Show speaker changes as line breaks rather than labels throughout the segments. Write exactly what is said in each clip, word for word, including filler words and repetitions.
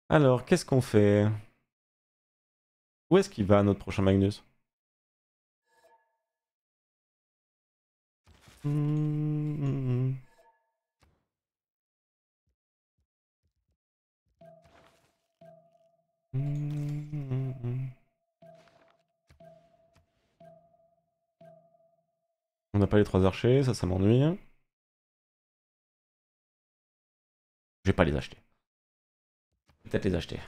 Alors, qu'est-ce qu'on fait? Où est-ce qu'il va, notre prochain Magnus? Hmm. Hmm. On n'a pas les trois archers, ça, ça m'ennuie. Je vais pas les acheter. Peut-être les acheter.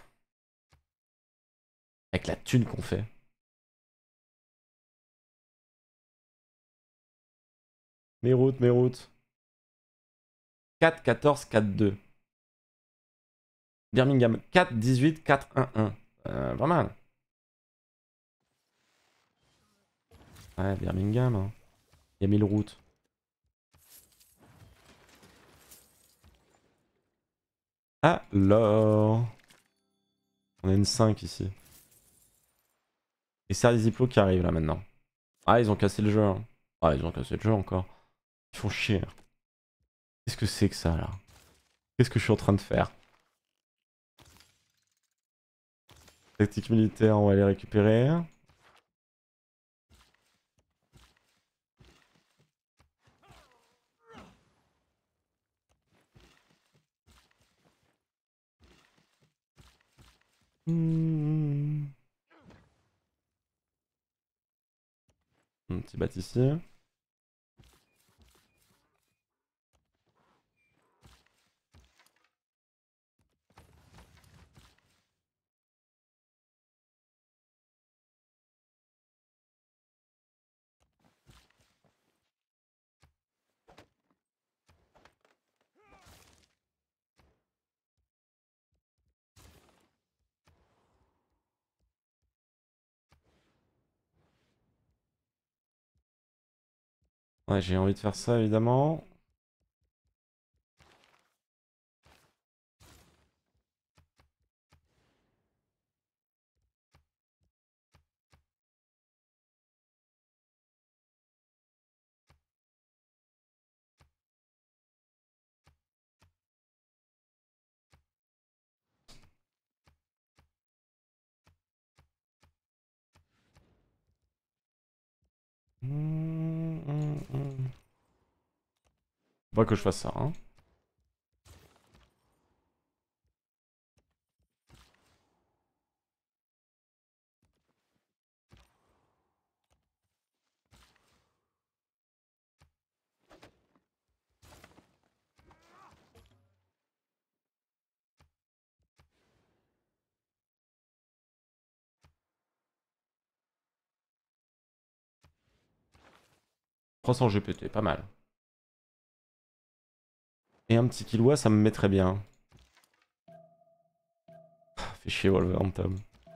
Avec la thune qu'on fait. Mes routes, mes routes. quatre, quatorze, quatre, deux. Birmingham, quatre, dix-huit, quatre, un, un. Euh, pas mal. Ouais, Birmingham. Hein. Il y a mille routes. Alors... On a une cinq ici. Et c'est des diplômes qui arrivent là maintenant. Ah, ils ont cassé le jeu. Hein. Ah, ils ont cassé le jeu encore. Ils font chier. Qu'est-ce que c'est que ça là? Qu'est-ce que je suis en train de faire? Tactique militaire, on va les récupérer. Hmm. Un petit bat ici. Ouais, j'ai envie de faire ça évidemment. Hmm, hmm, hmm. Faudrait que je fasse ça. Hein. trois cents G P T, pas mal. Et un petit Killua, ça me mettrait bien. Fait chier Wolverhampton.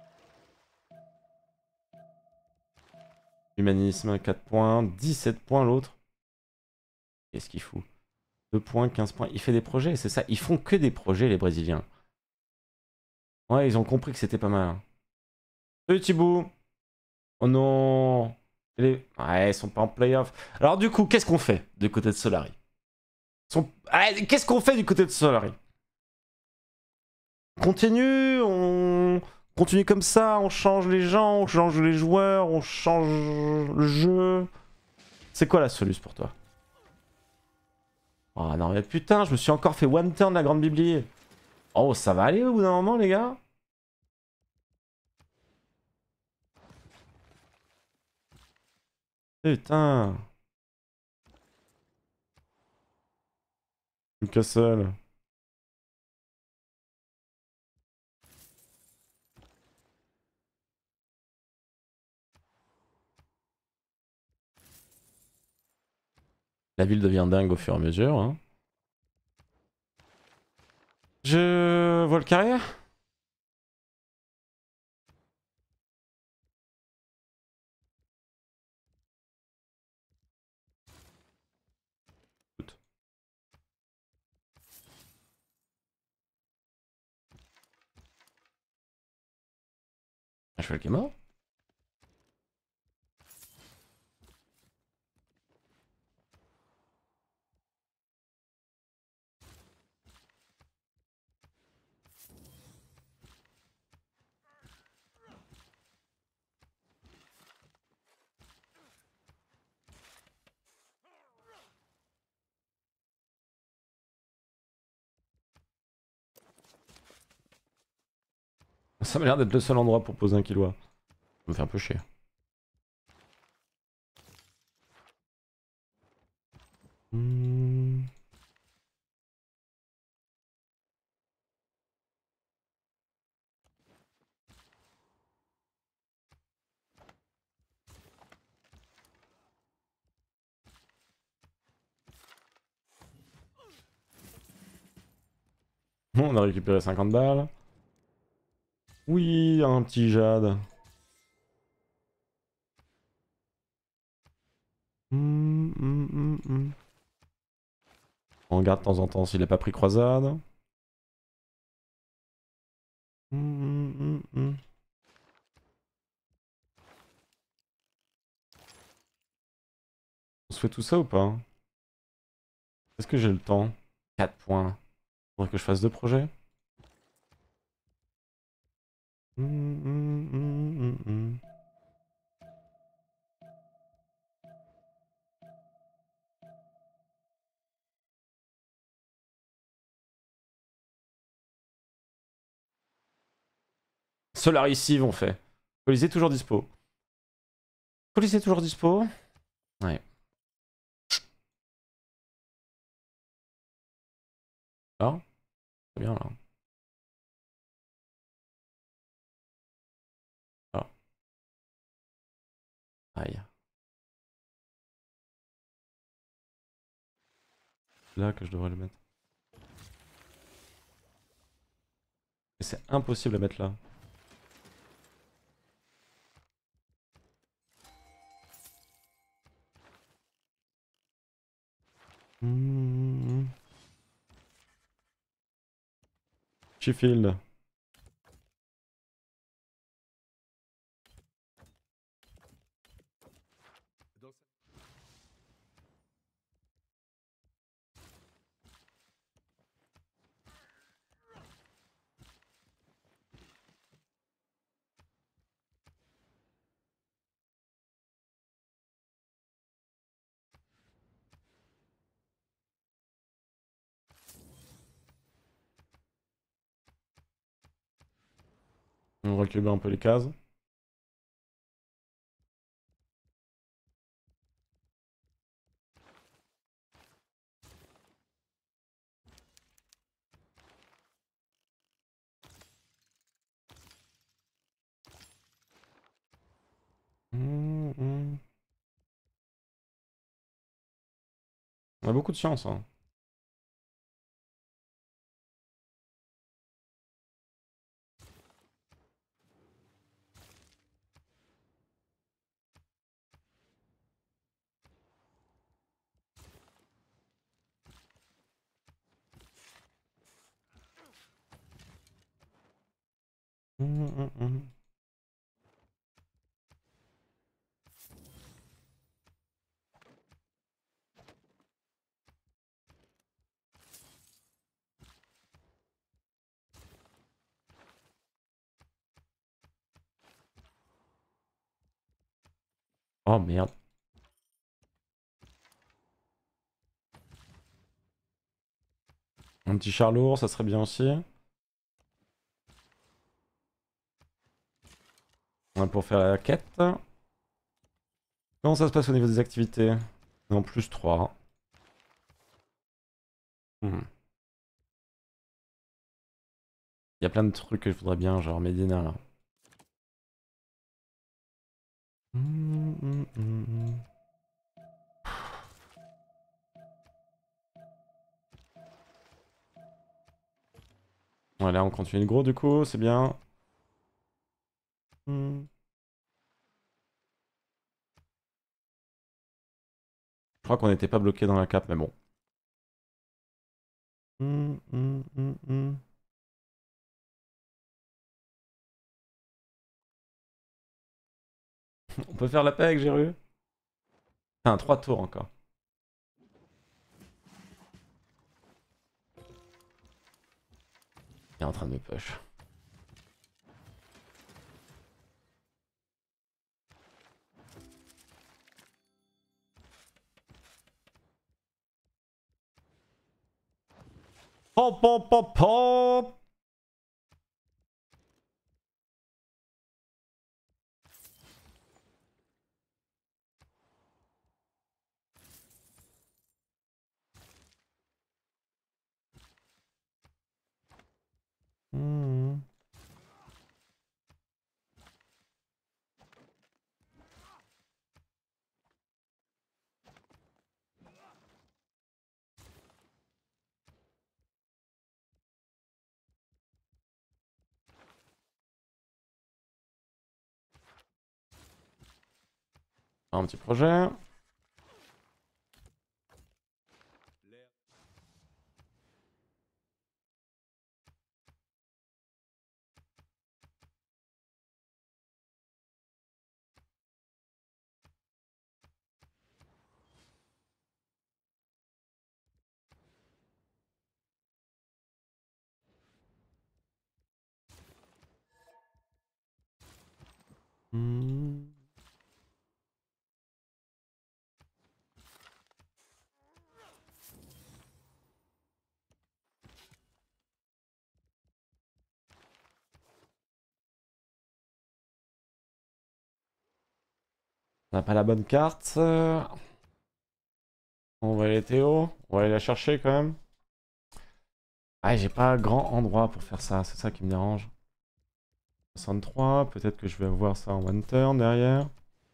Humanisme, quatre points. dix-sept points l'autre. Qu'est-ce qu'il fout? deux points, quinze points. Il fait des projets, c'est ça. Ils font que des projets, les Brésiliens. Ouais, ils ont compris que c'était pas mal. Hein. Salut Thibou. Oh non. Les... Ouais, ils sont pas en playoff. Alors du coup, qu'est-ce qu'on fait du côté de Solari? Ils sont... Ah, qu'est-ce qu'on fait du côté de Solari? Continue, on continue comme ça, on change les gens, on change les joueurs, on change le jeu. C'est quoi la soluce pour toi? Oh non mais putain, je me suis encore fait one turn la grande bibli. Oh ça va aller au bout d'un moment les gars? Putain. Newcastle. La ville devient dingue au fur et à mesure. Hein. Je vois le carrière. Écoute. Un cheval qui est mort. Ça m'a l'air d'être le seul endroit pour poser un kilo. Ça me fait un peu chier. Hmm. On a récupéré cinquante balles. Oui, un petit jade. Hmm, hmm, hmm, hmm. On regarde de temps en temps s'il n'a pas pris croisade. Hmm, hmm, hmm. On se fait tout ça ou pas? Est-ce que j'ai le temps? quatre points. Faudrait que je fasse deux projets. Hmm, hmm, hmm, hmm, hmm. Solaricive on fait. Colisée toujours dispo. Colisée toujours dispo. Ouais. Là, c'est bien là. Là. Aïe. C'est là que je devrais le mettre. Mais c'est impossible à mettre là. Mmh. Sheffield. On recule un peu les cases. Mmh, mmh. On a beaucoup de chance. Hein. Mmh, mmh, mmh. Oh merde. Un petit char lourd, ça serait bien aussi. Ouais, pour faire la quête. Comment ça se passe au niveau des activités? En plus trois. Hmm. Il y a plein de trucs que je voudrais bien, genre Medina là. Hmm, hmm, hmm, hmm. Ouais, là on continue de gros du coup, c'est bien. Hmm. Je crois qu'on n'était pas bloqué dans la cape, mais bon. Hmm, hmm, hmm, hmm. On peut faire la paix avec Géru? Enfin, trois tours encore. Il est en train de me push. Hop, hop, hop, hop. Mmh. Un petit projet. Mmh. On n'a pas la bonne carte. On va aller Théo. On va aller la chercher quand même. Ah, j'ai pas grand endroit pour faire ça. C'est ça qui me dérange. soixante-trois. Peut-être que je vais avoir ça en one turn derrière.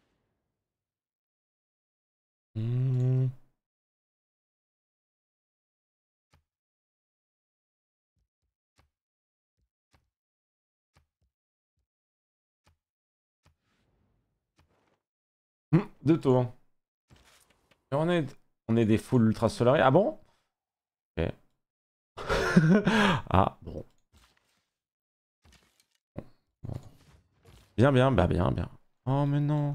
Mmh. Mmh, deux tours. Et on est, on est des full ultra solari. Ah bon? Ok. Ah bon. Bon. Bien, bien, bah bien, bien. Oh mais non.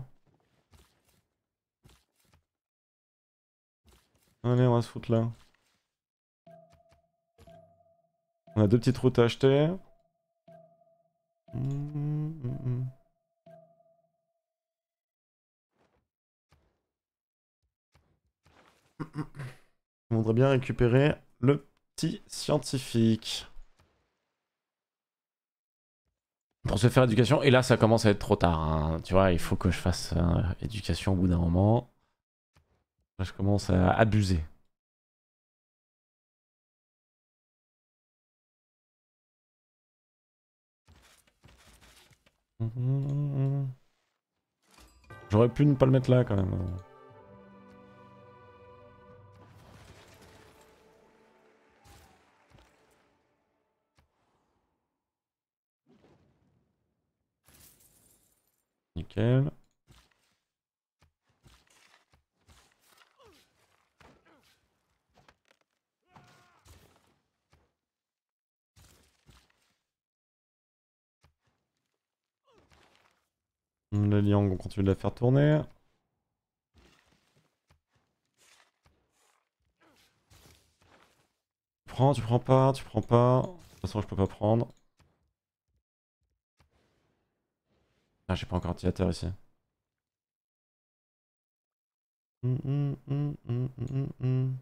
Allez, on va se foutre là. On a deux petites routes à acheter. Mmh, mmh, mmh. On voudrait bien récupérer le petit scientifique. Pour se faire éducation, et là ça commence à être trop tard, hein. Tu vois, il faut que je fasse euh, éducation au bout d'un moment. Là je commence à abuser. J'aurais pu ne pas le mettre là quand même. Nickel. Le Liang, on continue de la faire tourner. Tu prends, tu prends pas, tu prends pas. De toute façon, je peux pas prendre. Ah, j'ai pas encore utilisateur ici. Hum, hum, hum, hum, hum, hum.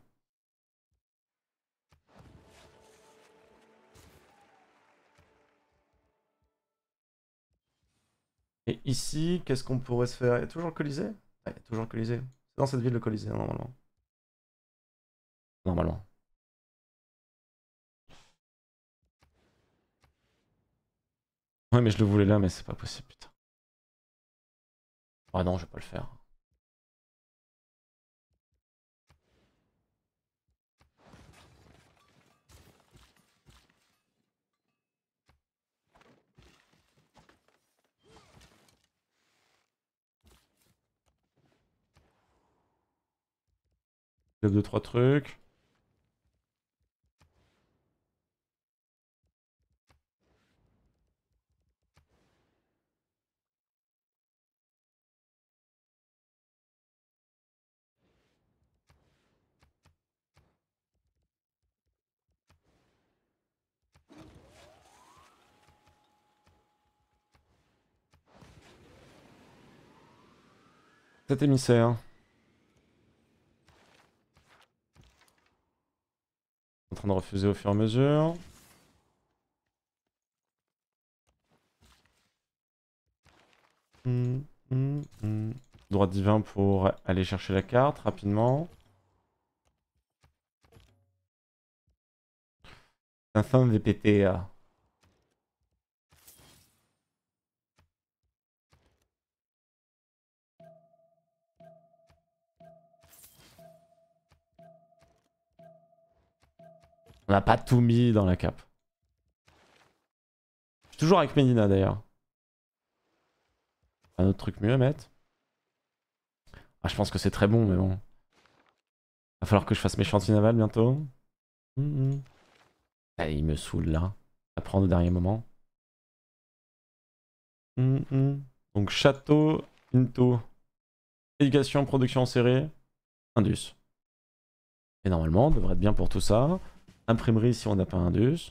Et ici, qu'est-ce qu'on pourrait se faire? Il y a toujours le Colisée? Ouais, il y a toujours le Colisée. C'est dans cette ville le Colisée, normalement. Normalement. Ouais, mais je le voulais là, mais c'est pas possible, putain. Ah non, je vais pas le faire. Deux, trois trucs. Cet émissaire. En train de refuser au fur et à mesure. Hum, hum, hum. Droit divin pour aller chercher la carte rapidement. cinq cents V P T. On n'a pas tout mis dans la cape. Toujours avec Medina d'ailleurs. Un autre truc mieux à mettre. Ah, je pense que c'est très bon, mais bon. Va falloir que je fasse mes chantiers navals bientôt. Mm -hmm. Ah, il me saoule là. À prendre au dernier moment. Mm -hmm. Donc château, into, éducation, production en série, Indus. Et normalement, on devrait être bien pour tout ça. Imprimerie si on n'a pas Indus.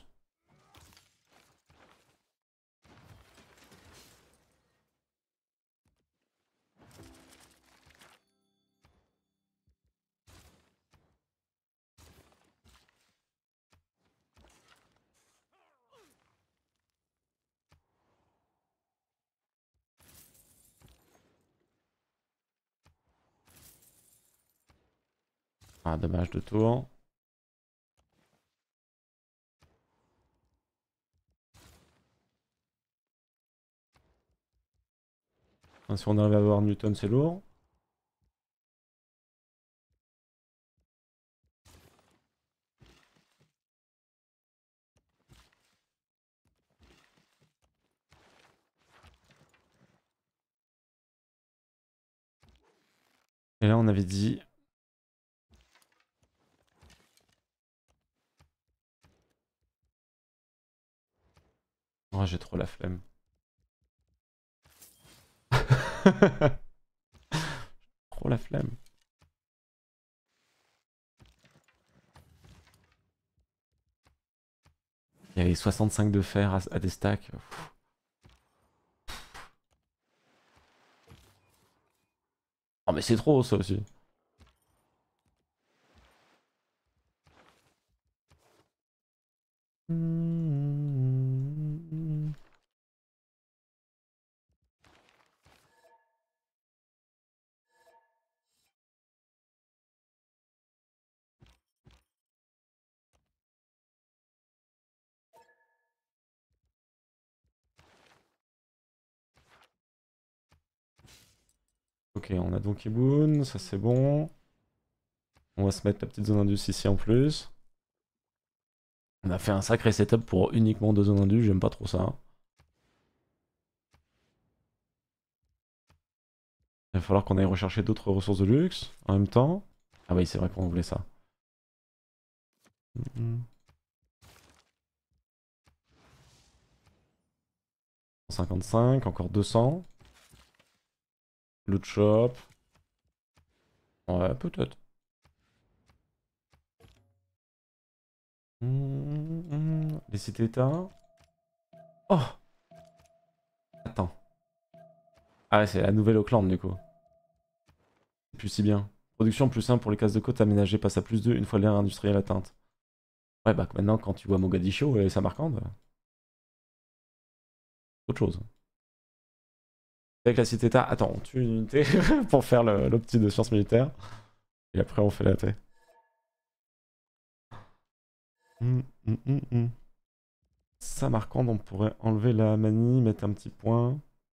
Ah, dommage de tour. Si on arrive à avoir Newton, c'est lourd. Et là, on avait dit... Oh, j'ai trop la flemme. Trop la flemme. Il y avait soixante-cinq de fer à, à des stacks. Pff. Oh mais c'est trop ça aussi. Ok, on a Donkey Boon, ça c'est bon. On va se mettre la petite zone indus ici en plus. On a fait un sacré setup pour uniquement deux zones indus, j'aime pas trop ça. Il va falloir qu'on aille rechercher d'autres ressources de luxe en même temps. Ah oui, c'est vrai qu'on voulait ça. cent cinquante-cinq, encore deux cents. Loot shop. Ouais, peut-être. Les cités-états. Oh! Attends. Ah ouais, c'est la nouvelle Auckland du coup. C'est plus si bien. Production plus simple pour les cases de côte aménagées passe à plus deux une fois l'ère industrielle atteinte. Ouais, bah maintenant quand tu vois Mogadiscio et Samarcande, autre chose. Avec la cité-état, attends, on tue une unité pour faire l'opti de sciences militaires. Et après on fait la paix. Hum, hum, hum, hum. Samarcande, on pourrait enlever la manie, mettre un petit point.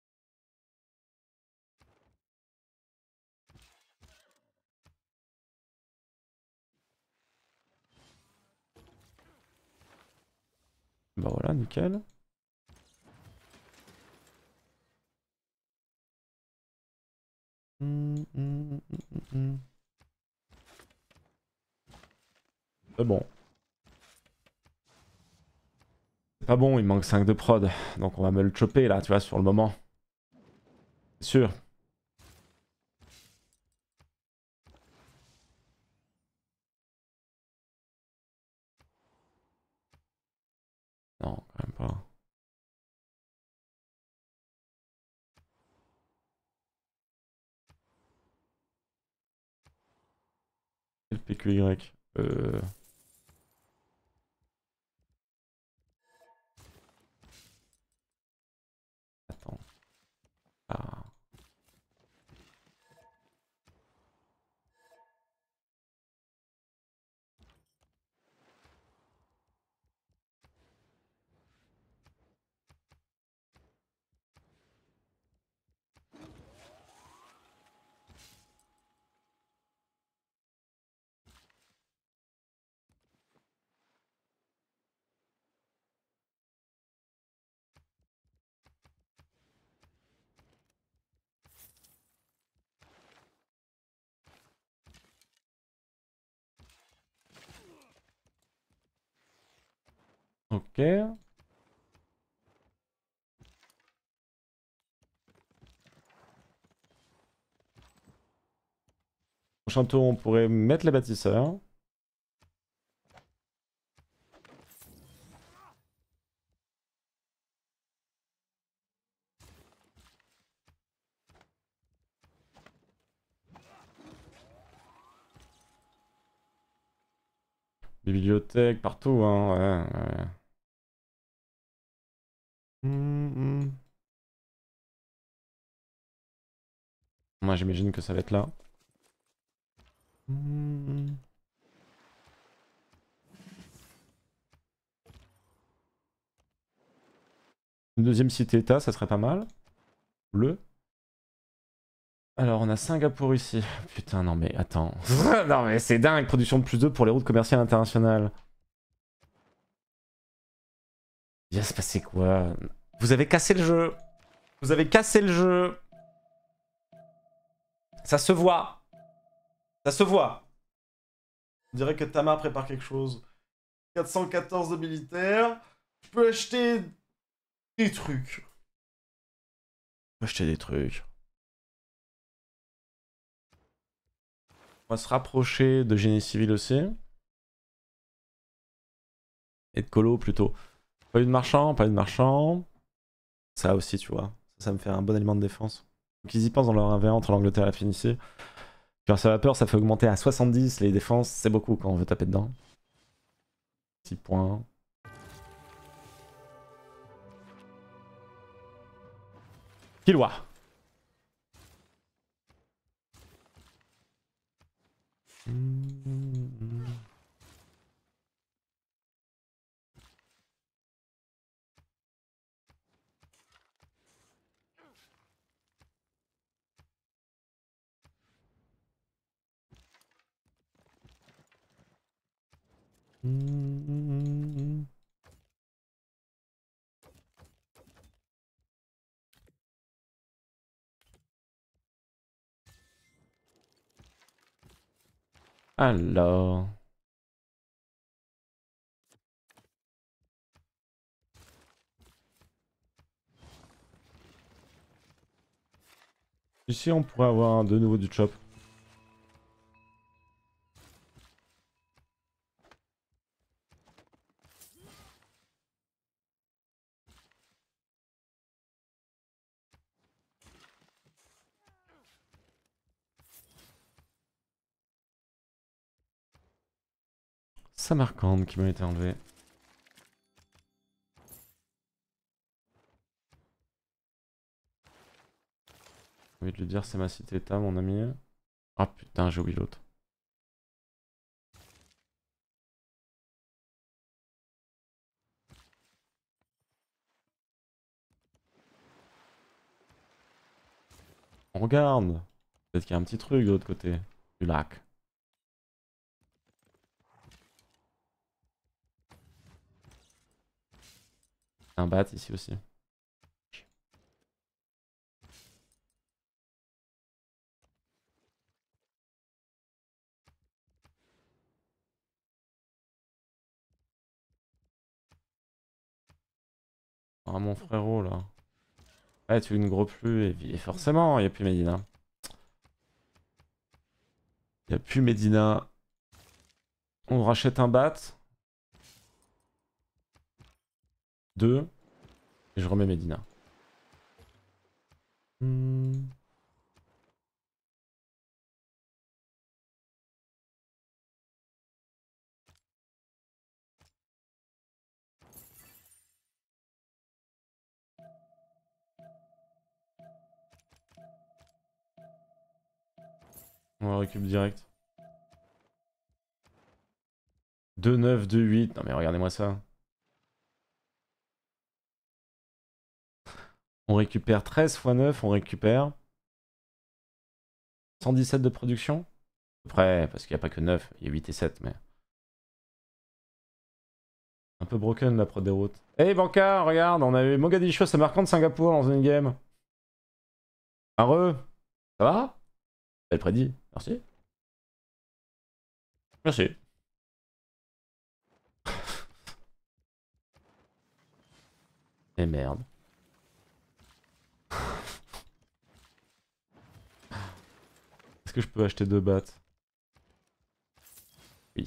Bah voilà, nickel. Hum, hum, hum, hum, hum. C'est bon. C'est pas bon, il manque cinq de prod. Donc on va me le choper là, tu vois, sur le moment. C'est sûr. Non, quand même pas. L P Q Y. Euh... Attends. Ah. Ok. Prochain tour, on pourrait mettre les bâtisseurs. Bibliothèque, partout, hein, ouais, ouais. Mmh, mmh. Moi, j'imagine que ça va être là. Mmh. Une deuxième cité-état, ça serait pas mal. Bleu. Alors, on a Singapour ici. Putain, non mais attends. Non mais c'est dingue, production de plus deux pour les routes commerciales internationales. Il va se passer quoi? Vous avez cassé le jeu. Vous avez cassé le jeu. Ça se voit. Ça se voit. On dirait que Tamar prépare quelque chose. quatre cent quatorze de militaires. Je peux acheter des trucs. Je peux acheter des trucs. On va se rapprocher de génie civil aussi. Et de colo plutôt. Pas eu de marchand, pas eu de marchand. Ça aussi, tu vois. Ça, ça me fait un bon élément de défense. Donc ils y pensent dans leur un v un entre l'Angleterre et la Phénicie. Puis un vapeur, ça fait augmenter à soixante-dix les défenses. C'est beaucoup quand on veut taper dedans. six points. Kilwa. Alors... Ici, on pourrait avoir de nouveau du chop. Samarcande qui m'a été enlevé. J'ai envie de lui dire c'est ma cité-état, mon ami. Ah putain, j'ai oublié l'autre. On regarde. Peut-être qu'il y a un petit truc de l'autre côté du lac. Un bat ici aussi. Ah mon frérot là. Ouais, tu ne gros plus et forcément, il n'y a plus Medina. Il n'y a plus Medina. On rachète un bat. Deux. Et je remets Medina. Hmm. On va récupérer direct. deux neuf, deux huit. Non mais regardez-moi ça. On récupère treize fois neuf, on récupère cent dix-sept de production. À peu près, parce qu'il n'y a pas que neuf, il y a huit et sept, mais... Un peu broken la prod des routes. Hey Banca, regarde, on a eu Mogadiscio, Samarcande, Singapour dans une game. Heureux. Ça va? T'avais prédit, merci. Merci. Et merde. Est-ce que je peux acheter deux battes? Oui.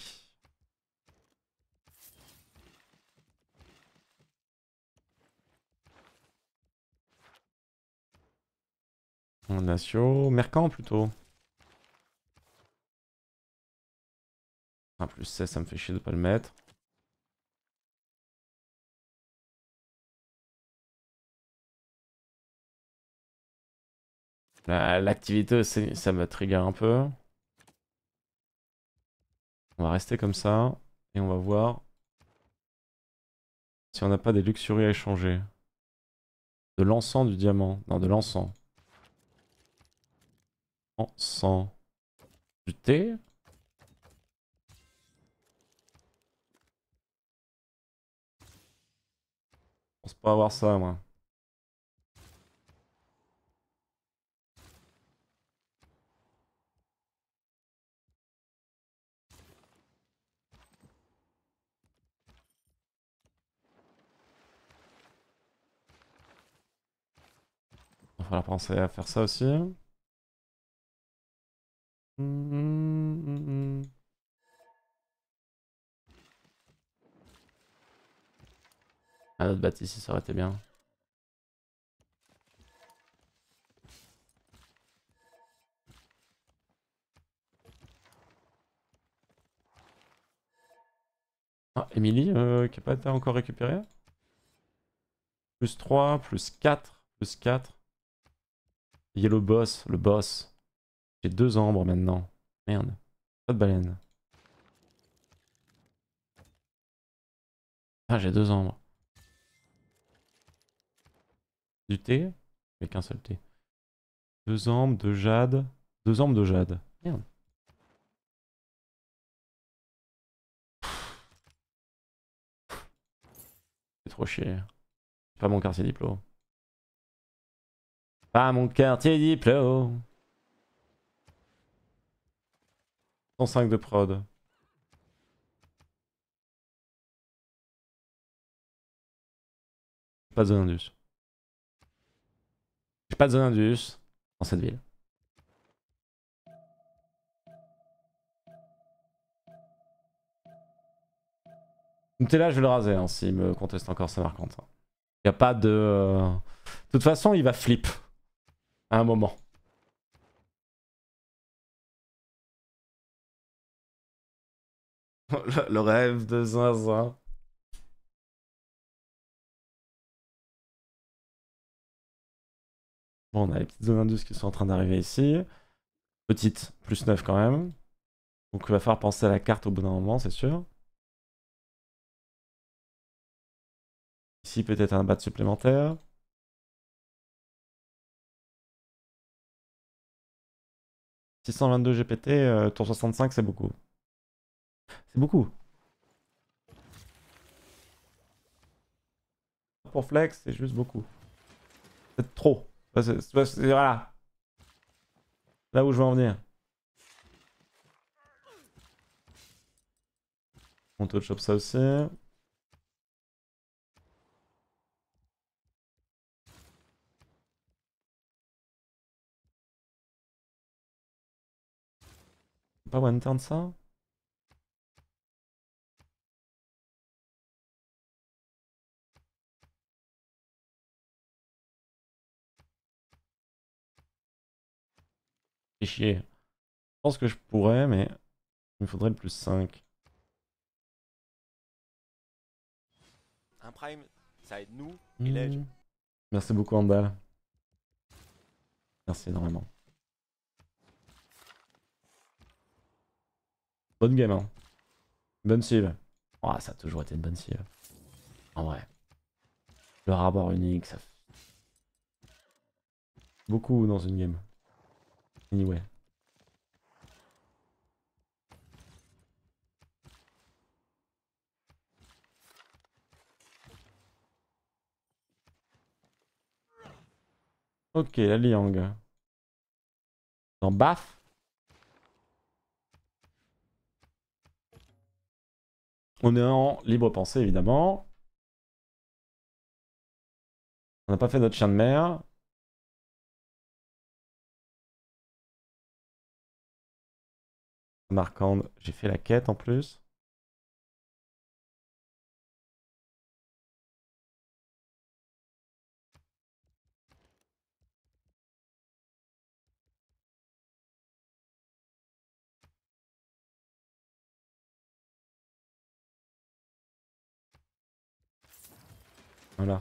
Nation, Mercant plutôt. Un plus seize, ça me fait chier de pas le mettre. L'activité, ça me trigger un peu. On va rester comme ça. Et on va voir si on n'a pas des luxuries à échanger. De l'encens, du diamant. Non, de l'encens. Encens. Du thé. Je pense pas avoir ça, moi. Il va falloir penser à faire ça aussi. Un autre bâtisse ici, ça aurait été bien. Ah, Emily, euh, qui n'a pas été encore récupérée. Plus trois, plus quatre, plus quatre. Yellow Boss, le boss. J'ai deux ambres maintenant. Merde. Pas de baleine. Ah, j'ai deux ambres. Du thé? Avec un seul thé. Deux ambres, deux jade. Deux ambres de jade. Merde. C'est trop chier. Pas mon quartier diplo. Pas mon quartier diplo. cent cinq de prod. Pas de zone indus. J'ai pas de zone indus dans cette ville. Nutella, je vais le raser hein, s'il me conteste encore Samarkand. Il n'y a pas de... euh, De toute façon, il va flip. À un moment. le, le rêve de Zinzin. Bon, on a les petites zones indus qui sont en train d'arriver ici. Petite, plus neuf quand même. Donc il va falloir penser à la carte au bout d'un moment, c'est sûr. Ici, peut-être un bat supplémentaire. six cent vingt-deux G P T, euh, tour soixante-cinq, c'est beaucoup. C'est beaucoup. Pour flex, c'est juste beaucoup. C'est trop. Voilà. Là où je veux en venir. On te chope ça aussi. Pas one turn ça? C'est chier. Je pense que je pourrais, mais il me faudrait le plus cinq.
Un prime, ça aide nous et l'edge.
Mmh. Merci beaucoup, Andal. Merci énormément. Bonne game, hein. Bonne cible. Oh, ça a toujours été une bonne cible. En vrai. Le rabord unique, ça fait beaucoup dans une game. Anyway. Ok, la Liang. Dans Baf. On est en libre pensée, évidemment. On n'a pas fait notre chien de mer. Marquande, j'ai fait la quête en plus. Voilà.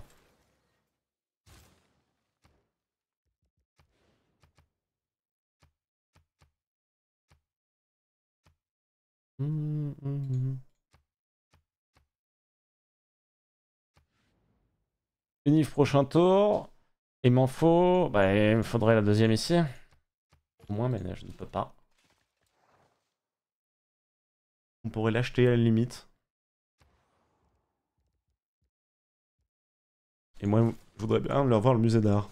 Mmh, mmh, mmh. Unif prochain tour. Il m'en faut. Bah, il me faudrait la deuxième ici. Au moins, mais je ne peux pas. On pourrait l'acheter à la limite. Et moi, je voudrais bien leur voir le musée d'art.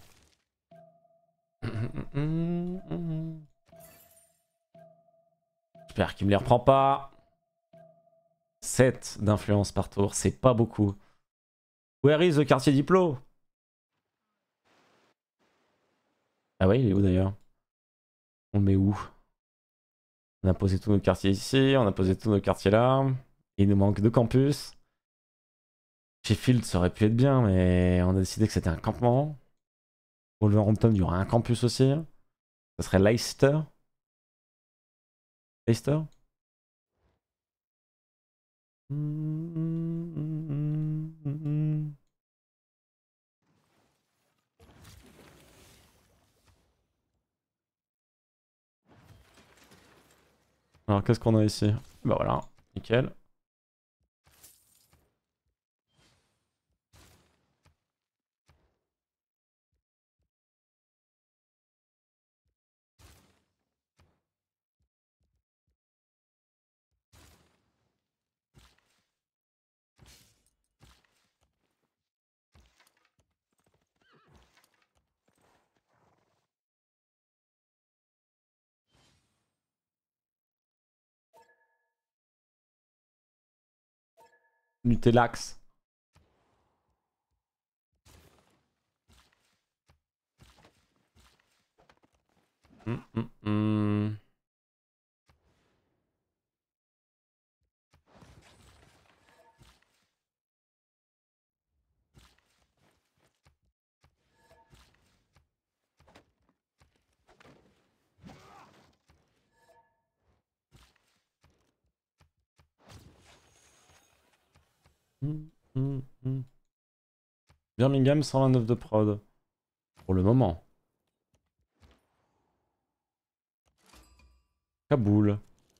J'espère qu'il me les reprend pas. sept d'influence par tour, c'est pas beaucoup. Where is the quartier diplo? Ah ouais, il est où d'ailleurs? On le met où? On a posé tous nos quartiers ici, on a posé tous nos quartiers là. Il nous manque deux campus. Sheffield, ça aurait pu être bien, mais on a décidé que c'était un campement. Wolverhampton, il y aura un campus aussi. Ça serait Leicester. Leicester? Alors, qu'est-ce qu'on a ici? Bah voilà, nickel. Nutellax. Hum, hum, hum. Hum, hum, hum. Birmingham, cent vingt-neuf de prod. Pour le moment. Kaboul.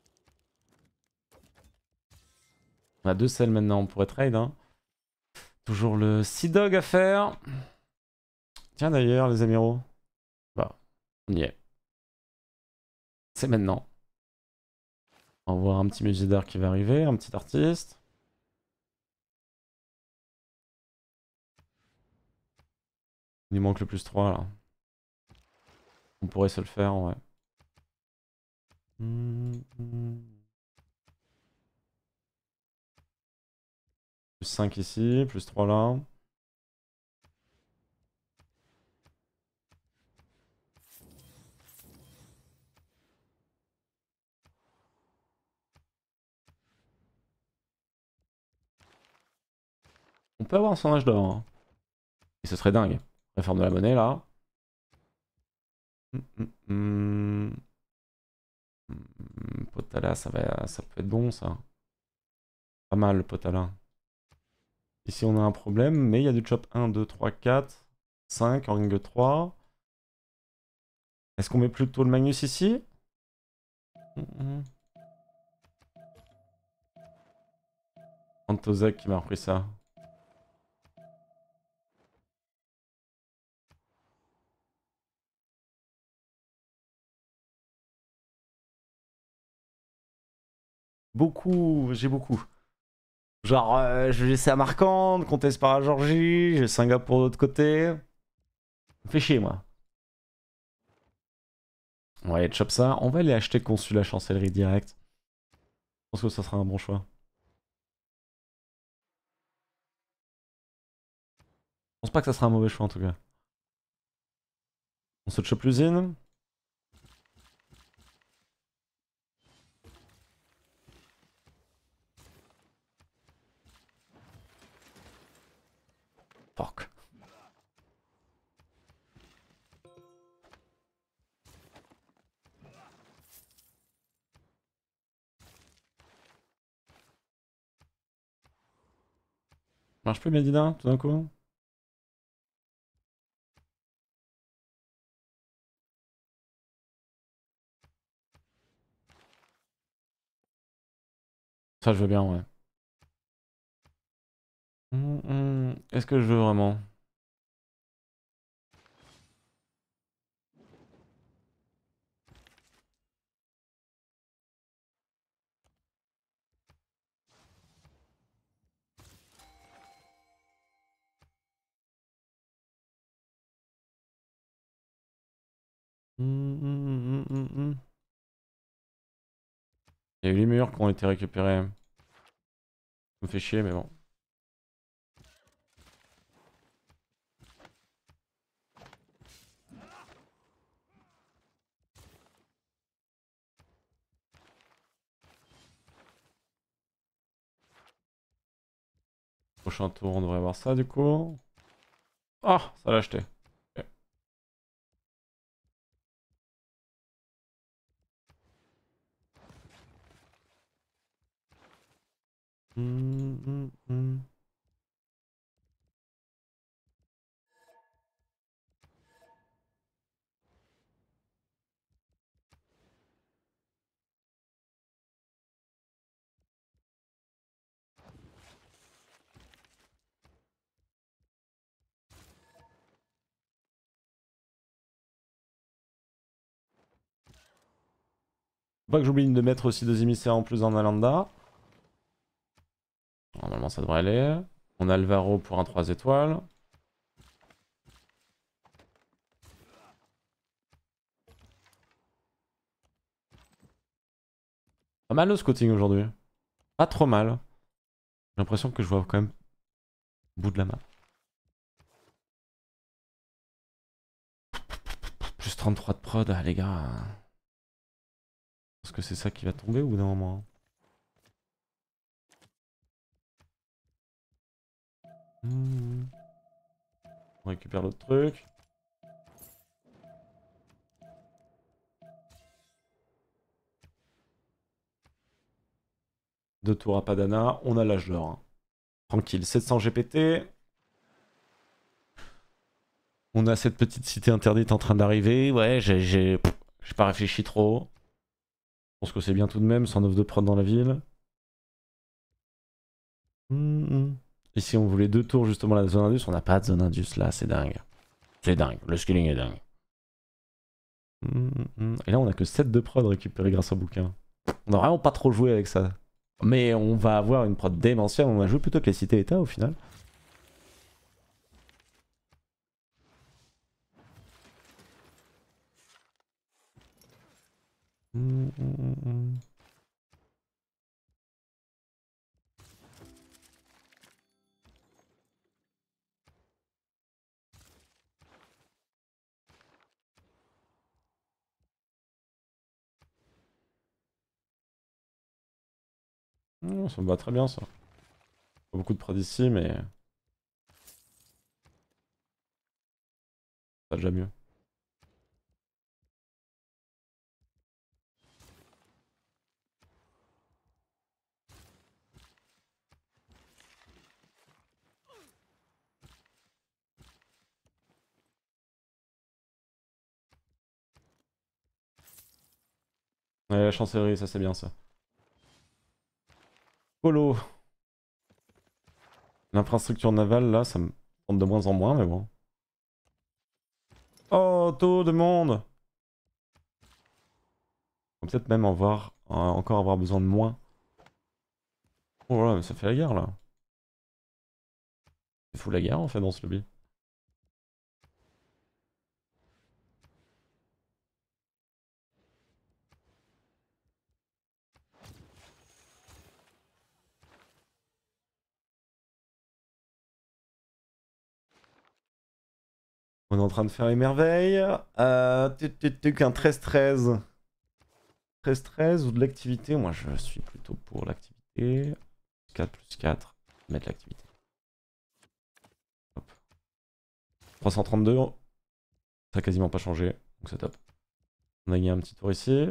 On a deux selles maintenant, on pourrait trade. Hein. Toujours le Sea Dog à faire. Tiens d'ailleurs, les amiraux. Bah, on y est. C'est maintenant. On va voir un petit musée d'art qui va arriver, un petit artiste. Il nous manque le plus trois là. On pourrait se le faire, ouais. Plus cinq ici, plus trois là. On peut avoir son âge d'or. Hein. Et ce serait dingue. Réforme de la monnaie là. Hum, hum, hum. Potala, ça, va, ça peut être bon ça. Pas mal le Potala. Ici on a un problème, mais il y a du chop un, deux, trois, quatre, cinq en ring trois. Est-ce qu'on met plutôt le Magnus ici? Antozek qui m'a repris ça. Beaucoup, j'ai beaucoup. Genre, euh, je vais laisser à Marquande, conteste par la Georgie, j'ai Singapour de l'autre côté. Ça me fait chier, moi. On va aller chop ça. On va aller acheter consul à chancellerie direct. Je pense que ça sera un bon choix. pense pas que ça sera un mauvais choix en tout cas. On se chope l'usine. Fuck. Marche plus Medina tout d'un coup? Ça je veux bien ouais. Hum, hum. Est-ce que je veux vraiment? Hum, hum, hum, hum, hum. Il y a eu les murs qui ont été récupérés. Ça me fait chier mais bon. Prochain tour on devrait avoir ça du coup. Ah, ça l'a acheté. Ok. Hum, hum, hum. Faut pas que j'oublie de mettre aussi deux émissaires en plus dans Nalanda. Normalement ça devrait aller. On a Alvaro pour un trois étoiles. Pas mal le scouting aujourd'hui. Pas trop mal. J'ai l'impression que je vois quand même au bout de la map. Plus trente-trois de prod, ah, les gars. Est-ce que c'est ça qui va tomber au bout d'un moment? Hmm. On récupère l'autre truc. Deux tours à Padana, on a l'âge d'or. Hein. Tranquille, sept cents G P T. On a cette petite cité interdite en train d'arriver. Ouais, j'ai j'ai pas réfléchi trop. Je pense que c'est bien tout de même, cent neuf de prod dans la ville. Hmm, hmm. Ici, on voulait deux tours justement à la zone indus. On n'a pas de zone indus là, c'est dingue. C'est dingue, le skilling est dingue. Hmm, hmm. Et là, on a que sept de prod récupérés grâce au bouquin. On n'a vraiment pas trop joué avec ça. Mais on va avoir une prod démentielle. On a joué plutôt que les cités-états au final. Hmm, hmm, hmm. Hmm, ça me va très bien ça. Pas beaucoup de prod ici, mais pas déjà mieux. Ouais, la chancellerie, ça c'est bien ça. Polo. L'infrastructure navale, là, ça me tente de moins en moins, mais bon. Oh, taux de monde. On va peut-être même en voir, euh, encore avoir besoin de moins. Oh là, mais ça fait la guerre, là. C'est fou la guerre, en fait, dans ce lobby. On est en train de faire les merveilles. Euh, qu'un treize treize. treize treize ou de l'activité. Moi, je suis plutôt pour l'activité. quatre plus quatre. Mettre l'activité. Hop. trois cent trente-deux. Ça a quasiment pas changé. Donc c'est top. On a gagné un petit tour ici.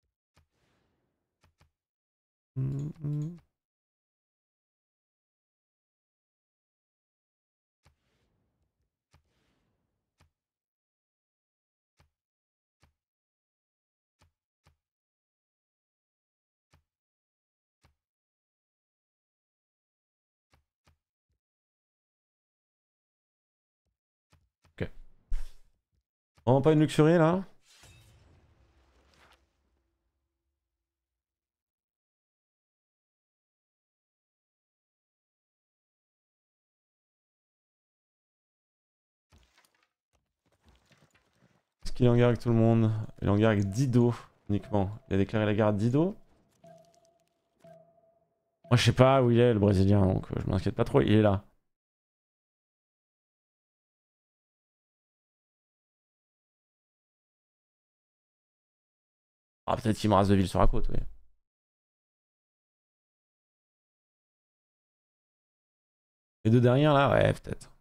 Hum, hum. Ok. Oh, pas une luxurie là? Est-ce qu'il est en guerre avec tout le monde? Il est en guerre avec Dido uniquement. Il a déclaré la guerre à Dido. Moi je sais pas où il est le Brésilien, donc euh, je m'inquiète pas trop, il est là. Ah peut-être qu'il me rase de ville sur la côte, oui. Les deux derrière là, ouais peut-être.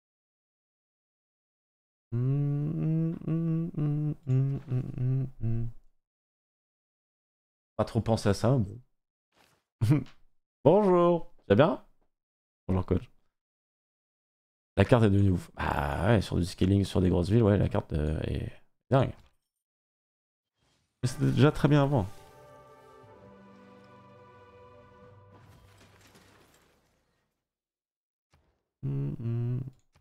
Pas trop penser à ça, bon. Bonjour, tu vas bien? Bonjour coach. La carte est devenue ouf. Bah ouais, sur du scaling, sur des grosses villes, ouais, la carte euh, est dingue. Mais c'était déjà très bien avant. Mm -hmm.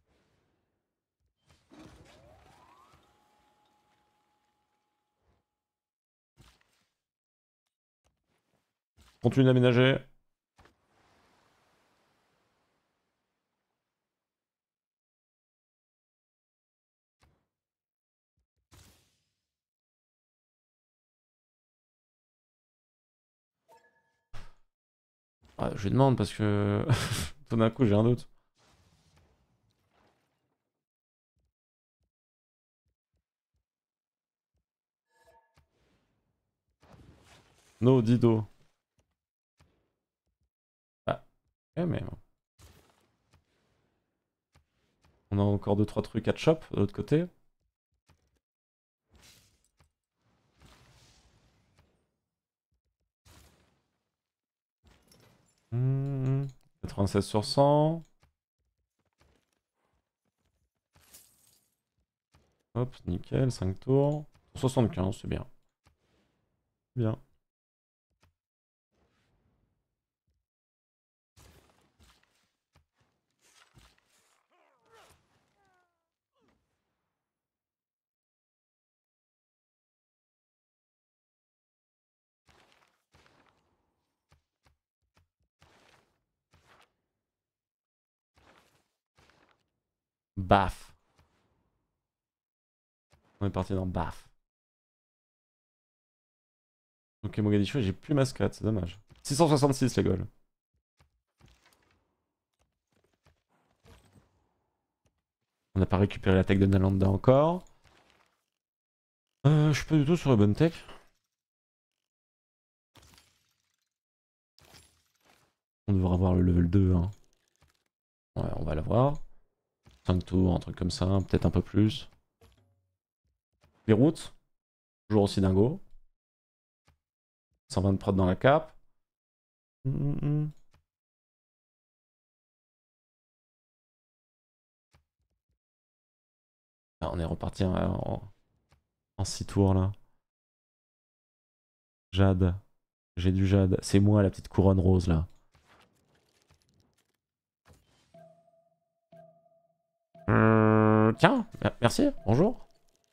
Continue d'aménager. Ah, je lui demande parce que tout d'un coup j'ai un doute. No Dido. Ah, ouais, mais on a encore deux trois trucs à chop de l'autre côté. Mmh, quatre-vingt-seize sur cent. Hop, nickel, cinq tours. soixante-quinze, c'est bien. Bien. Baf. On est parti dans Baf. Ok, Mogadiscio, j'ai plus mascotte, c'est dommage. six cent soixante-six les goals. On n'a pas récupéré la tech de Nalanda encore. Euh, je suis pas du tout sur la bonne tech. On devrait avoir le level deux. Hein. Ouais, on va l'avoir. cinq tours, un truc comme ça, peut-être un peu plus. Les routes, toujours aussi dingo. cent vingt prod dans la cape. Mm -mm. Ah, on est reparti en, en six tours là. Jade. J'ai du jade. C'est moi la petite couronne rose là. Euh, tiens, merci, bonjour.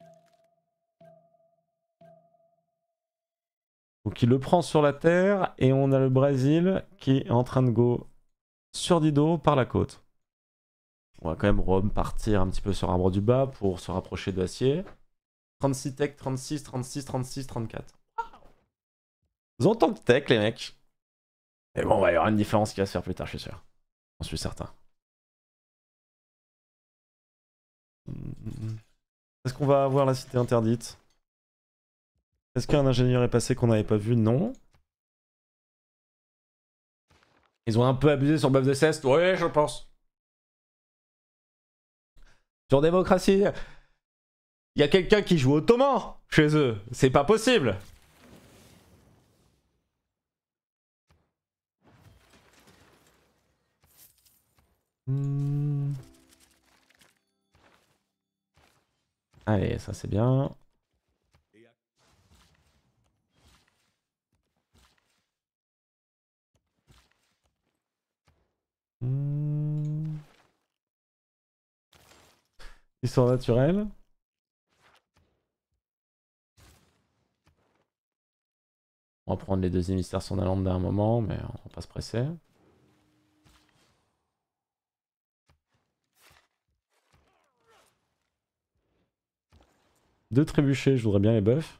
Donc il le prend sur la terre et on a le Brésil qui est en train de go sur Dido par la côte. On va quand même Rome partir un petit peu sur Arbre du Bas pour se rapprocher de Acier. trente-six tech, trente-six, trente-six, trente-six, trente-quatre. Ils ont tant que tech les mecs. Mais bon, il y aura une différence qui va se faire plus tard, je suis sûr. J'en suis certain. Est-ce qu'on va avoir la cité interdite? Est-ce qu'un ingénieur est passé qu'on n'avait pas vu? Non. Ils ont un peu abusé sur buff de ceste? Ouais, je pense. Sur démocratie, il y a quelqu'un qui joue ottoman chez eux. C'est pas possible. Hmm. Allez, ça c'est bien. Hmm. Histoire naturelle. On va prendre les deux émissaires sur la lande d'un moment, mais on va pas se presser. Deux trébuchets, je voudrais bien les buffs.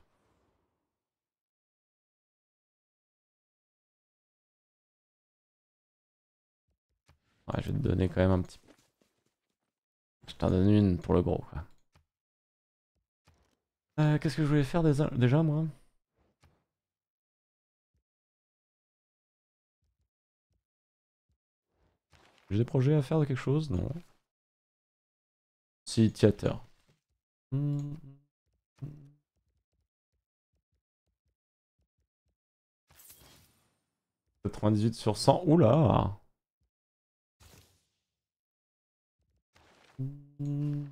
Ouais, je vais te donner quand même un petit... Je t'en donne une pour le gros, quoi. Euh, Qu'est-ce que je voulais faire déjà, déjà moi? J'ai des projets à faire de quelque chose? Non. Si, theater. Hmm. quatre-vingt-dix-huit sur cent. Oula! Hmm.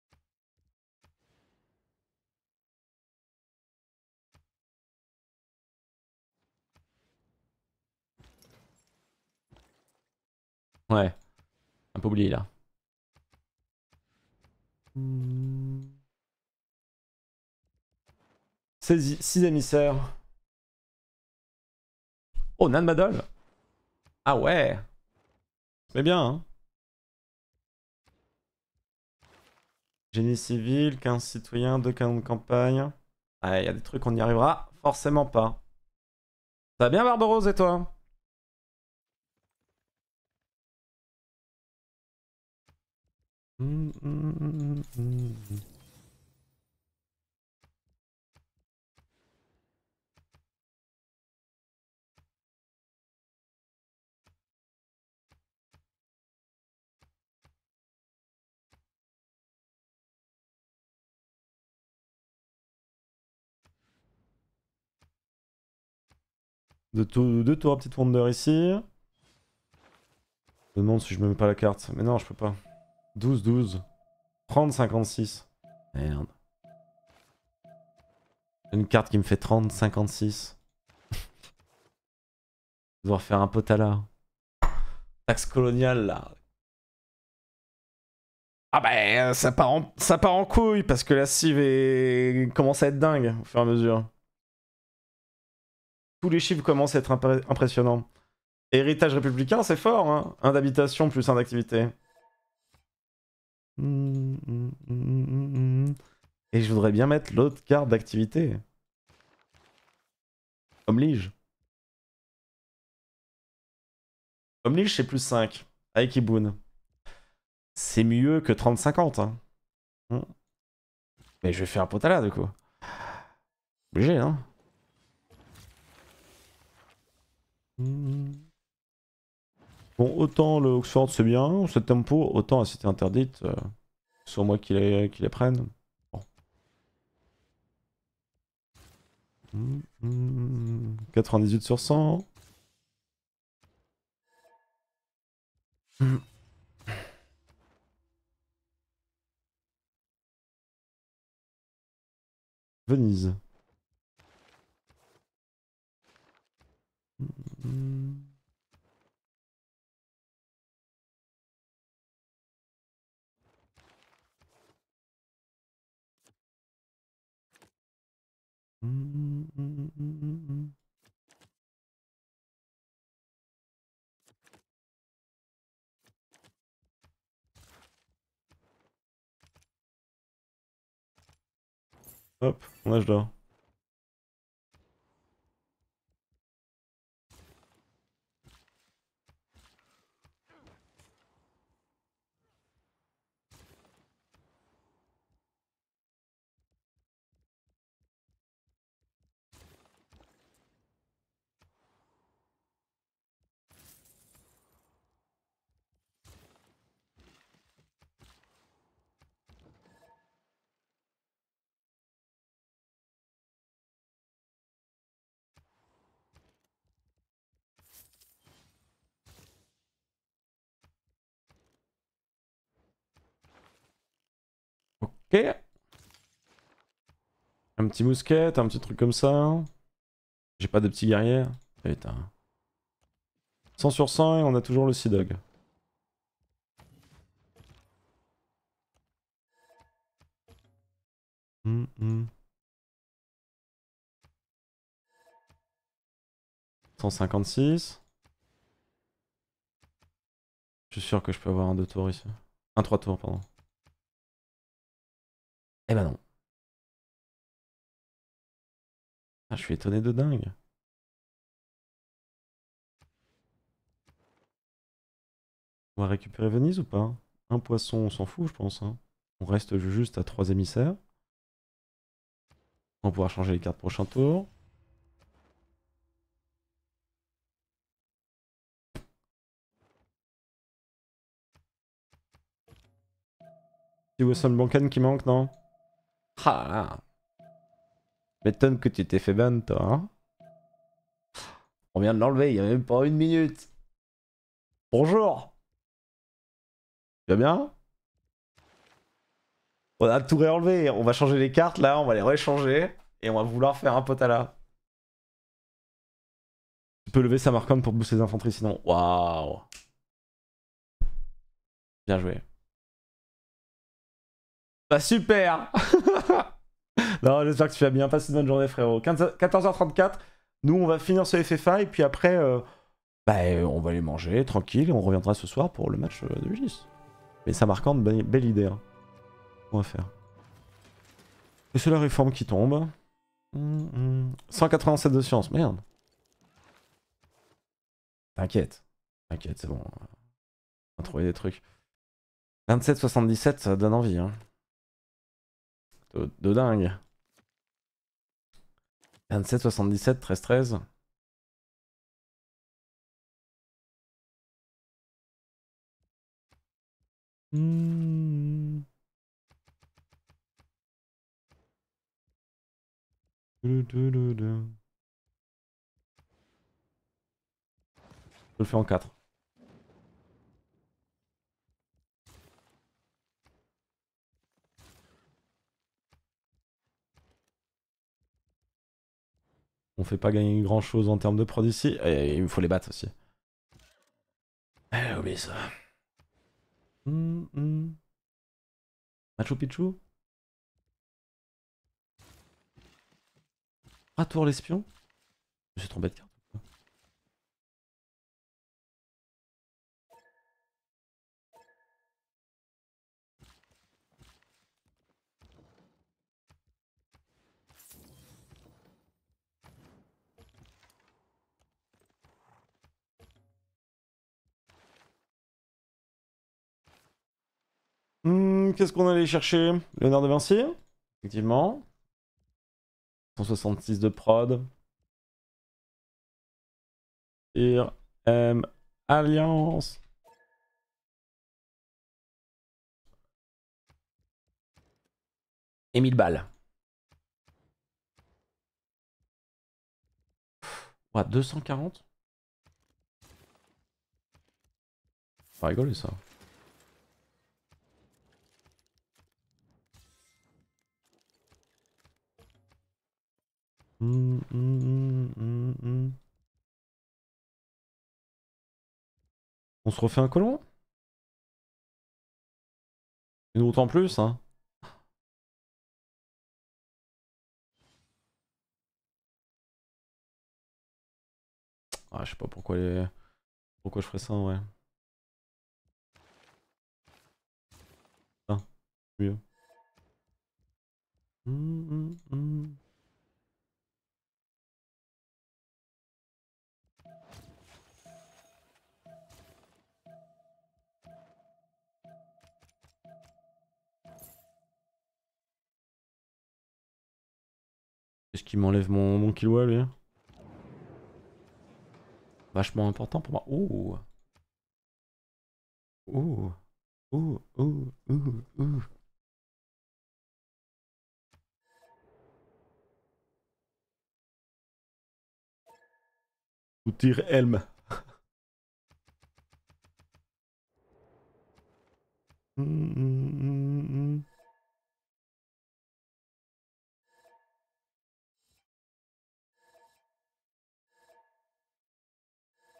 Ouais. Un peu oublié là. Hmm. six émissaires. Oh, Nan Madol. Ah ouais. C'est bien, hein. Génie civil, quinze citoyens, deux canons de campagne. Ah, il y a des trucs, on n'y arrivera forcément pas. Ça va bien, Barberousse, et toi? Hmm, hmm, hmm, hmm, hmm. Deux, tou- deux tours à petite wonder ici. Je me demande si je me mets pas la carte. Mais non, je peux pas. douze, douze. trente, cinquante-six. Merde. Une carte qui me fait trente, cinquante-six. Je vais devoir faire un potala. Taxe coloniale, là. Ah bah, ça part en, ça part en couille parce que la cive est... commence à être dingue au fur et à mesure. Tous les chiffres commencent à être impré- impressionnants. Héritage républicain, c'est fort, hein. Un d'habitation plus un d'activité. Hmm, hmm, hmm, hmm, hmm. Et je voudrais bien mettre l'autre carte d'activité. Comme Lige. Comme Lige, c'est plus cinq. Avec Iboun. C'est mieux que trente cinquante. Hein. Hmm. Mais je vais faire un potala, du coup. Obligé, hein. Hmm. Bon, autant le Oxford c'est bien, ce tempo, autant la cité interdite, euh, c'est moi qui les, qui les prenne. Bon. Hmm, hmm, quatre-vingt-dix-huit sur cent. Hmm. Venise. Hmm. Hmm, hmm, hmm, hmm, hmm. Hop, on nage là. Ok. Un petit mousquet, un petit truc comme ça. J'ai pas de petits guerriers. Putain. cent sur cent et on a toujours le Sea Dog. Hum, hum. cent cinquante-six. Je suis sûr que je peux avoir un deux tours ici. Un trois tours, pardon. Eh ben non. Ah, je suis étonné de dingue. On va récupérer Venise ou pas? Un poisson, on s'en fout, je pense. Hein. On reste juste à trois émissaires. On va pouvoir changer les cartes prochain tour. C'est Wesson Blanken qui manque, non? Ah! M'étonne que tu t'es fait ban, toi. Hein, on vient de l'enlever, il y a même pas une minute. Bonjour! Tu vas bien? On a tout réenlevé. On va changer les cartes là, on va les réchanger. Et on va vouloir faire un potala. Tu peux lever sa marquante pour booster les infanteries sinon. Waouh! Bien joué. Bah super! Non, j'espère que tu vas bien. Passe une bonne journée, frérot. quatorze heures trente-quatre. Nous, on va finir ce F F A et puis après, euh, bah, on va aller manger tranquille et on reviendra ce soir pour le match de U G I S. Mais ça marquante, belle idée. Hein. On va faire. Et c'est la réforme qui tombe. Mmh, mmh. cent quatre-vingt-sept de science, merde. T'inquiète. T'inquiète, c'est bon. On va trouver des trucs. vingt-sept soixante-dix-sept, ça donne envie. Hein. De, de dingue. vingt-sept soixante-dix-sept, treize treize. Mmh. Je le fais en quatre. On fait pas gagner grand chose en termes de prod ici. Et il me faut les battre aussi. Eh, oublie ça. Hum, hum. Machu Picchu. Ah, tour l'espion. Je me suis trompé de carte. Hum, Qu'est-ce qu'on allait chercher? Léonard de Vinci. Effectivement. cent soixante-six de prod. Ir M Alliance. Et mille balles. Ouais, deux cent quarante. Pas rigoler ça. Hum, hum, hum, hum. On se refait un colon? Une route en plus, hein. Ah, je sais pas pourquoi les... pourquoi je ferais ça, ouais. Ah, mieux. Hum, hum, hum. Est-ce qu'il m'enlève mon, mon kilo lui? Vachement important pour moi. Ouh. Ouh. Ouh. Ouh. Ouh. Ouh. Ou tire Helm. Hum, hum, hum, hum.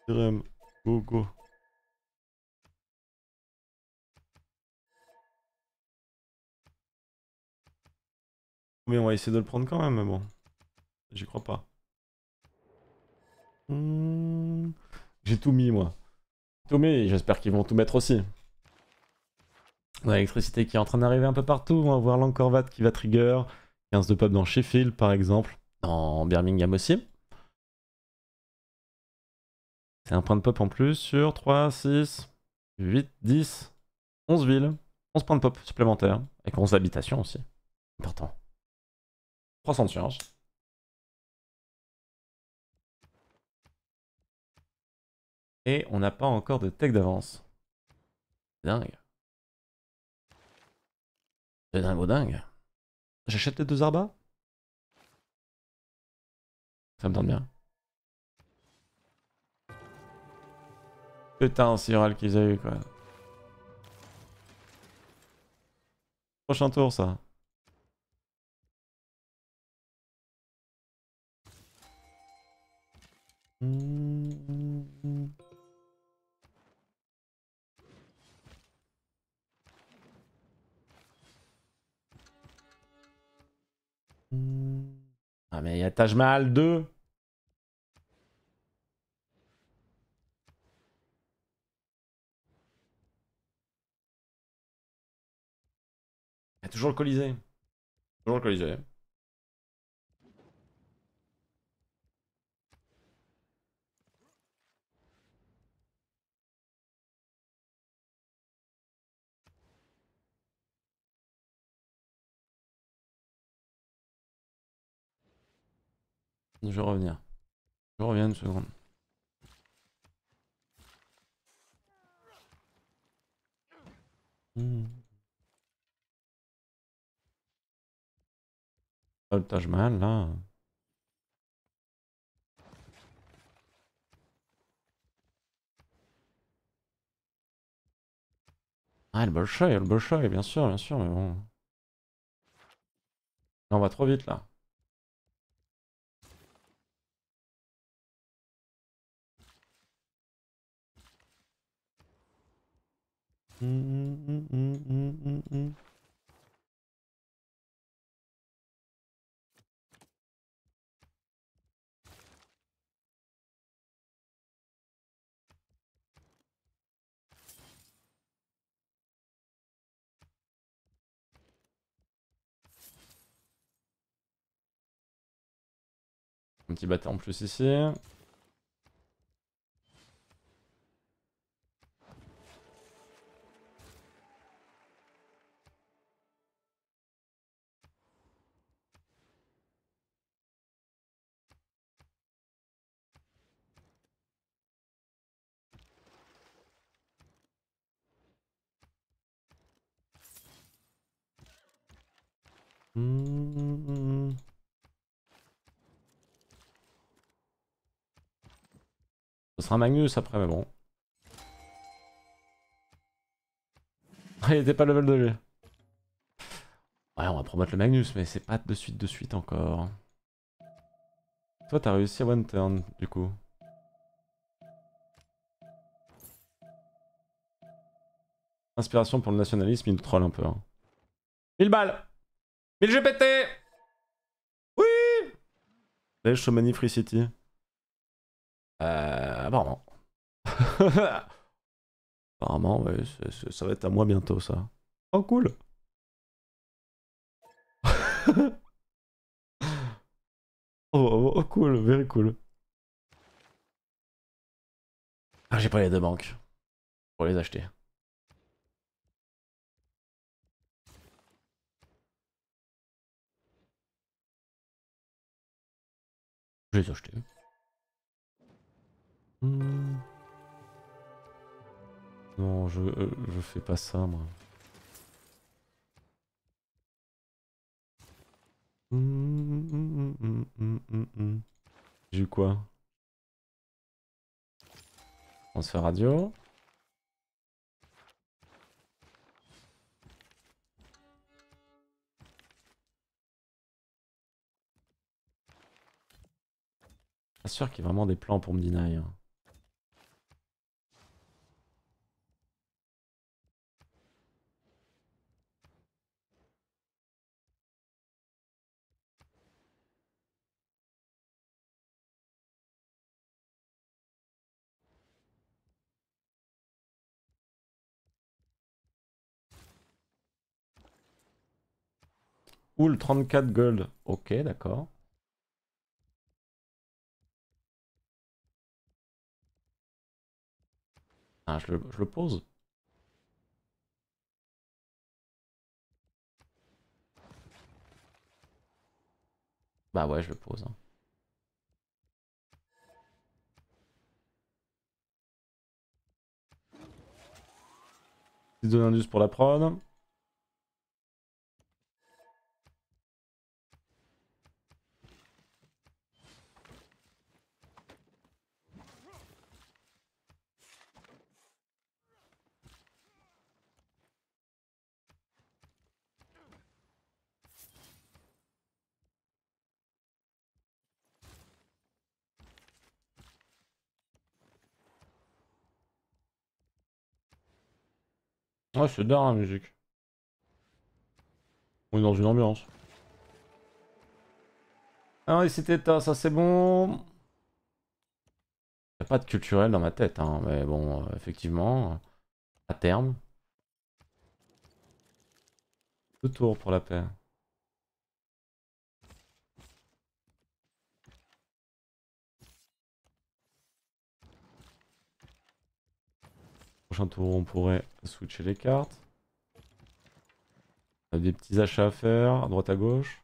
Irem, go, go. Mais on va essayer de le prendre quand même, mais bon. J'y crois pas. Hmm. J'ai tout mis, moi. Tout mis, j'espère qu'ils vont tout mettre aussi. On a l'électricité qui est en train d'arriver un peu partout. On va voir l'Angkor qui va trigger. quinze de pub dans Sheffield, par exemple. Dans Birmingham aussi. C'est un point de pop en plus sur trois, six, huit, dix, onze villes. onze points de pop supplémentaires. Avec onze habitations aussi. Important. trois cents de charge. Et on n'a pas encore de tech d'avance. Dingue. C'est dingue dingue. J'achète les deux Arbas? Ça me tente bien. Putain, c'est râle qu'ils aient eu quoi. Prochain tour ça. Ah mais il y a Taj Mahal deux. Il y a toujours le Colisée. Toujours le Colisée. Je vais revenir. Je reviens une seconde. Hmm. Oh, le Taj Mahal là. Ah, le Bolshoi, le Bolshoi, bien sûr, bien sûr, mais bon. Là, on va trop vite là. Hmm, hmm, hmm, hmm, hmm, hmm. Un petit bâtard en plus ici. Hmm. Ce sera Magnus après, mais bon. Il était pas level deux G. Ouais, on va promettre le Magnus, mais c'est pas de suite de suite encore. Toi, t'as réussi à one turn, du coup. Inspiration pour le nationalisme, il nous troll un peu. Hein. mille balles mille G P T. Oui. Là, Chamonix Free City. Euh... Apparemment. Apparemment, ouais, c'est- c'est- ça va être à moi bientôt, ça. Oh, cool. Oh, oh, oh, cool, very cool. Ah, j'ai pas les deux banques pour les acheter. Je vais les acheter. Hmm. Non, je, euh, je fais pas ça, moi. Hmm, hmm, hmm, hmm, hmm, hmm. J'ai eu quoi? Transfert radio. Pas sûr qu'il y ait vraiment des plans pour me deny. Hein. Oul trente-quatre gold. Ok, d'accord. Ah, je le, je le pose. Bah ouais, je le pose. Hein. dix de Indus pour la prod. Ouais, c'est d'art la musique. On est dans une ambiance. Ah oui, c'était ça, ça c'est bon. Y a pas de culturel dans ma tête, hein, mais bon, euh, effectivement, à terme. Deux tours pour la paix. Prochain tour, on pourrait switcher les cartes. On a des petits achats à faire, à droite à gauche.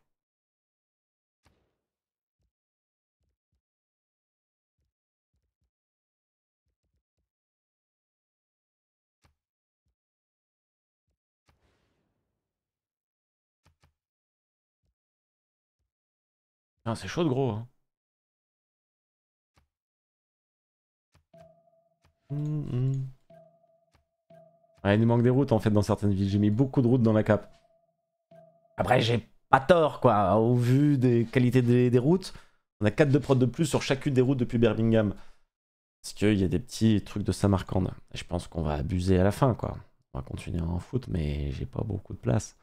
Ah, c'est chaud de gros. Hein. Hum, hum. Ouais, il nous manque des routes en fait dans certaines villes. J'ai mis beaucoup de routes dans la cape. Après, j'ai pas tort quoi. Au vu des qualités des, des routes, on a quatre de prod de plus sur chacune des routes depuis Birmingham. Parce qu'il y a des petits trucs de Samarcande. Et je pense qu'on va abuser à la fin quoi. On va continuer en foot, mais j'ai pas beaucoup de place.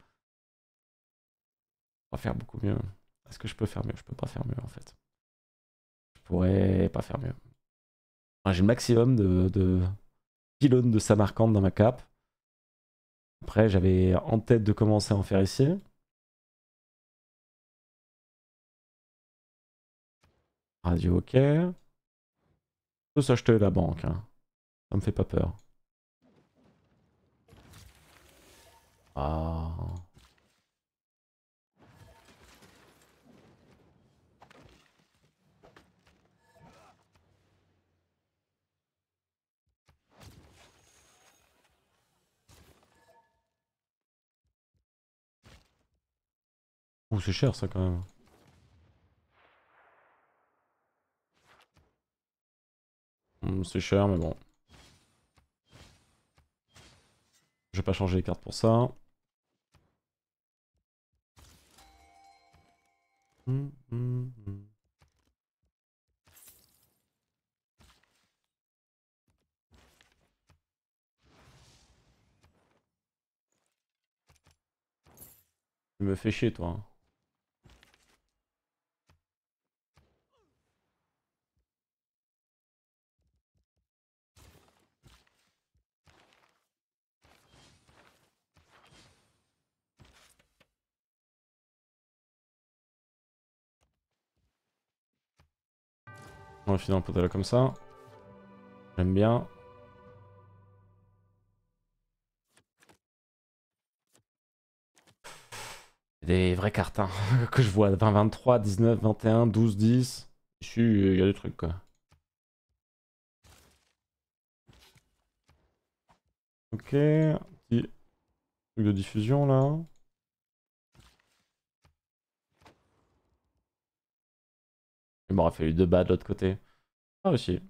On va faire beaucoup mieux. Est-ce que je peux faire mieux? Je peux pas faire mieux en fait. Je pourrais pas faire mieux. Enfin, j'ai le maximum de, de pylônes de Samarcande dans ma cape. Après, j'avais en tête de commencer à en faire ici. Radio, ok. Je peux s'acheter la banque. Hein. Ça me fait pas peur. Ah. Ouh, c'est cher ça quand même. Hmm, c'est cher, mais bon. Je vais pas changer les cartes pour ça. Hmm, hmm, hmm. Tu me fais chier, toi. Hein. On va finir un peu là comme ça. J'aime bien. Des vraies cartes hein, que je vois. vingt, vingt-trois, dix-neuf, vingt et un, douze, dix. Ici, il y a des trucs quoi. Ok. Petit truc de diffusion là. Il m'aura fallu deux bas de l'autre côté. Ah aussi.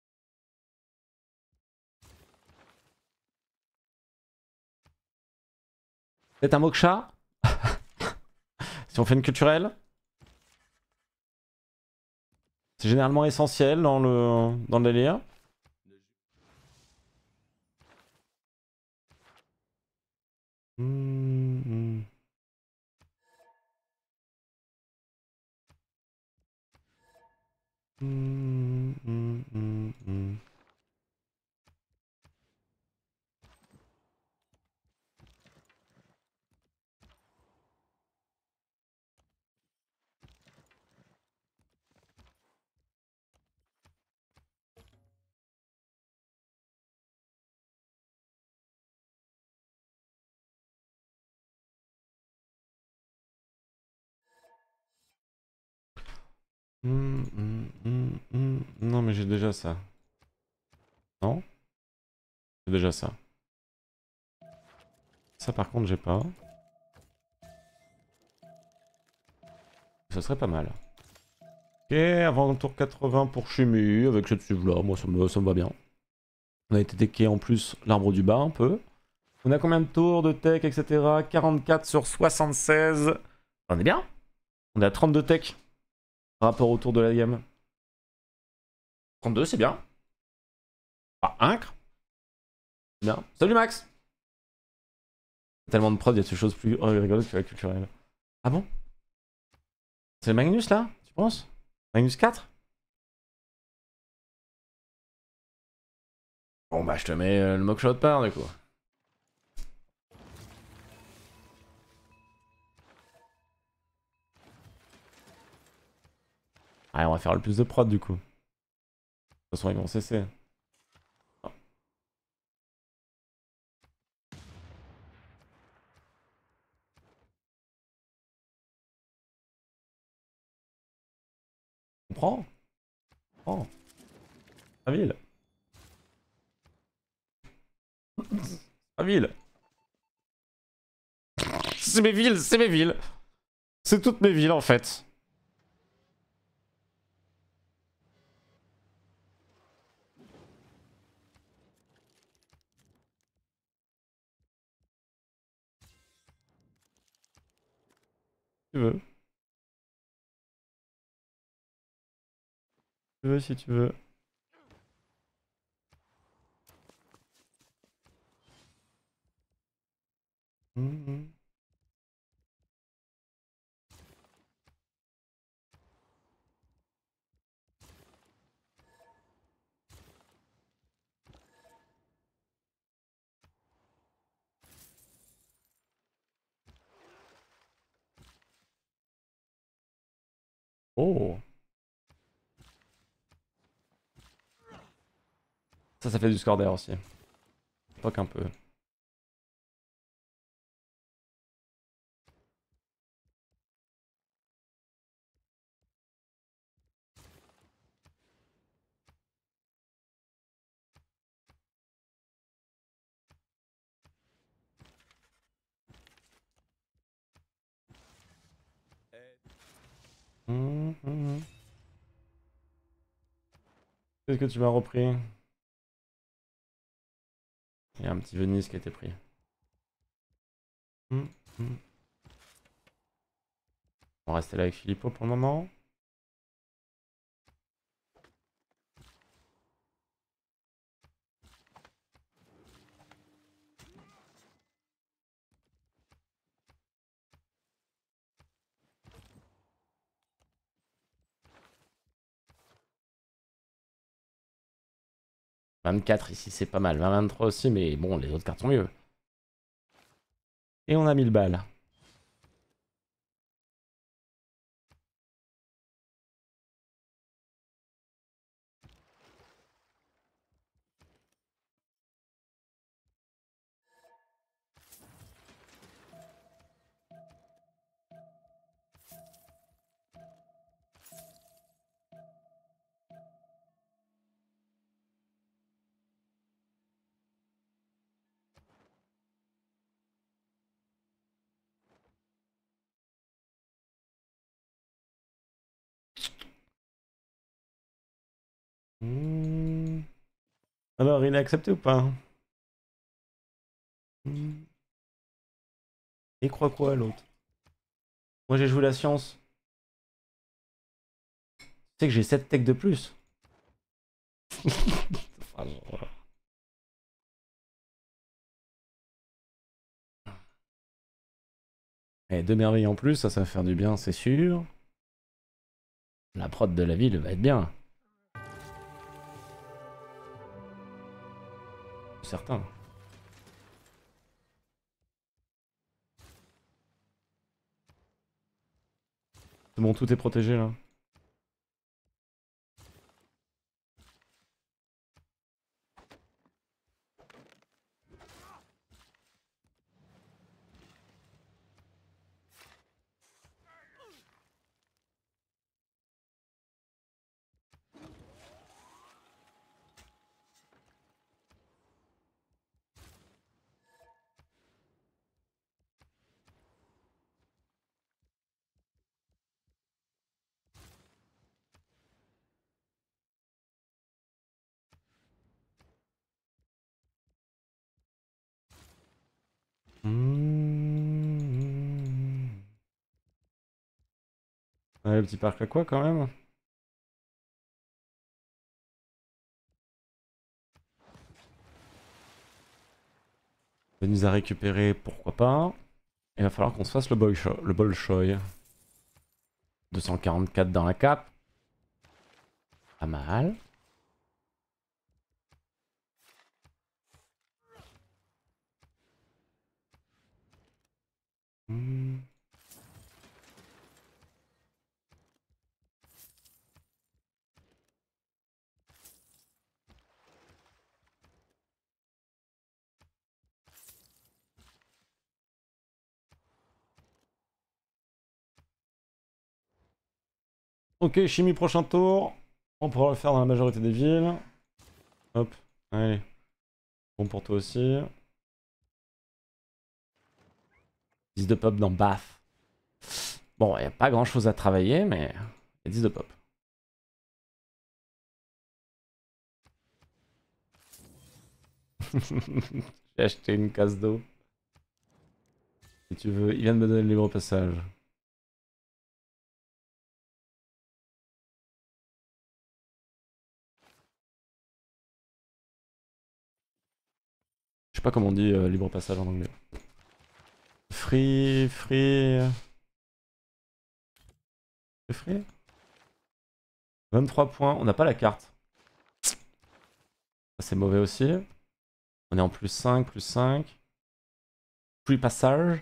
Peut-être un moksha. Si on fait une culturelle. C'est généralement essentiel dans le, dans le délire. Hmm, hmm. Hmm, hmm, hmm, hmm. Hum, hum, hum, hum. Non, mais j'ai déjà ça. Non? J'ai déjà ça. Ça, par contre, j'ai pas. Ça serait pas mal. Ok, avant le tour quatre-vingts pour chimie, avec cette suive-là, moi ça me, ça me va bien. On a été teché en plus l'arbre du bas un peu. On a combien de tours de tech, et cetera. quarante-quatre sur soixante-seize. On est bien. On est à trente-deux tech par rapport au tour de la gamme. trente-deux, c'est bien. Pas incre. C'est bien. Salut Max. Tellement de prod, il y a des choses plus oh, rigolotes que la culturelle. Ah bon? C'est Magnus là? Tu penses? Magnus quatre? Bon bah je te mets euh, le mockshot par du coup. Allez, on va faire le plus de prod du coup. De toute façon, ils vont cesser. Oh. On prend? On prend. Pas ville. Pas ville. C'est mes villes, c'est mes villes. C'est toutes mes villes en fait. Tu veux. Tu veux si tu veux. Mmh. Oh. Ça, ça fait du score d'air aussi. Pas qu'un peu. Mmh, mmh. Qu'est-ce que tu m'as repris? Il y a un petit Venise qui a été pris. Mmh, mmh. On va rester là avec Filippo pour le moment. vingt-quatre ici, c'est pas mal. vingt vingt-trois aussi, mais bon, les autres cartes sont mieux. Et on a mille balles. Mmh. Alors, il a accepté ou pas? Mmh. Il croit quoi l'autre? Moi j'ai joué la science. Tu sais que j'ai sept techs de plus. Ah, bon, voilà. Et deux merveilles en plus, ça, ça va faire du bien, c'est sûr. La prod de la ville va être bien. Certain. C'est bon, tout est protégé là. Ouais, le petit parc à quoi quand même. Venus à récupérer, pourquoi pas. Il va falloir qu'on se fasse le Bolshoi. Le Bolshoi. deux cent quarante-quatre dans la cape. Pas mal. Hmm. Ok, chimie prochain tour. On pourra le faire dans la majorité des villes. Hop, allez. Bon pour toi aussi. dix de pop dans Bath. Bon, il n'y a pas grand chose à travailler, mais il y a dix de pop. J'ai acheté une casse d'eau. Si tu veux, il vient de me donner le libre passage. Je sais pas comment on dit euh, libre passage en anglais. Free, free... Free vingt-trois points, on n'a pas la carte. Ça c'est mauvais aussi. On est en plus cinq, plus cinq. Free passage.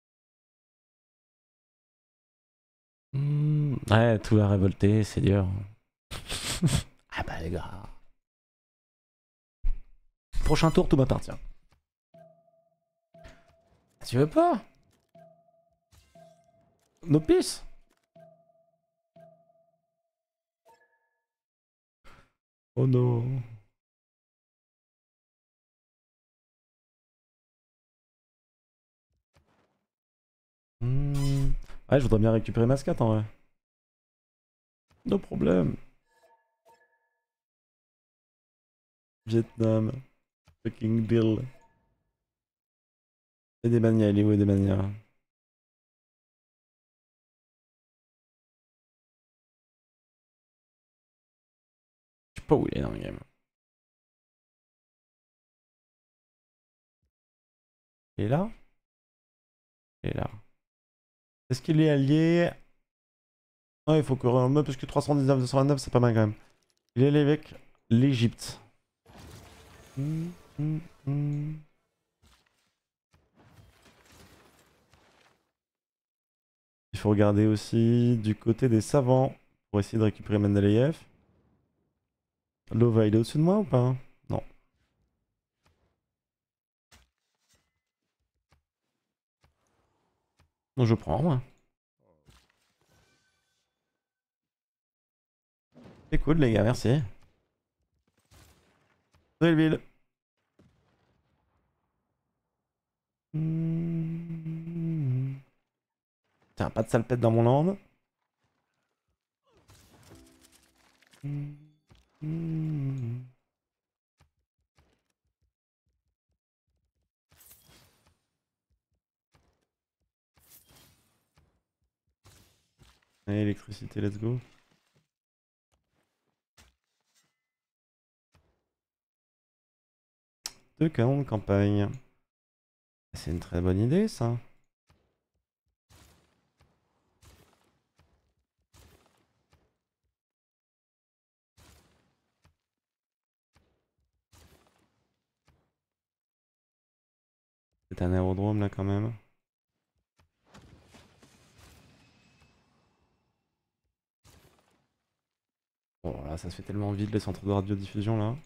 Hmm, ouais, tout a révolté, c'est dur. Ah bah les gars. Prochain tour, tout m'appartient. Tu veux pas? No peace? Oh non. Hmm. Ouais, je voudrais bien récupérer Mascat en vrai. No problème. Vietnam. Fucking deal. Et des manias, il est où des manias? Je sais pas où il est dans le game. Il est là? Il est là. Est-ce qu'il est allié? Ouais, il faut que... Parce que trois cent dix-neuf, deux cent vingt-neuf, c'est pas mal quand même. Il est allié avec l'Egypte. Hmm, hmm, hmm. Il faut regarder aussi du côté des savants pour essayer de récupérer Mendeleïev. Lova, il est au-dessus de moi ou pas? Non. Non, je prends, moi. C'est cool, les gars, merci. Drillville. Hmm. Tiens, pas de salpette dans mon land. Hmm. Hmm. Allez, électricité, let's go. Deux canons de campagne. C'est une très bonne idée, ça. C'est un aérodrome, là, quand même. Oh là, ça se fait tellement vite, les centres de radiodiffusion, là.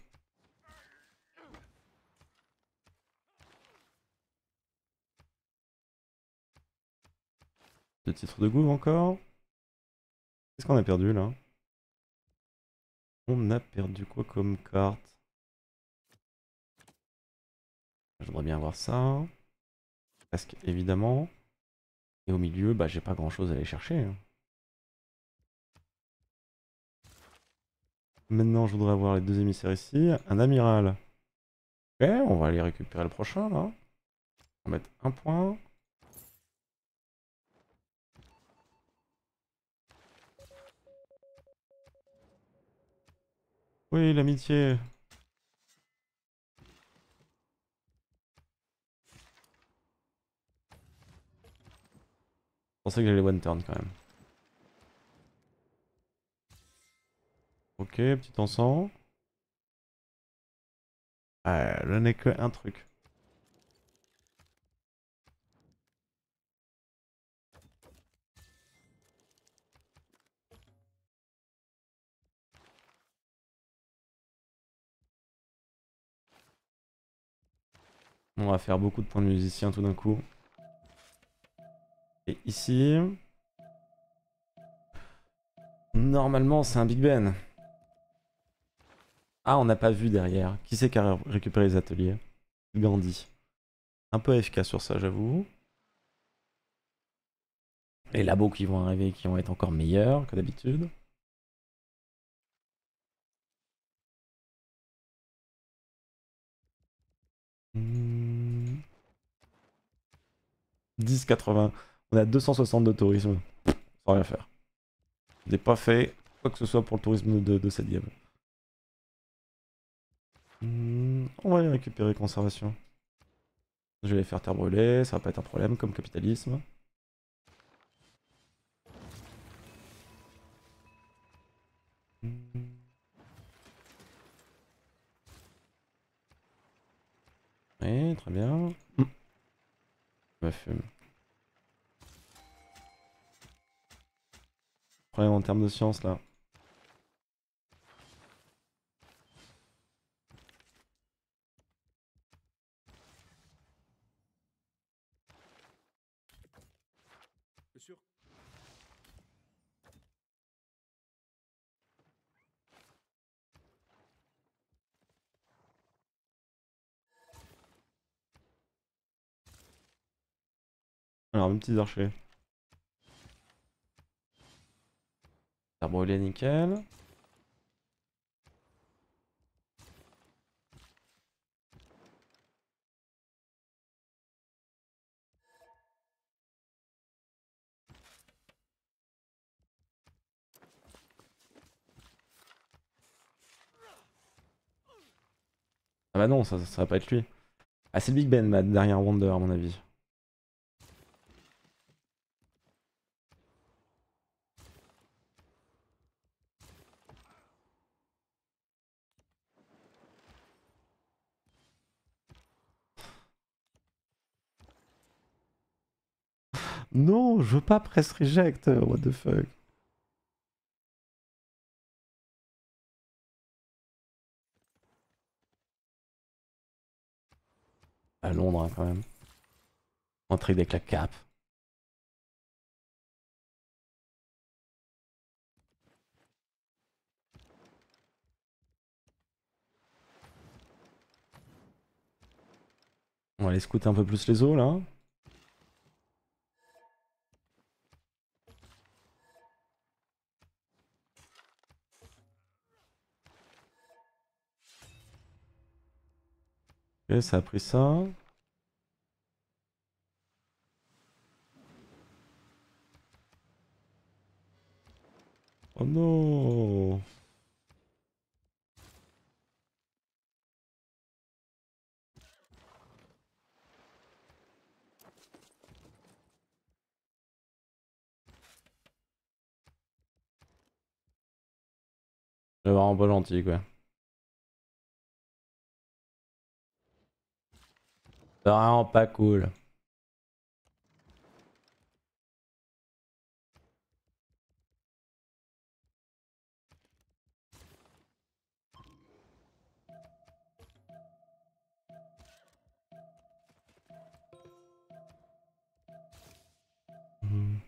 Deux titres de Gouv encore. Qu'est-ce qu'on a perdu, là? On a perdu quoi comme carte? J'aimerais bien voir ça. Presque, évidemment. Et au milieu, bah, j'ai pas grand-chose à aller chercher, hein. Maintenant, je voudrais avoir les deux émissaires ici. Un amiral. Ok, on va aller récupérer le prochain, là. On va mettre un point. Oui, l'amitié. Je pensais que j'allais one turn quand même. Ok, petit encens. Ah, je n'ai que un truc. On va faire beaucoup de points de musicien tout d'un coup. Et ici... Normalement, c'est un Big Ben. Ah, on n'a pas vu derrière. Qui c'est qui a récupéré les ateliers? Gandhi. Un peu A F K sur ça, j'avoue. Les labos qui vont arriver, qui vont être encore meilleurs que d'habitude. Hmm. dix quatre-vingts. On a deux cent soixante de tourisme. Sans rien faire. Je n'ai pas fait quoi que ce soit pour le tourisme de, de cette game. Hmm. On va aller récupérer conservation. Je vais les faire terre brûlée, ça va pas être un problème comme capitalisme. Hmm. Oui, très bien. Hmm. Ma fume. Problème en termes de science là.
Sûr.
Alors, mes petits archers. Terre brûlée, nickel. Ah bah non, ça, ça va pas être lui. Ah, c'est le Big Ben, ma dernière Wonder, à mon avis. Non, je veux pas press reject, what the fuck. À Londres, hein, quand même. Entrer avec la cape. On va aller scouter un peu plus les eaux, là. Ok, ça a pris ça. Oh non. C'est vraiment pas gentil, quoi. C'est vraiment pas cool. Hmm.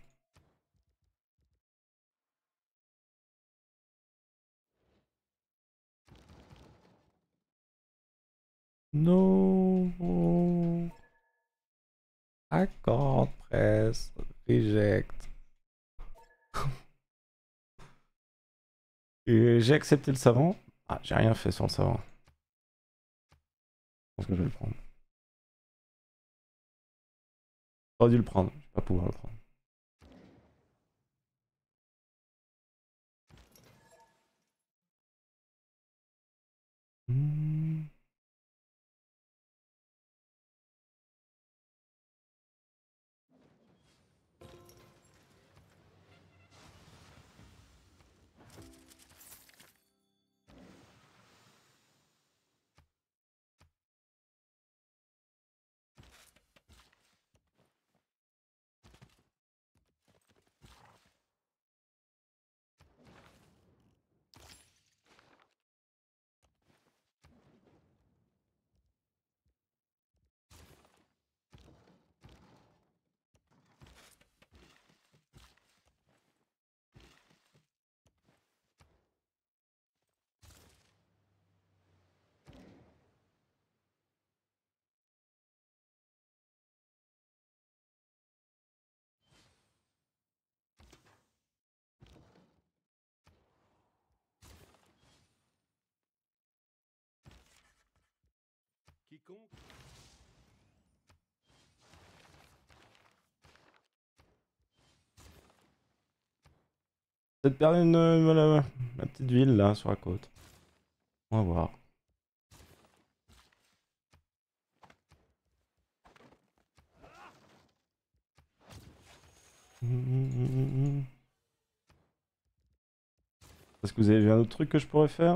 No. Accord, press, reject. Et j'ai accepté le savant. Ah, j'ai rien fait sur le savant. Je pense que je vais le prendre. J'aurais dû le prendre. Je vais pas pouvoir le prendre. Hmm.
Quiconque.
Peut-être perdre une, une- la, la petite ville là sur la côte. On va voir. Est-ce que vous avez vu un autre truc que je pourrais faire?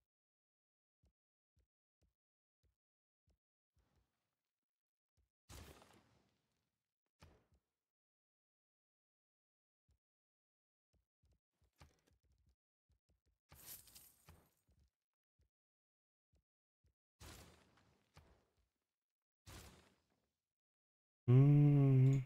Hmm.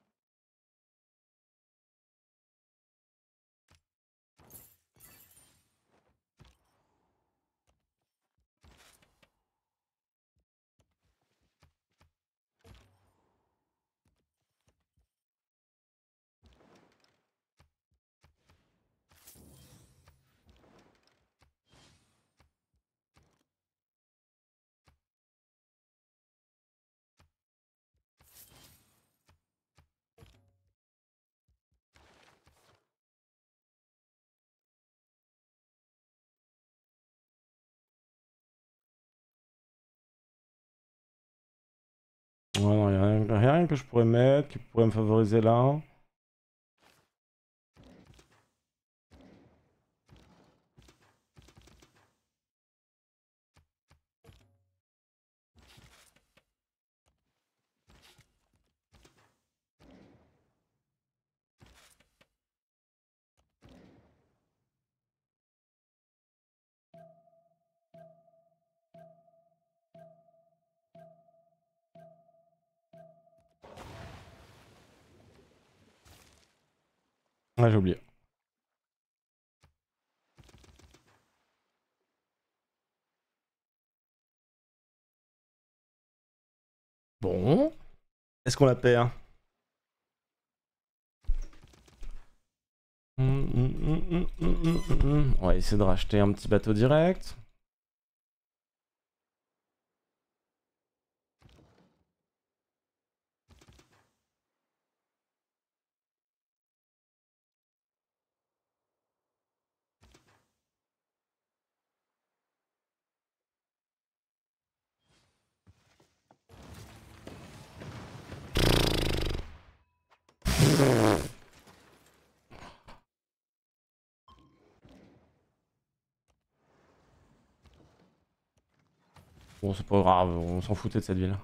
Ouais, non, y a rien, y a rien que je pourrais mettre qui pourrait me favoriser là. Ouais, j'ai oublié. Bon. Est-ce qu'on la perd? Hum, hum, hum, hum, hum, hum, hum, hum. On va essayer de racheter un petit bateau direct. Bon, c'est pas grave, on s'en foutait de cette ville.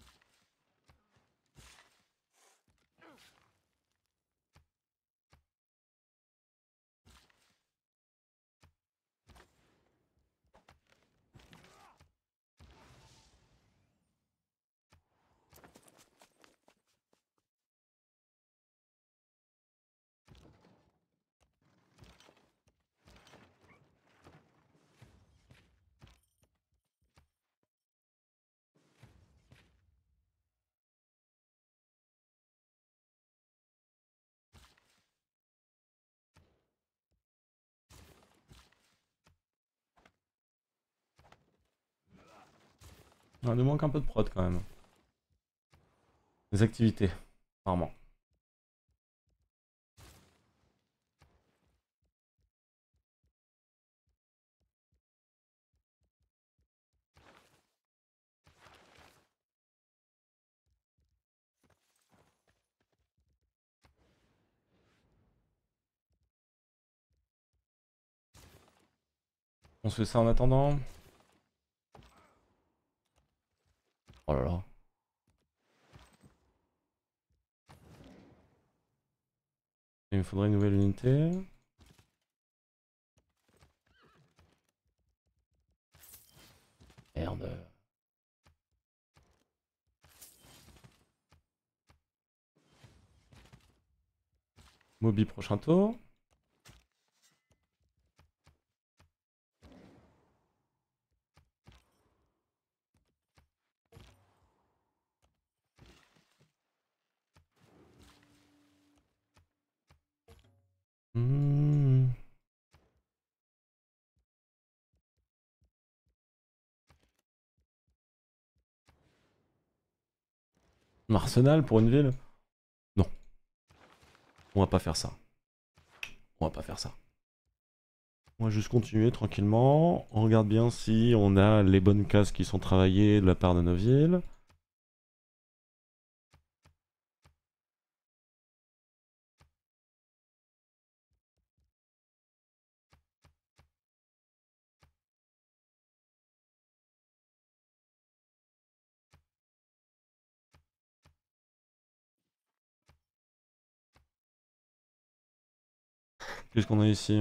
Il nous manque un peu de prod quand même. Des activités, apparemment. On se fait ça en attendant. Oh là là. Il me faudrait une nouvelle unité. Merde. Moby prochain tour. Mmh. Un arsenal pour une ville? Non. On va pas faire ça. On va pas faire ça. On va juste continuer tranquillement. On regarde bien si on a les bonnes cases qui sont travaillées de la part de nos villes. Qu'est-ce qu'on a ici?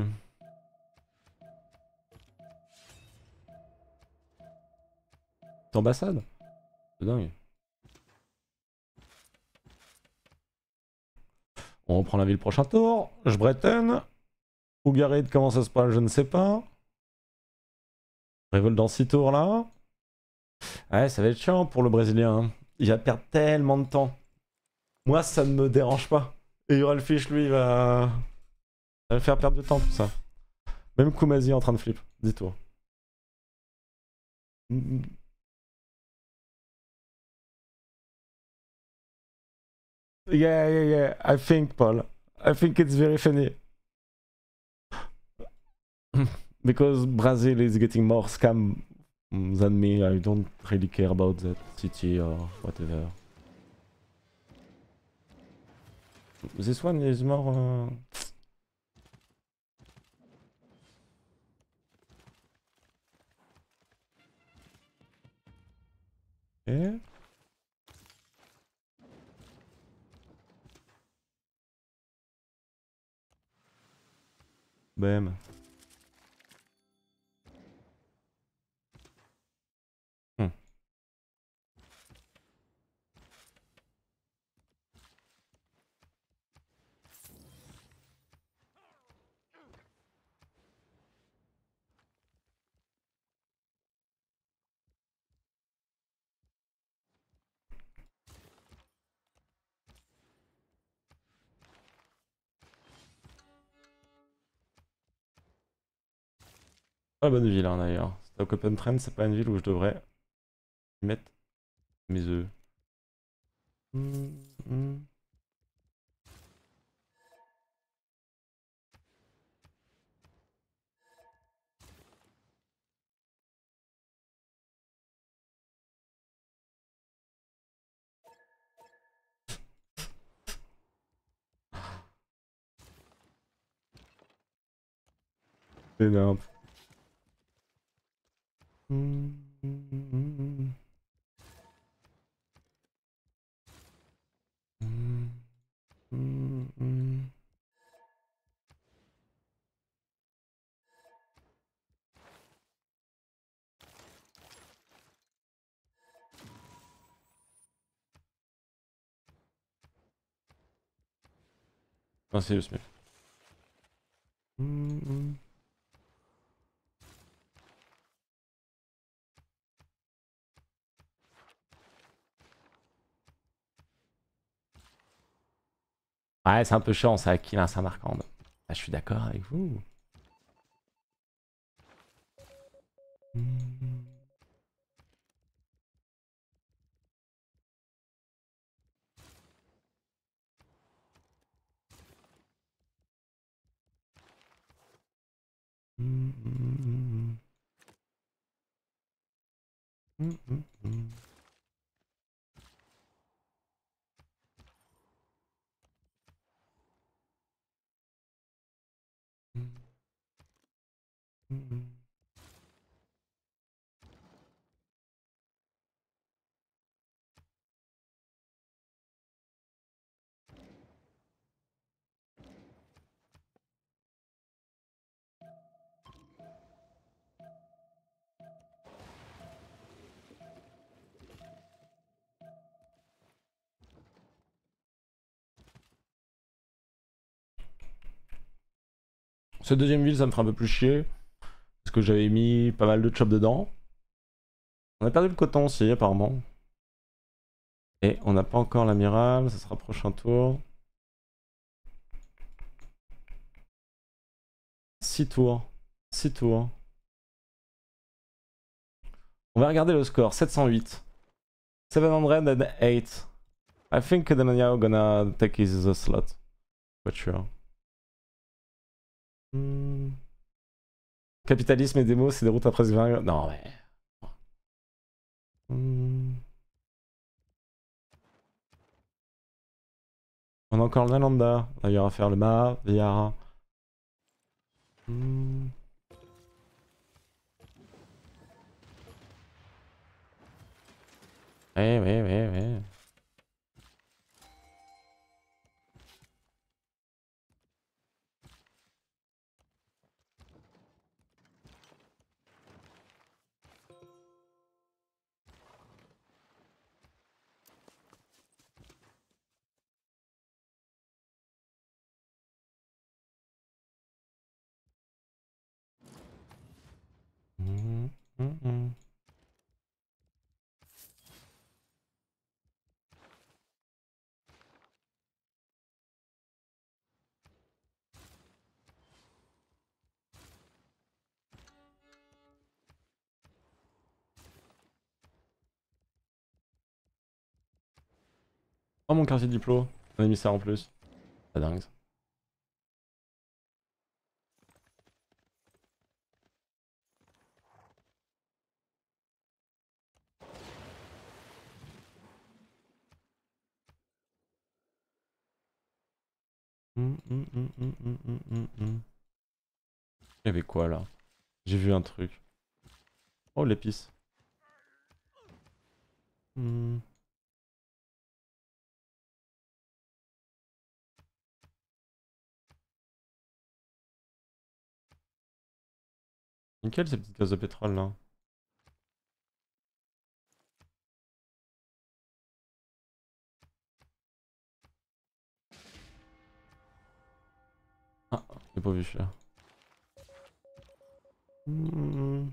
Ambassade? C'est dingue. On reprend la ville prochain tour. Je bretonne. Ougarid, comment ça se passe? Je ne sais pas. Révolte dans six tours là. Ouais, ça va être chiant pour le Brésilien. Hein. Il va perdre tellement de temps. Moi, ça ne me dérange pas. Et Uralfish, lui, il va... va me faire perdre du temps tout ça. Même Kumazi est en train de flip. Dis-toi. Yeah, yeah, yeah. I think, Paul. I think it's very funny. Because Brazil is getting more scam than me. I don't really care about that city or whatever. This one is more... Uh... Okay. Bam. Hmm. Pas bonne ville hein, d'ailleurs. Stock Open Trend, c'est pas une ville où je devrais mettre mes œufs. Hmm, hmm. C'est énorme. Hmm, hmm, hmm, hmm. Hmm, hmm. Ah, c'est le Smith. Hmm, hmm. Ouais, c'est un peu chiant, ça a kill un Samarcande. Ah, je suis d'accord avec vous. Hmm. Hmm, hmm, hmm, hmm, hmm. Hmm, hmm, hmm. Cette deuxième ville, ça me ferait un peu plus chier. Parce que j'avais mis pas mal de chops dedans. On a perdu le coton aussi, apparemment. Et on n'a pas encore l'amiral, ça sera prochain tour. six tours. six tours. On va regarder le score, sept cent huit. sept cent eight. I think Netanyahu gonna take his uh, slot. Pas sûr. Hmm. Capitalisme et démo, c'est des routes à presque vingt. Non, mais. Hmm. On a encore le Nalanda. D'ailleurs, à faire le Ma, Viara. Hmm. Ouais, ouais, ouais, ouais. Hmm, hmm, hmm. Oh, mon quartier diplo. On a mis ça en plus. C'est dingue ça. Hmm, hmm, hmm, hmm, hmm, hmm, hmm, hmm. Il y avait quoi là? J'ai vu un truc. Oh, l'épice. Hmm. Nickel ces petites cases de pétrole là. Ah, j'ai pas vu celui-là. Hmm.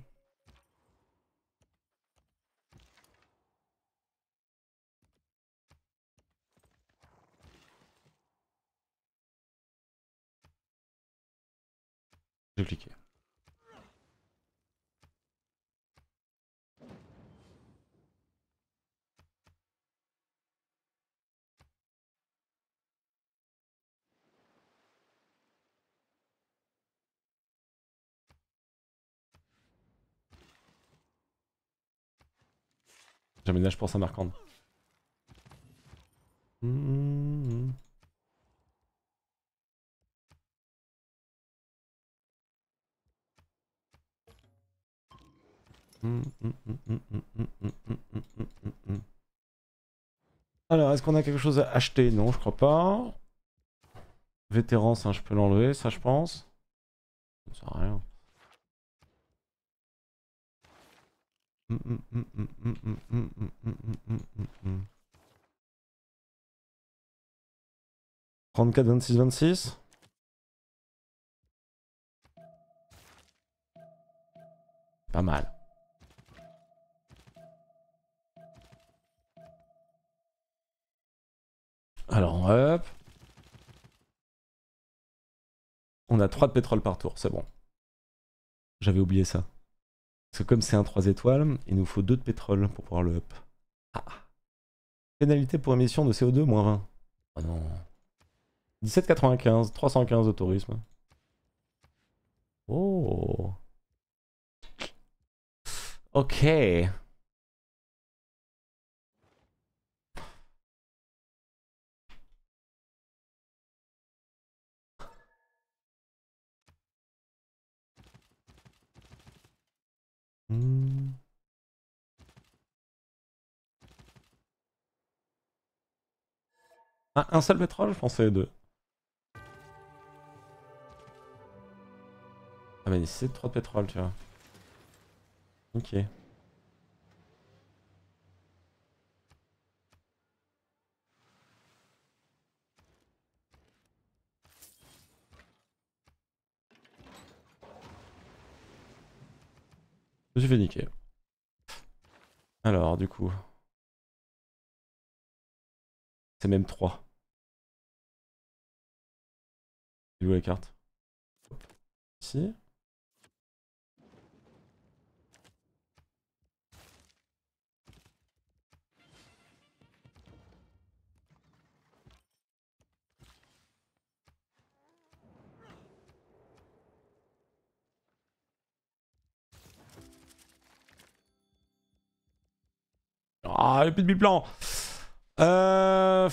J'ai cliqué. J'aménage pour Samarcande. Hmm. Hmm, hmm, hmm, hmm, hmm, hmm, hmm, hmm, hmm, hmm, hmm. Alors, est-ce qu'on a quelque chose à acheter? Non, je crois pas. Vétéran, ça, je peux l'enlever, ça, je pense. Ça sert à rien. Hmm, hmm, hmm, hmm, hmm, hmm, hmm, hmm, hmm, hmm, hmm, hmm. trente-quatre, vingt-six, vingt-six. Pas mal. Alors, hop. On a trois de pétrole par tour, c'est bon. J'avais oublié ça. Parce que comme c'est un trois étoiles, il nous faut deux de pétrole pour pouvoir le up. Ah. Pénalité pour émission de C O deux, moins vingt. Oh non. dix-sept quatre-vingt-quinze, trois cent quinze de tourisme. Oh. Ok. Hmm. Ah, un seul pétrole, je pensais deux. Ah mais c'est trois de pétrole, tu vois. Ok. Je me suis fait niquer. Alors, du coup. C'est même trois. Il est où la carte? Ici. Ah, il n'y a plus de biplan. Euh...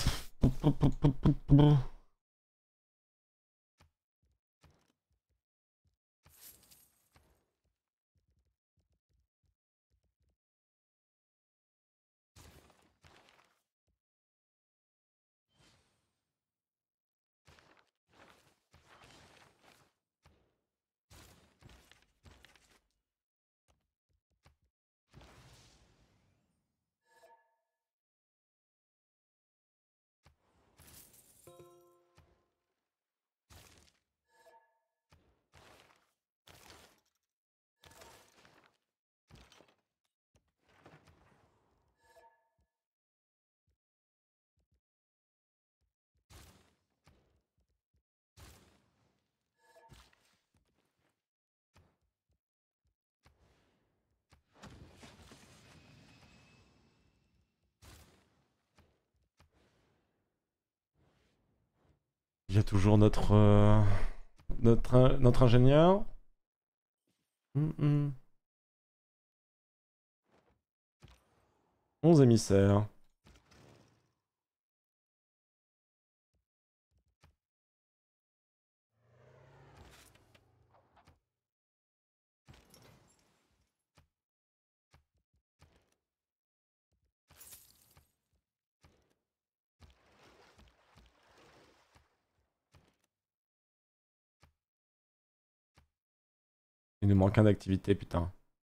Il y a toujours notre... euh, Notre, in- notre ingénieur. Mm -mm. onze émissaires. Il nous manque un d'activité, putain.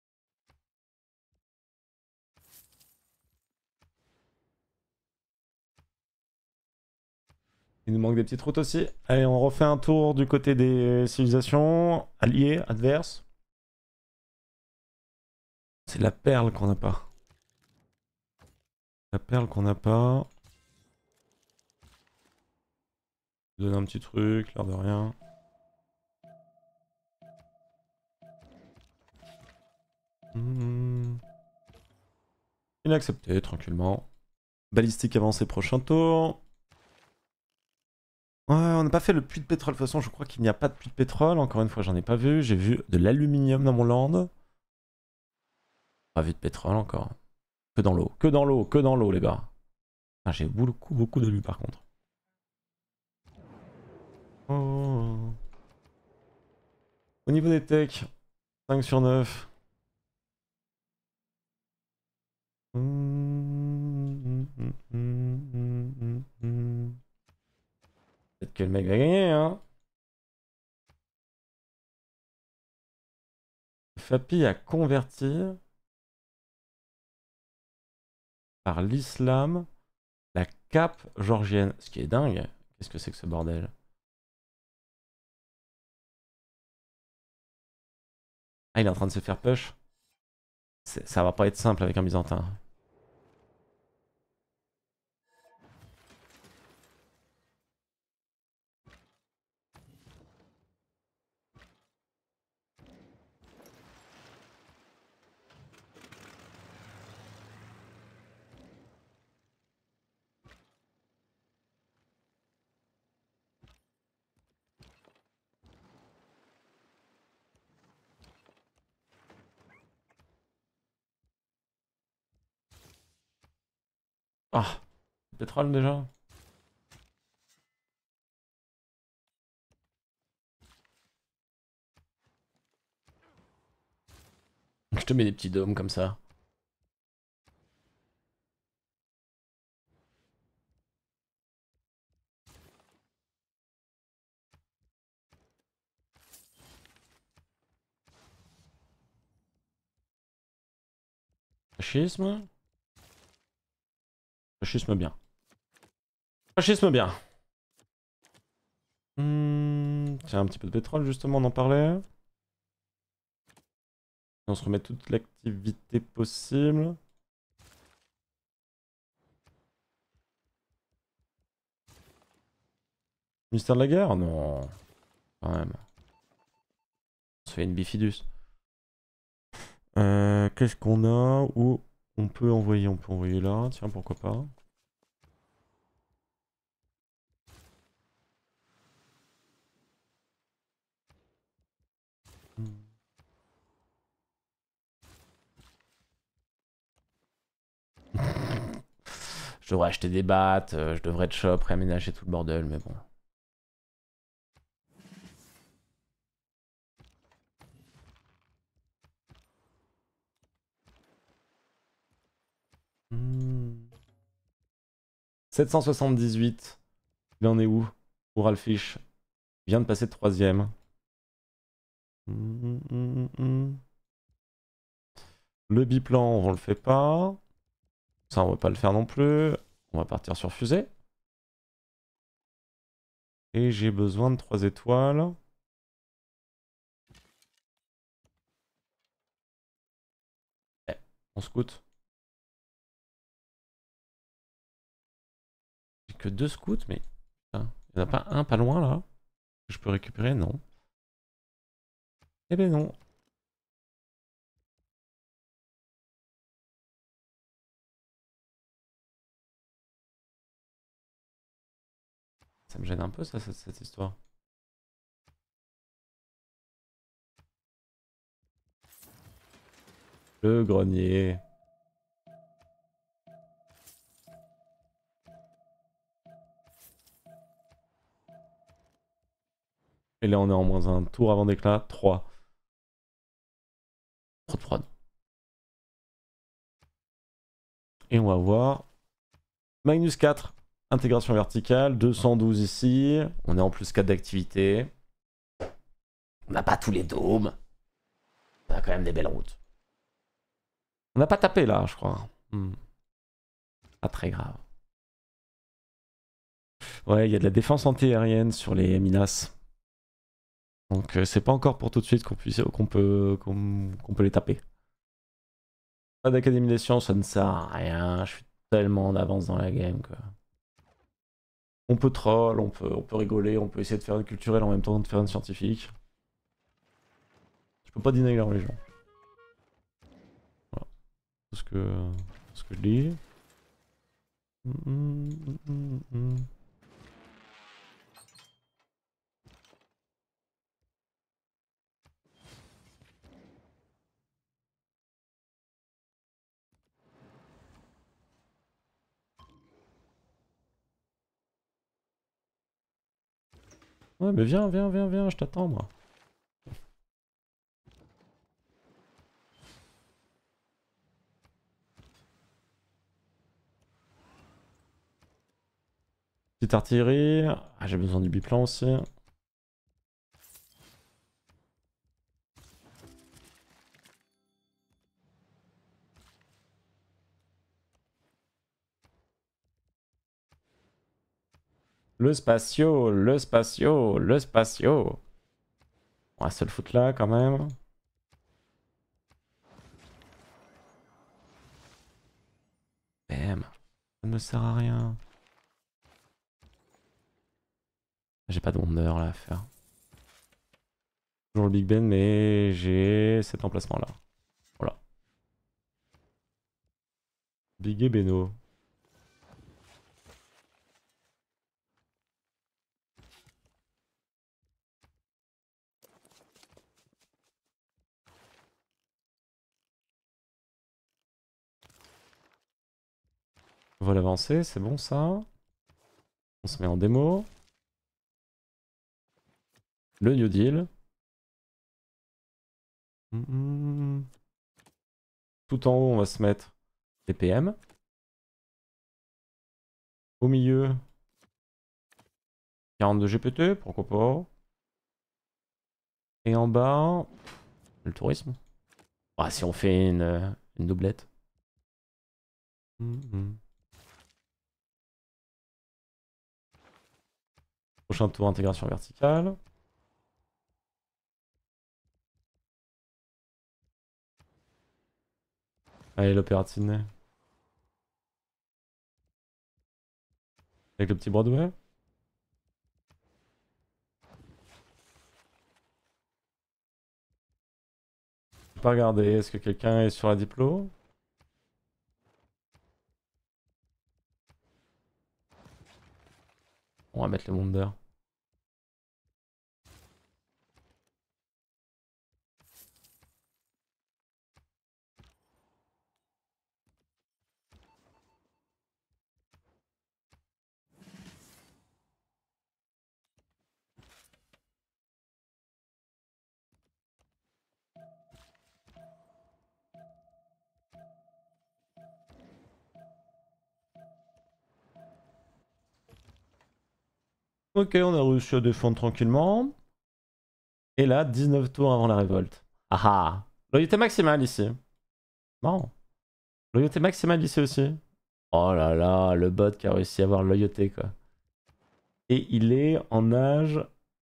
Il nous manque des petites routes aussi. Allez, on refait un tour du côté des civilisations alliées, adverses. C'est la perle qu'on n'a pas. La perle qu'on n'a pas. Je donne un petit truc, l'air de rien. Hmm. Il a accepté tranquillement. Balistique avancé prochain tour. Ouais, on n'a pas fait le puits de pétrole. De toute façon, je crois qu'il n'y a pas de puits de pétrole. Encore une fois, j'en ai pas vu. J'ai vu de l'aluminium dans mon land. Pas vu de pétrole encore. Que dans l'eau. Que dans l'eau. Que dans l'eau, les gars. Ah, j'ai beaucoup, beaucoup d'alu par contre. Oh. Au niveau des techs, cinq sur neuf. Peut-être que le mec va gagner, hein. Fapi a converti par l'islam la cape georgienne. Ce qui est dingue. Qu'est-ce que c'est que ce bordel? Ah, il est en train de se faire push. Ça va pas être simple avec un byzantin. Ah, pétrole déjà. Je te mets des petits dômes comme ça. Fascisme. Fascisme bien. Fascisme bien. Hmm, tiens, un petit peu de pétrole justement, on en parlait. On se remet toute l'activité possible. Mystère de la guerre? Non. Quand même. On se fait une bifidus. Euh, Qu'est-ce qu'on a? Où on peut envoyer? On peut envoyer là. Tiens, pourquoi pas. Je devrais acheter des battes, euh, je devrais être shop, réaménager tout le bordel, mais bon. Hmm. sept cent soixante-dix-huit. Il en est où? Pour Alfish. Il vient de passer de troisième. Hmm, hmm, hmm. Le biplan, on le fait pas. Ça, on va pas le faire non plus. On va partir sur fusée. Et j'ai besoin de trois étoiles. Eh, on scout. J'ai que deux scouts, mais... Putain, il n'y en a pas un pas loin, là? Que je peux récupérer? Non. Eh ben non. Ça me gêne un peu, ça, cette, cette histoire. Le grenier. Et là, on est en moins un tour avant d'éclat. trois. Trop de prod. Et on va voir. Minus quatre. Intégration verticale. deux cent douze ici. On est en plus quatre d'activité. On n'a pas tous les dômes. On a quand même des belles routes. On n'a pas tapé là, je crois. Hmm. Pas très grave. Ouais, il y a de la défense anti-aérienne sur les Minas. Donc euh, c'est pas encore pour tout de suite qu'on puisse qu'on peut qu'on qu'on peut les taper. Pas d'académie des sciences, ça ne sert à rien. Je suis tellement en avance dans la game que. On peut troll, on peut, on peut rigoler, on peut essayer de faire une culturelle en même temps de faire une scientifique. Je peux pas dîner avec la religion. Voilà. C'est ce que, ce que je dis. Mm, mm, mm, mm. Ouais, mais viens, viens, viens, viens, je t'attends, moi. Petite artillerie. Ah, j'ai besoin du biplan aussi. Le spatio, le spatio, le spatio. On va se le foutre là quand même. Bam. Ça ne me sert à rien. J'ai pas de wonder là à faire. Toujours le Big Ben, mais j'ai cet emplacement là. Voilà. Big et Beno. Vol avancé, c'est bon ça. On se met en démo. Le New Deal. Mm-hmm. Tout en haut, on va se mettre les P M. Au milieu, quarante-deux G P T, pourquoi pas. Et en bas, le tourisme. Ah, si on fait une, une doublette. Mm-hmm. Prochain tour, intégration verticale. Allez, l'opéra de Sydney. Avec le petit Broadway. Je peux pas regarder. Est-ce que quelqu'un est sur la diplo? On va mettre le Wonder. Ok, on a réussi à défendre tranquillement. Et là, dix-neuf tours avant la révolte. Ah ah! Loyauté maximale ici. Marrant. Loyauté maximale ici aussi. Oh là là, le bot qui a réussi à avoir loyauté quoi. Et il est en âge...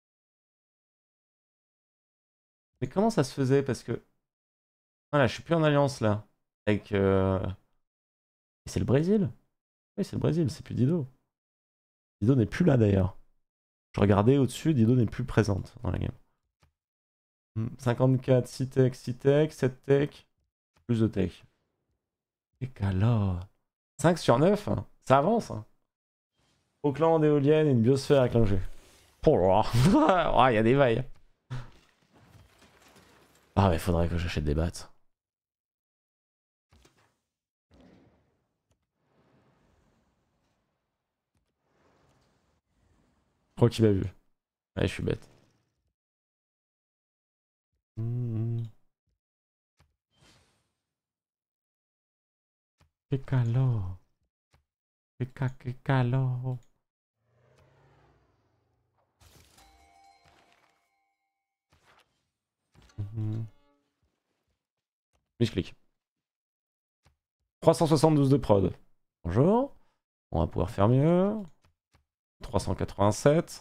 Mais comment ça se faisait? Parce que... Voilà, je suis plus en alliance là. Avec... Euh... C'est le Brésil? Oui, c'est le Brésil, c'est plus Dido. Dido n'est plus là d'ailleurs. Je regardais au-dessus, Dido n'est plus présente dans la game. cinquante-quatre, six tech, six tech, sept tech, plus de tech. Et alors cinq sur neuf, hein. Ça avance. Hein. Auckland d'éolienne et une biosphère à Clinger. Oh là là, il y a des vailles. Ah mais faudrait que j'achète des battes. Je crois qu'il m'a vu. Ouais, je suis bête. Mmh. Que calor. Que ca que calor. Mmh. Mais je clique. trois cent soixante-douze de prod. Bonjour. On va pouvoir faire mieux. trois cent quatre-vingt-sept.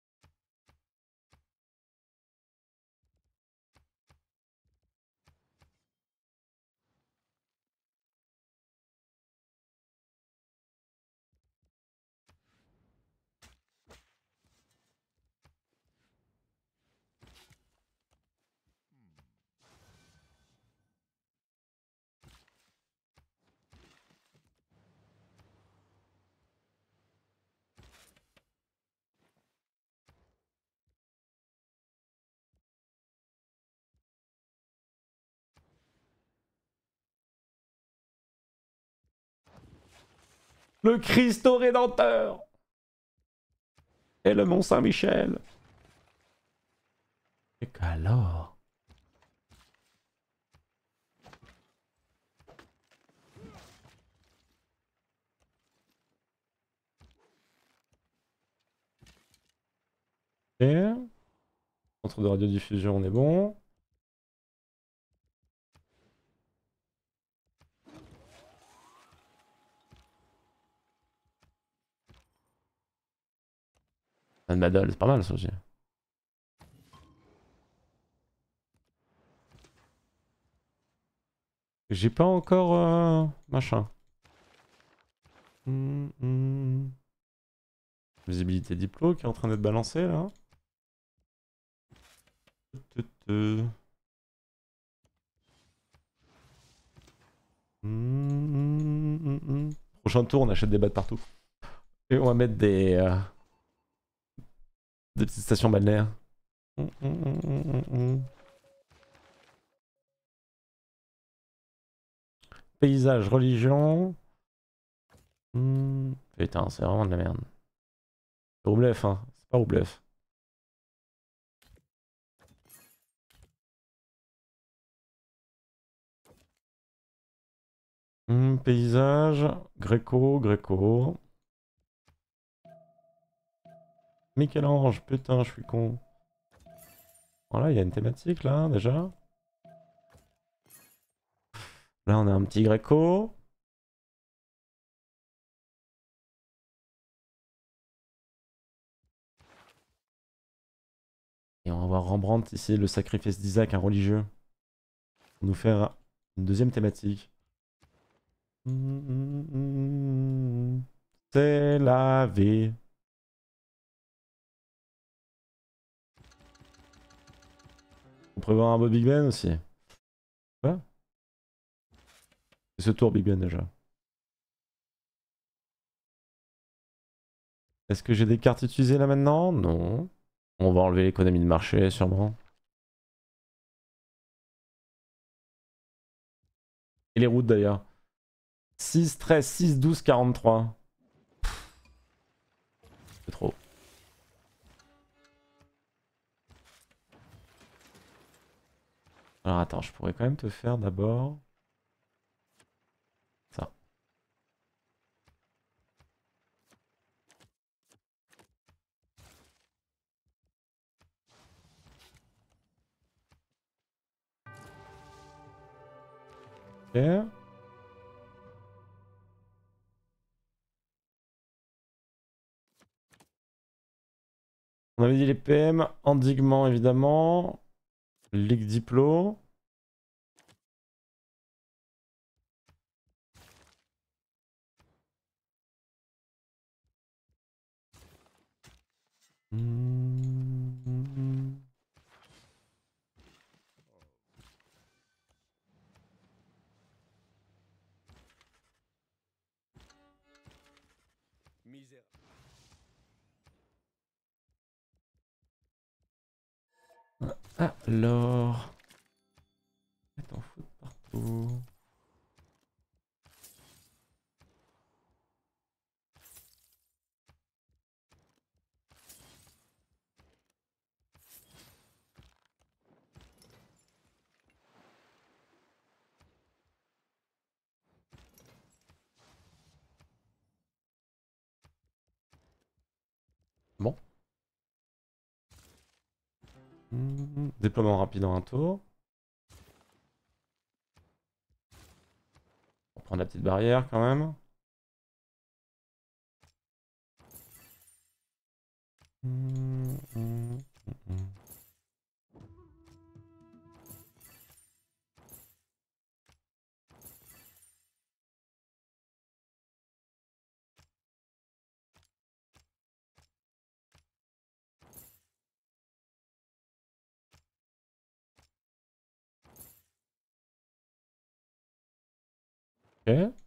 Le Christ Rédempteur et le Mont Saint-Michel. Et qu'alors? Et centre de radiodiffusion, on est bon. Un Madol, c'est pas mal ça aussi. J'ai pas encore euh, machin. Mmh, mmh. Visibilité diplo qui est en train d'être balancée là. Mmh, mmh, mmh. Prochain tour, on achète des battes partout. Et on va mettre des, euh, des petites stations balnéaires. Mmh, mmh, mmh, mmh. Paysage, religion. Mmh. Putain, c'est vraiment de la merde. C'est Roublev, hein. C'est pas Roublev. Mmh, paysage, Gréco, Gréco. Michel-Ange, putain, je suis con. Voilà, il y a une thématique là, déjà. Là, on a un petit Gréco. Et on va voir Rembrandt ici, le sacrifice d'Isaac, un religieux. Pour nous faire une deuxième thématique. C'est la vie. On prévoit un beau Big Ben aussi. Quoi? C'est ce tour Big Ben déjà. Est-ce que j'ai des cartes utilisées là maintenant? Non. On va enlever l'économie de marché sûrement. Et les routes d'ailleurs. six, treize, six, douze, quarante-trois. C'est trop. Alors attends, je pourrais quand même te faire d'abord ça. Ok. On avait dit les P M, endiguement évidemment, Ligue Diplo. Hmm.
Misère.
Alors... T'en fous de partout. Bon. Hmm. Déploiement rapide en un tour. On prend la petite barrière quand même. Hmm, hmm, hmm, hmm. Ok.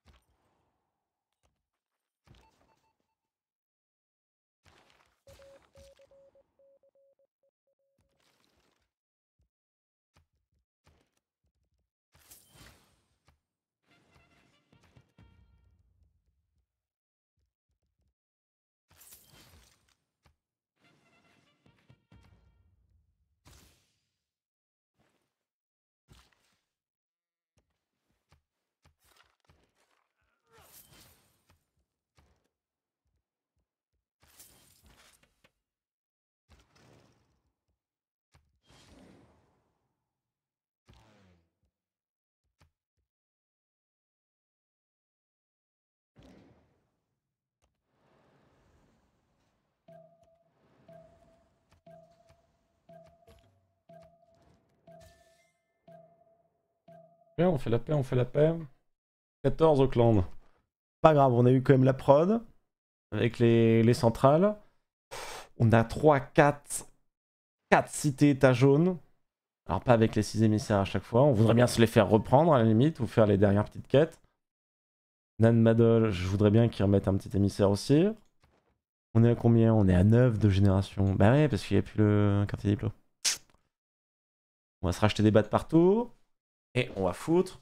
Ok, on fait la paix, on fait la paix. quatorze Auckland. Pas grave, on a eu quand même la prod avec les, les centrales. On a trois, quatre, quatre cités états jaunes. Alors pas avec les six émissaires à chaque fois. On voudrait bien se les faire reprendre à la limite ou faire les dernières petites quêtes. Nan Madol, je voudrais bien qu'ils remettent un petit émissaire aussi. On est à combien? On est à neuf de génération. Bah ouais, parce qu'il n'y a plus le quartier diplo. On va se racheter des battes partout. Et on va foutre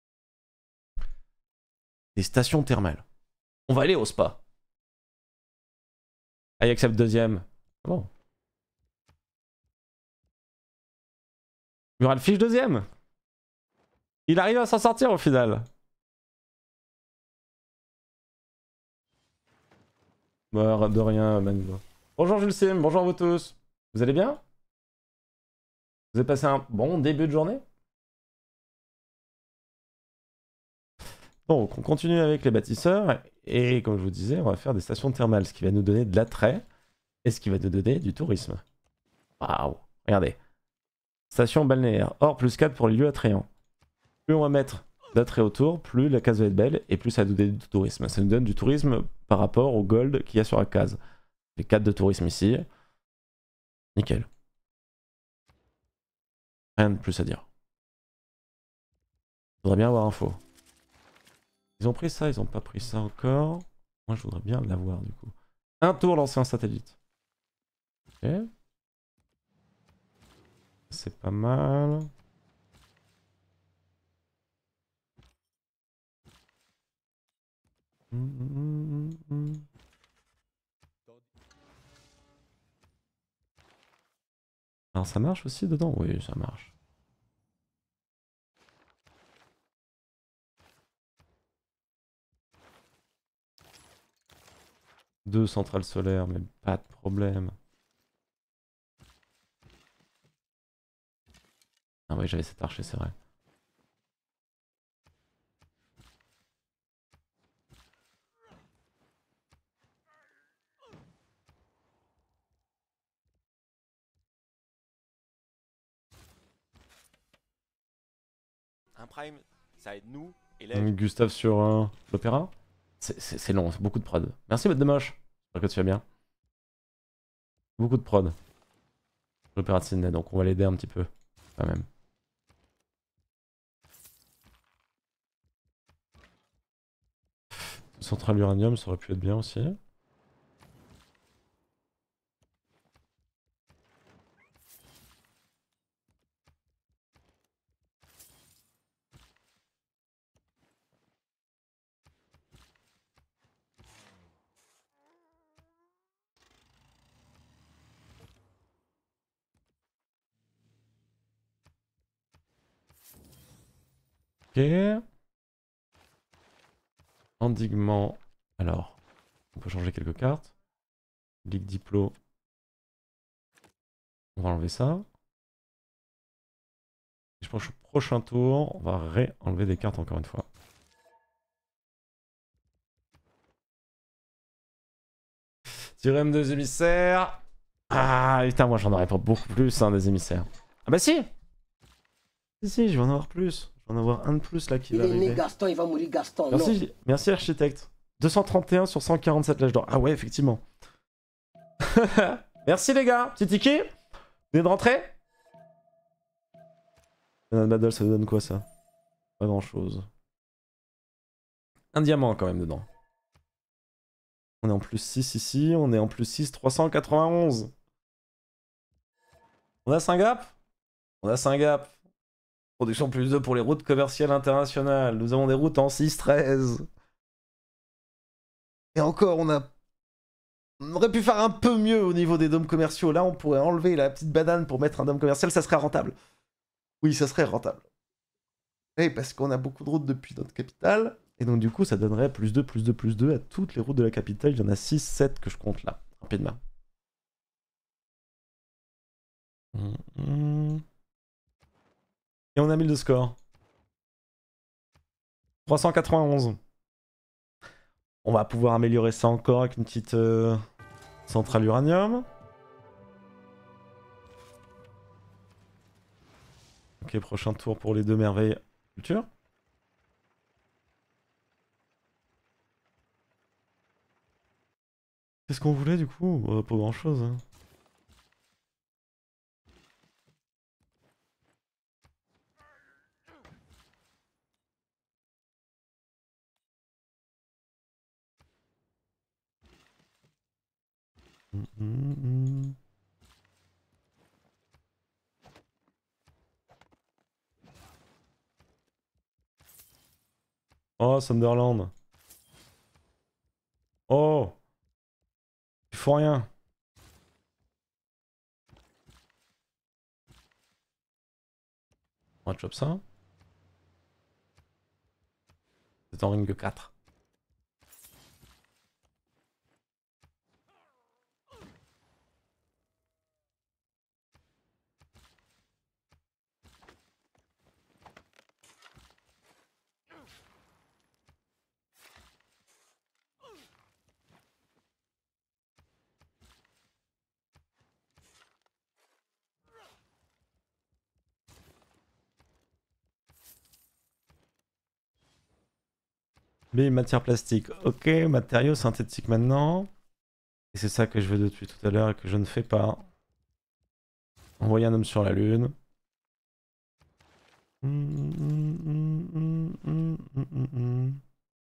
des stations thermales. On va aller au spa. Ah, il accepte deuxième. Ah bon. Mural fiche deuxième. Il arrive à s'en sortir au final. Bah, de rien, Manu. Bonjour Jules Sim, bonjour à vous tous. Vous allez bien? Vous avez passé un bon début de journée? Donc, on continue avec les bâtisseurs. Et comme je vous disais, on va faire des stations thermales, ce qui va nous donner de l'attrait et ce qui va nous donner du tourisme. Waouh, regardez. Station balnéaire. Or, plus quatre pour les lieux attrayants. Plus on va mettre d'attrait autour, plus la case va être belle et plus ça nous donne du tourisme. Ça nous donne du tourisme par rapport au gold qu'il y a sur la case. Les quatre de tourisme ici. Nickel. Rien de plus à dire. Je voudrais bien avoir info. Ils ont pris ça, ils ont pas pris ça encore. Moi je voudrais bien l'avoir du coup. Un tour lancé en satellite. Ok. C'est pas mal. Hum, hum, hum. Alors ça marche aussi dedans? Oui, ça marche. Deux centrales solaires, mais pas de problème. Ah oui, j'avais cet archer, c'est vrai.
Un prime, ça aide nous et l'edge.
Gustave sur euh, l'opéra. C'est long, c'est beaucoup de prod. Merci, Bête de Moche. J'espère que tu vas bien. Beaucoup de prod. L'opéra de Sydney, donc on va l'aider un petit peu, quand même. Centrale uranium, ça aurait pu être bien aussi. Ok. Endiguement. Alors, on peut changer quelques cartes. Ligue Diplo. On va enlever ça. Et je pense que au prochain tour, on va ré-enlever des cartes encore une fois. Théorème des émissaires. Ah putain, moi j'en aurais pas beaucoup plus hein, des émissaires. Ah bah si. Si, si, je vais en avoir plus. Je vais en avoir un de plus là qui
Il
va
est né
arriver.
Gaston, il va mourir Gaston.
Merci, merci architecte. deux cent trente et un sur cent quarante-sept l'âge d'or. Ah ouais, effectivement. Merci les gars. Petit ticket. Vous venez de rentrer? Un battle, ça vous donne quoi ça? Pas grand chose. Un diamant quand même dedans. On est en plus six ici, on est en plus six, trois cent quatre-vingt-onze. On a cinq gap? On a cinq gap. Production plus deux pour les routes commerciales internationales. Nous avons des routes en six treize. Et encore, on a... On aurait pu faire un peu mieux au niveau des dômes commerciaux. Là, on pourrait enlever la petite banane pour mettre un dôme commercial, ça serait rentable. Oui, ça serait rentable. Et parce qu'on a beaucoup de routes depuis notre capitale. Et donc du coup, ça donnerait plus deux, plus deux, plus deux à toutes les routes de la capitale. Il y en a six, sept que je compte là, rapidement. Et on a mille de score. trois cent quatre-vingt-onze. On va pouvoir améliorer ça encore avec une petite euh, centrale uranium. Ok, prochain tour pour les deux merveilles culture. Qu'est-ce qu'on voulait du coup? euh, Pas grand chose. Hein. Mm, mm, mm. Oh, Sunderland. Oh, il faut rien. On va chop ça. C'est en ring quatre. Mais matière plastique. Ok, matériaux synthétiques maintenant. Et c'est ça que je veux depuis tout à l'heure et que je ne fais pas. Envoyer un homme sur la lune. Hum, hum, hum, hum, hum, hum, hum, hum.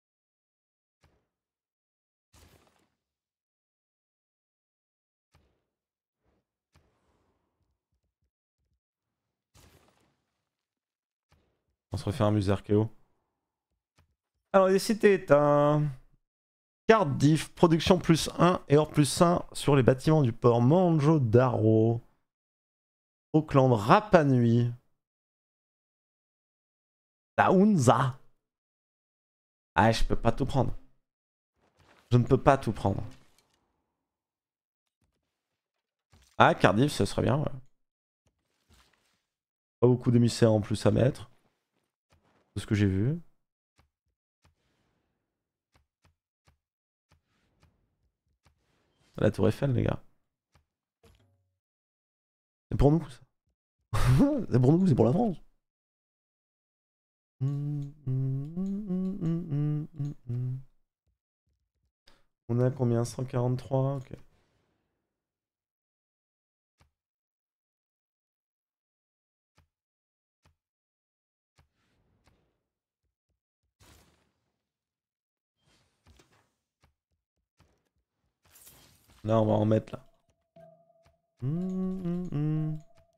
On se refait un musée archéo. Alors les cités est un... Cardiff, production plus un et or plus un sur les bâtiments du port Mohenjo-Daro. Auckland, Rapa Nui. Taunza. Ah, je peux pas tout prendre. Je ne peux pas tout prendre. Ah, Cardiff, ce serait bien, ouais. Pas beaucoup d'émissaires en plus à mettre. De ce que j'ai vu. La Tour Eiffel, les gars. C'est pour nous, ça. C'est pour nous, c'est pour la France. On a combien? cent quarante-trois. Ok. Là, on va en mettre là. Hum, hum, hum.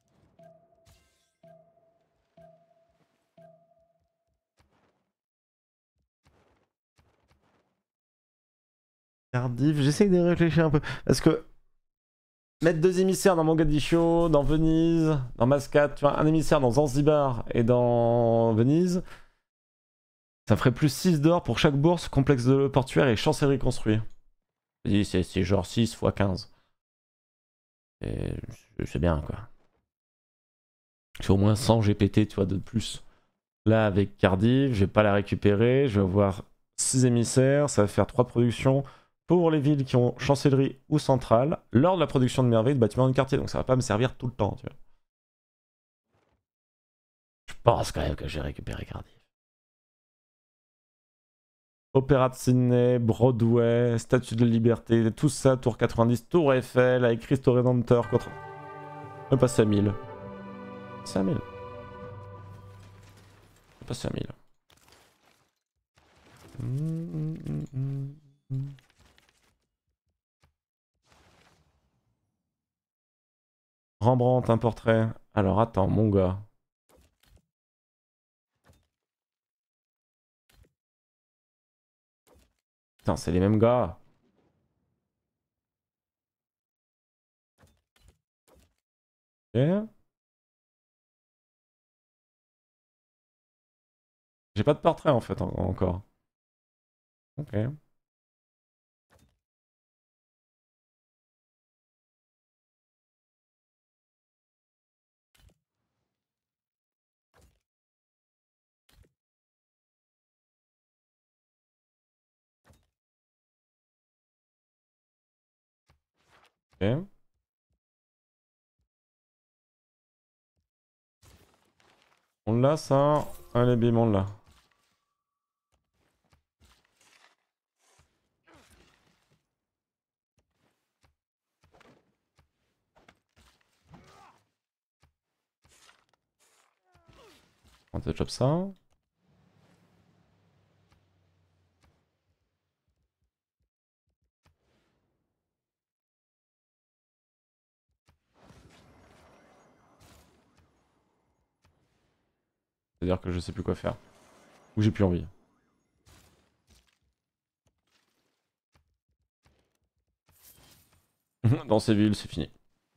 Cardiff, j'essaye de réfléchir un peu. Parce que mettre deux émissaires dans Mogadiscio, dans Venise, dans Mascate, tu vois, un émissaire dans Zanzibar et dans Venise, ça ferait plus six d'or pour chaque bourse, complexe de portuaire et chancellerie construit. C'est genre six fois quinze. Et c'est bien, quoi. J'ai au moins cent G P T, tu vois, de plus. Là, avec Cardiff, je vais pas la récupérer. Je vais avoir six émissaires. Ça va faire trois productions pour les villes qui ont chancellerie ou centrale lors de la production de merveilles de bâtiments de quartier. Donc ça va pas me servir tout le temps, tu vois. Je pense quand même que j'ai récupéré Cardiff. Opéra de Sydney, Broadway, Statue de Liberté, tout ça, Tour quatre-vingt-dix, Tour Eiffel, avec Cristo Redentor contre... On est passé à mille. C'est à mille. On est passé à mille. Mmh, mmh, mmh, mmh. Rembrandt, un portrait. Alors attends, mon gars. Putain, c'est les mêmes gars. Ok. J'ai pas de portrait en fait en encore. Ok. Ok. On l'a ça. Allez bim, on l'a. On va chope ça. C'est-à-dire que je sais plus quoi faire. Ou j'ai plus envie. Dans ces villes, c'est fini.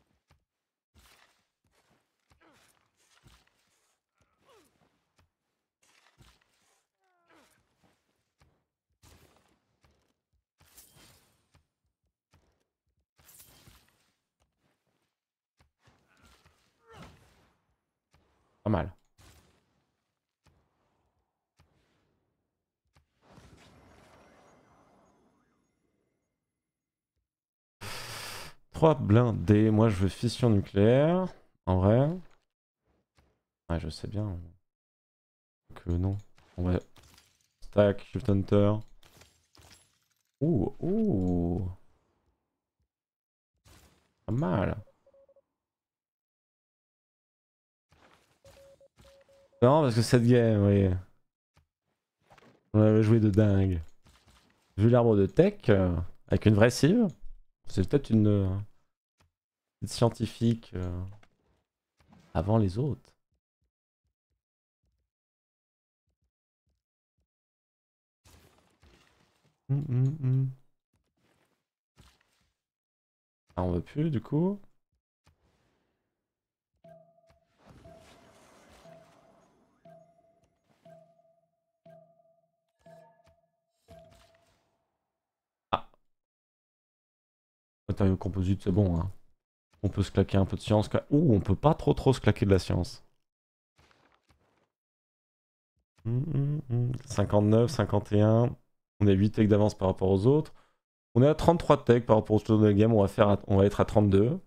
Pas mal. trois blindés. Moi, je veux fission nucléaire. En vrai. Ouais, je sais bien. Que non. On va Tac, Shift Hunter. Ouh, ouh. Pas mal. Non, parce que cette game, oui. On avait joué de dingue. Vu l'arbre de tech, euh, avec une vraie cible, c'est peut-être une, euh, une scientifique euh, avant les autres. Hum, hum, hum. Ah, on veut plus du coup. Ah, matériaux composites, c'est bon. Hein. On peut se claquer un peu de science. Ouh, on peut pas trop trop se claquer de la science. Hum, hum, hum. cinquante-neuf, cinquante et un. On a huit techs d'avance par rapport aux autres. On est à trente-trois techs par rapport au tour de la game. On va, faire à- on va être à trente-deux.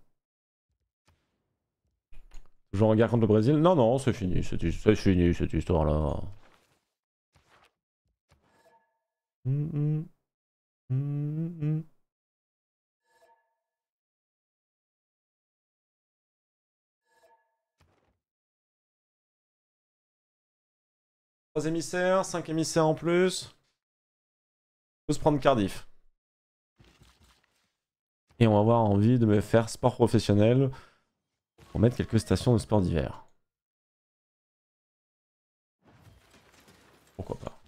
Je regarde contre le Brésil. Non, non, c'est fini. C'est c'est fini cette histoire-là. Hum, hum, hum, hum. trois émissaires, cinq émissaires en plus. On peut se prendre Cardiff. Et on va avoir envie de me faire sport professionnel pour mettre quelques stations de sport d'hiver. Pourquoi pas.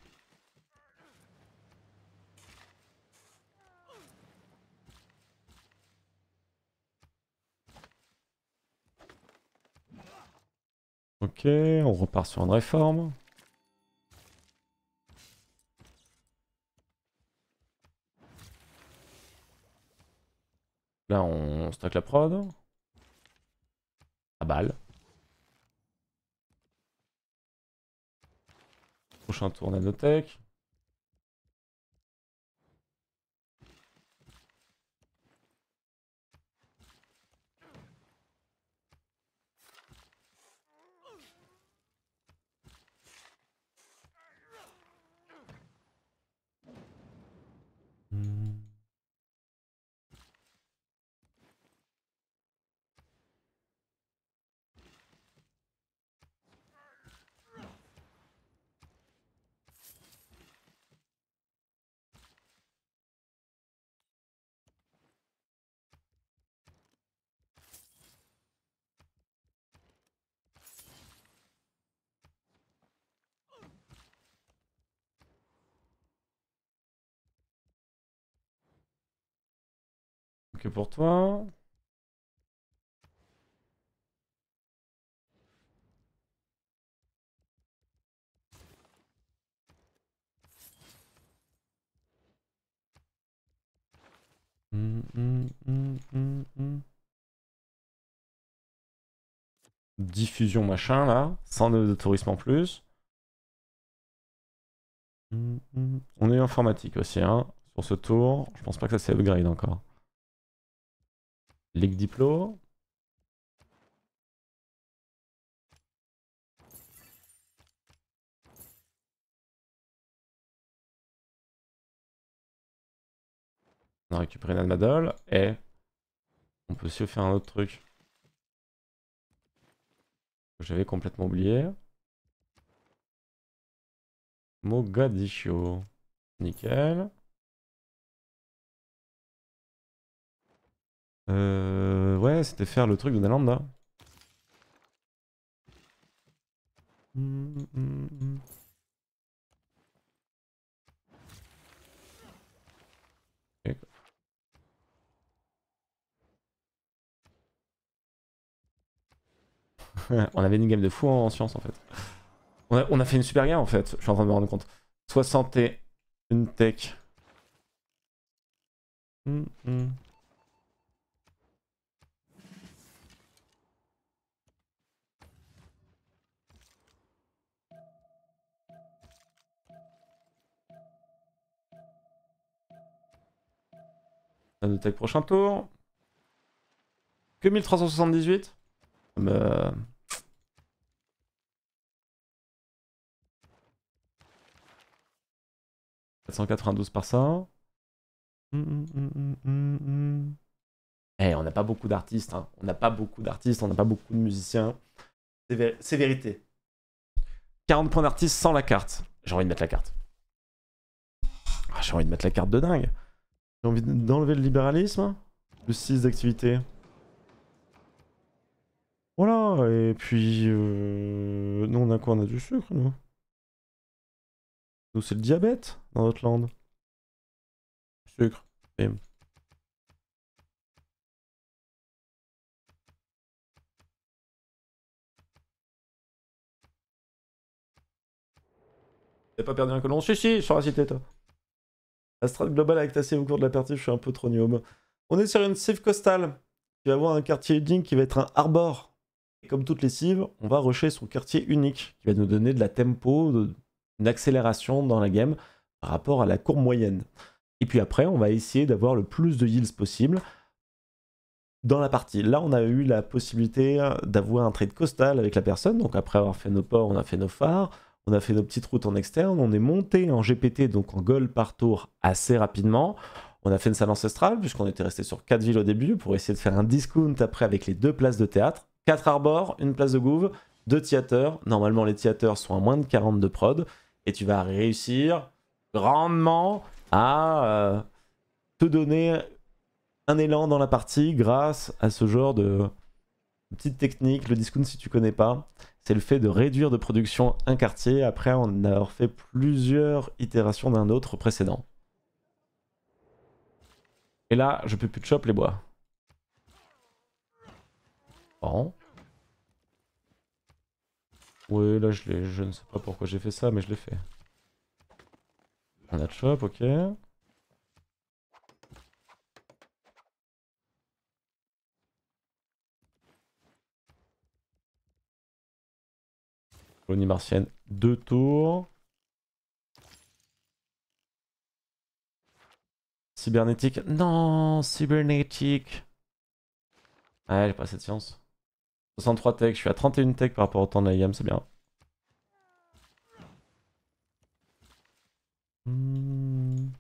Ok, on repart sur une réforme. Là, on stocke la prod. À balle. Prochain tour nanotech. Hmm. Ok pour toi. Hmm, hmm, hmm, hmm, hmm. Diffusion machin là. cent neuf de tourisme en plus. Hmm, hmm. On est informatique aussi hein. Sur ce tour. Je pense pas que ça c'est upgrade encore. Ligue Diplo. On a récupéré Nadmadol. Et on peut aussi faire un autre truc que j'avais complètement oublié. Mogadiscio. Nickel. Euh, ouais, c'était faire le truc de Nalanda. Hum, hum, hum. Ok. On avait une game de fou en science en fait. On a, on a fait une super game en fait, je suis en train de me rendre compte. soixante et un tech. Hum, hum. Nanotech prochain tour. Que mille trois cent soixante-dix-huit. Euh... quatre cent quatre-vingt-douze par ça. Hum, hum, hum, hum, hum. Eh, on n'a pas beaucoup d'artistes, hein. On n'a pas beaucoup d'artistes, on n'a pas beaucoup de musiciens. C'est vé c'est vérité. quarante points d'artiste sans la carte. J'ai envie de mettre la carte. Ah, j'ai envie de mettre la carte de dingue. J'ai envie d'enlever le libéralisme. Le six d'activité. Voilà, et puis... Euh... Nous, on a quoi? On a du sucre, nous. Nous, c'est le diabète, dans notre land. Sucre. Bim. T'as pas perdu un colon? Si, si, sur la cité, toi. La strat globale avec ta cive au cours de la partie, je suis un peu trop gnome. On est sur une cive costale qui va avoir un quartier unique qui va être un arbor. Et comme toutes les cives, on va rusher son quartier unique qui va nous donner de la tempo, de... une accélération dans la game par rapport à la courbe moyenne. Et puis après, on va essayer d'avoir le plus de heals possible dans la partie. Là, on a eu la possibilité d'avoir un trade costal avec la personne. Donc après avoir fait nos ports, on a fait nos phares. On a fait nos petites routes en externe, on est monté en G P T, donc en gold par tour, assez rapidement. On a fait une salle ancestrale, puisqu'on était resté sur quatre villes au début, pour essayer de faire un discount après avec les deux places de théâtre. quatre arbors, une place de gouve, deux theaters. Normalement, les theaters sont à moins de quarante de prod. Et tu vas réussir grandement à euh, te donner un élan dans la partie grâce à ce genre de petite technique. Le discount, si tu connais pas, c'est le fait de réduire de production un quartier après en avoir fait plusieurs itérations d'un autre précédent. Et là, je peux plus de chop les bois. Bon. Oui, là, je l'ai. Je ne sais pas pourquoi j'ai fait ça, mais je l'ai fait. On a de chop, ok. Colonie martienne, deux tours. Cybernétique. Non, cybernétique. Ouais, j'ai pas assez de science. soixante-trois tech, je suis à trente et un tech par rapport au temps de la gamme, c'est bien. Hmm.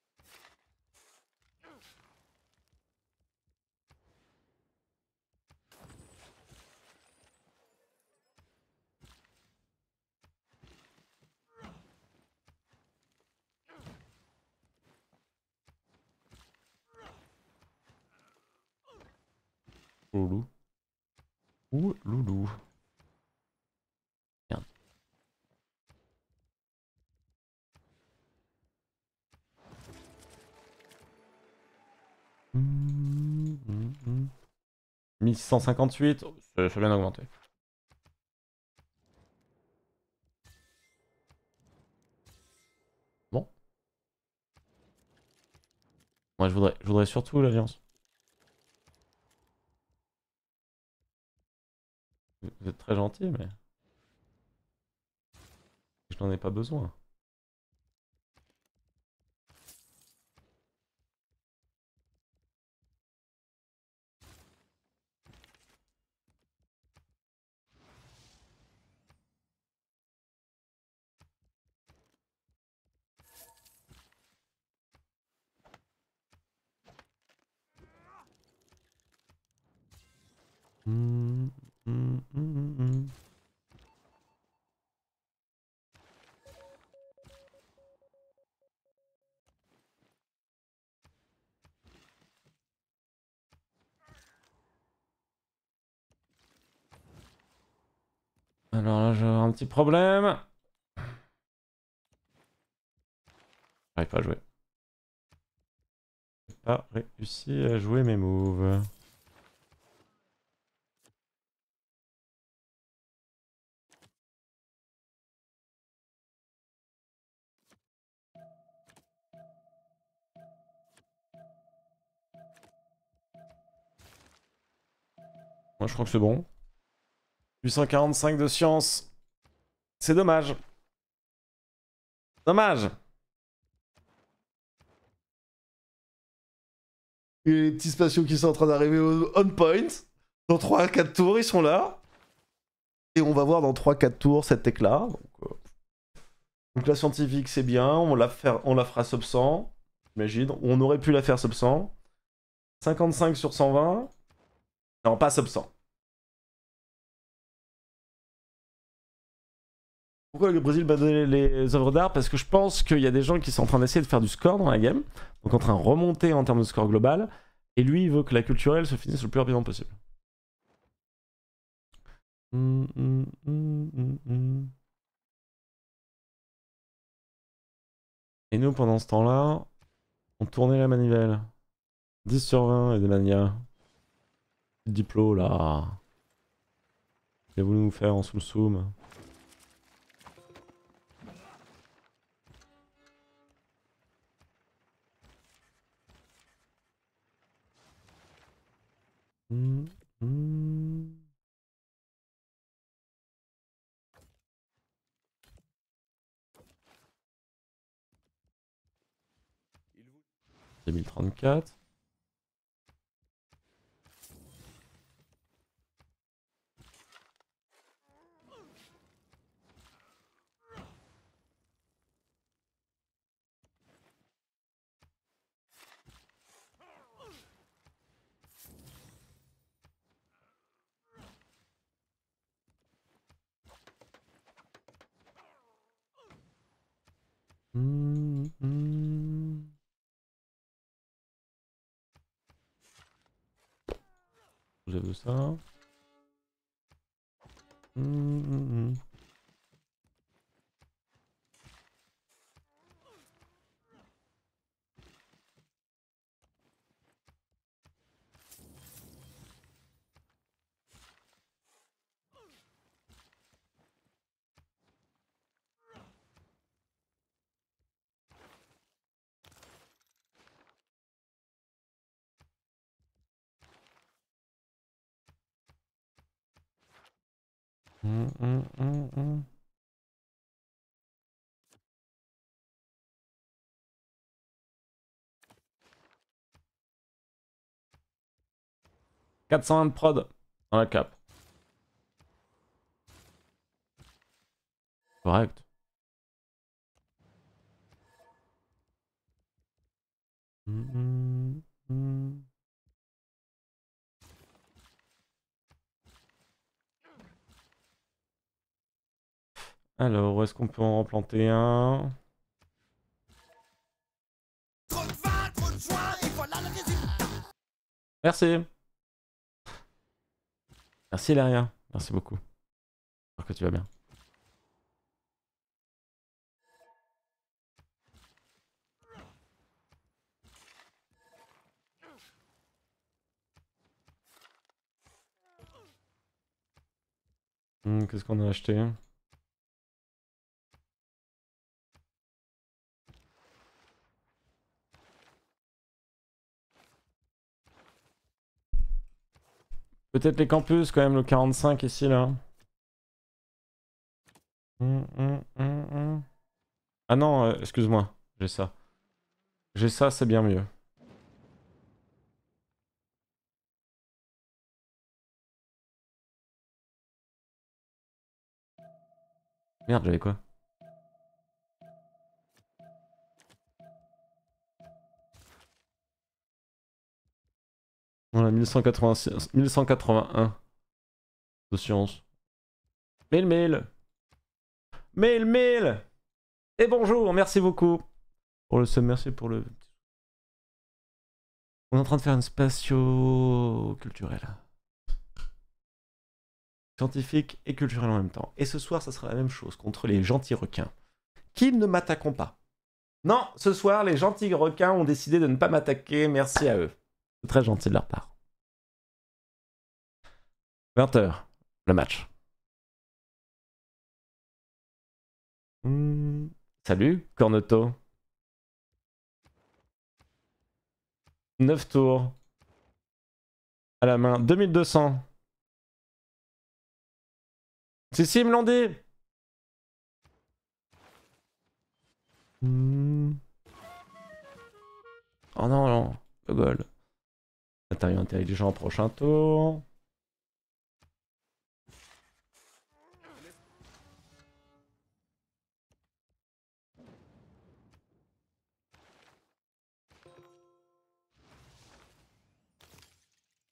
Loulou. Ouh, loulou. Merde. Mmh, mmh, mmh. mille six cent cinquante-huit, ça a bien augmenté. Bon. Moi je voudrais, je voudrais surtout l'alliance. Vous êtes très gentil, mais je n'en ai pas besoin. Mmh, mmh, mmh, mmh. Alors là, j'ai un petit problème. J'arrive pas à jouer. J'ai pas réussi à jouer mes moves. Moi je crois que c'est bon. huit cent quarante-cinq de science. C'est dommage. Dommage. Et les petits spatiaux qui sont en train d'arriver au on point. Dans trois à quatre tours, ils sont là. Et on va voir dans trois à quatre tours cette tech là. Donc, euh... Donc la scientifique, c'est bien. On la, faire, on la fera sub cent. J'imagine. On aurait pu la faire sub cent. cinquante-cinq sur cent vingt. Non, pas sub cent. Pourquoi le Brésil m'a donné les œuvres d'art? Parce que je pense qu'il y a des gens qui sont en train d'essayer de faire du score dans la game. Donc en train de remonter en termes de score global. Et lui, il veut que la culturelle se finisse le plus rapidement possible. Hum, hum, hum, hum, hum. Et nous, pendant ce temps-là, on tournait la manivelle. dix sur vingt et des manias. Diplo, là. Il a voulu nous faire en soum-soum. Hum, hum.
Il vous
deux mille trente-quatre. Hum, hum. Vous avez ça. Hum, hum, hum. Hum, hum, hum, hum. quatre cent un de prod dans la cape. Correct. Hum, hum, hum. Alors, où est-ce qu'on peut en replanter un? Merci. Merci Laria. Merci beaucoup. J'espère que tu vas bien. Hmm, qu'est-ce qu'on a acheté? Peut-être les campus quand même, le quarante-cinq ici là. Hmm, hmm, hmm, hmm. Ah non, euh, excuse-moi, j'ai ça. J'ai ça, c'est bien mieux. Merde, j'avais quoi? On a mille cent quatre-vingt-six, mille cent quatre-vingt-un de science. Mail, mail. Mail, mail. Et bonjour, merci beaucoup. Pour le sub, merci pour le... On est en train de faire une spatio-culturelle. Scientifique et culturelle en même temps. Et ce soir, ça sera la même chose contre les gentils requins. Qui ne m'attaqueront pas. Non, ce soir, les gentils requins ont décidé de ne pas m'attaquer. Merci à eux. C'est très gentil de leur part. vingt heures, le match. Mmh. Salut, Corneto. neuf tours. À la main, deux mille deux cents. Si, si, ils me l'ont dit. Mmh. Oh non, non, le goal. Matériau intelligent, prochain tour.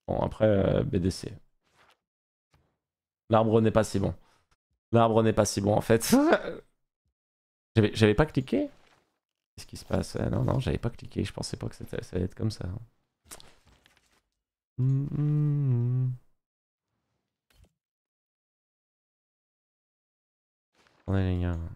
Bon, après, euh, B D C. L'arbre n'est pas si bon. L'arbre n'est pas si bon, en fait. J'avais j'avais pas cliqué? Qu'est-ce qui se passe? Euh, Non, non, j'avais pas cliqué. Je pensais pas que c'était- ça allait être comme ça. Hum, hum, hum. Attendez, les gars.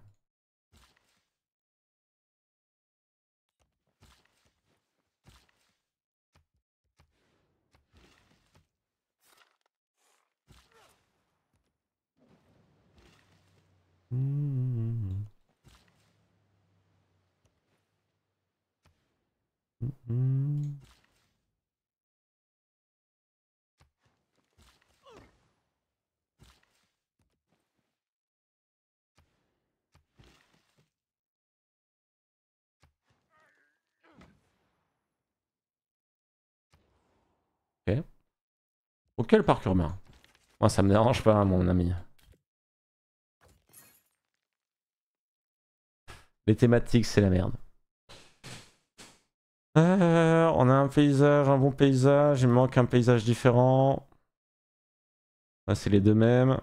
Hum, hum, hum. Ok. Ok, le parcours humain. Moi, ça me dérange pas, mon ami. Les thématiques, c'est la merde. Euh, on a un paysage, un bon paysage. Il me manque un paysage différent. Là, c'est les deux mêmes.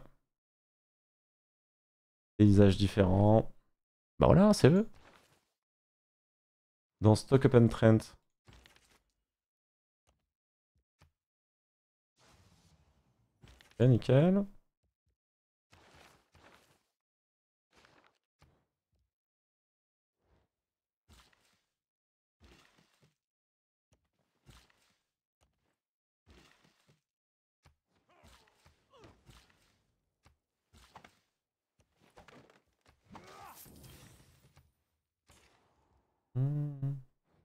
Paysage différent. Bah voilà, c'est eux. Dans Stock Up and Trent. Ok, nickel. Hmm.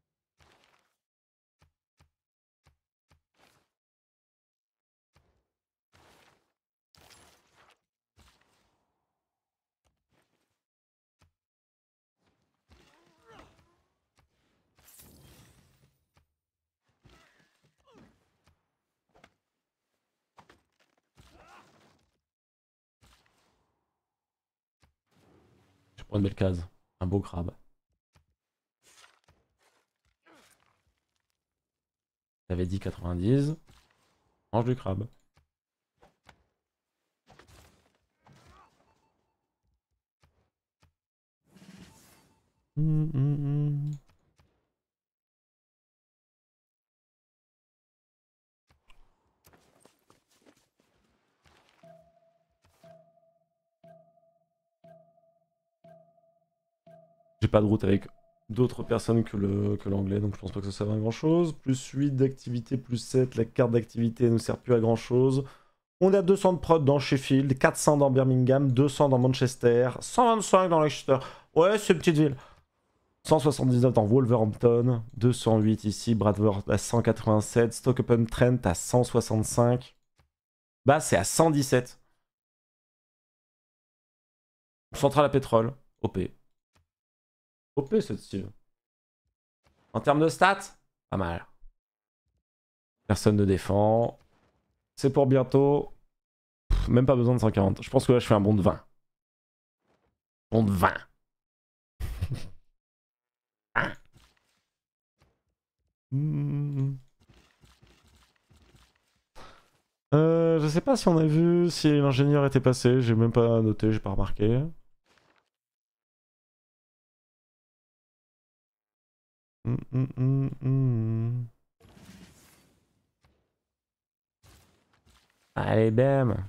Je prends une belle case. Un beau crabe. T'avais dit quatre-vingt-dix. Mange du crabe. Hmm, hmm, hmm. J'ai pas de route avec d'autres personnes que le que l'anglais, donc je pense pas que ça serve à grand chose. Plus huit d'activité, plus sept. La carte d'activité ne sert plus à grand chose. On a deux cents de prod dans Sheffield, quatre cents dans Birmingham, deux cents dans Manchester, cent vingt-cinq dans Leicester. Ouais, c'est une petite ville. cent soixante-dix-neuf dans Wolverhampton, deux cent huit ici, Bradford à cent quatre-vingt-sept, Stoke-upon-Trent à cent soixante-cinq. Bah, c'est à cent dix-sept. Centrale à pétrole, O P. O P cette style. En termes de stats, pas mal. Personne ne défend. C'est pour bientôt. Pff, même pas besoin de cent quarante. Je pense que là, je fais un bond de vingt. Bond de vingt. Hmm. Euh, je sais pas si on a vu si l'ingénieur était passé. J'ai même pas noté, j'ai pas remarqué. Hmm, hmm, hmm, hmm. Allez, bam.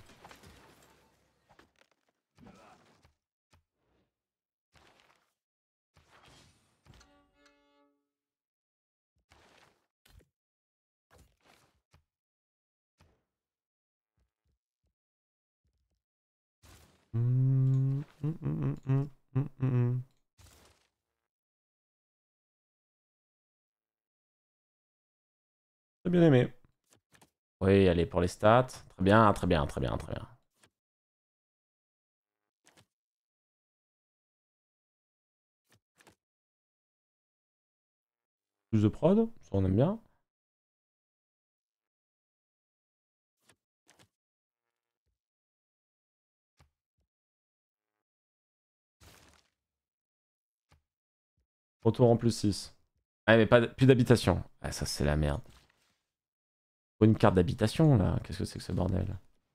Hmm, hmm, hmm, hmm, hmm, hmm. J'ai bien aimé. Oui, allez, pour les stats. Très bien, très bien, très bien, très bien. Plus de prod, ça on aime bien. Retour en plus six. Ah, mais pas, d- plus d'habitation. Ah, ça c'est la merde. Faut une carte d'habitation là, qu'est-ce que c'est que ce bordel?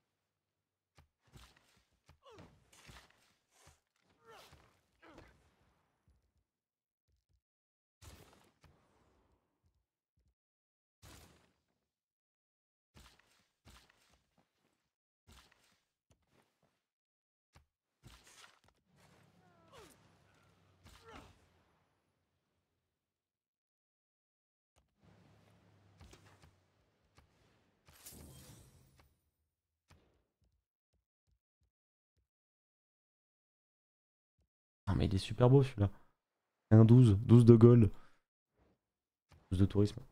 Ah mais il est super beau celui-là. C'est un douze, douze de gold. douze de tourisme.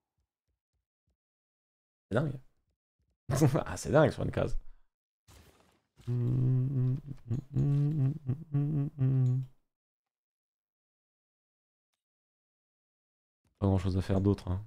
C'est dingue. Ah c'est dingue sur une case. Pas grand chose à faire d'autre. Hein.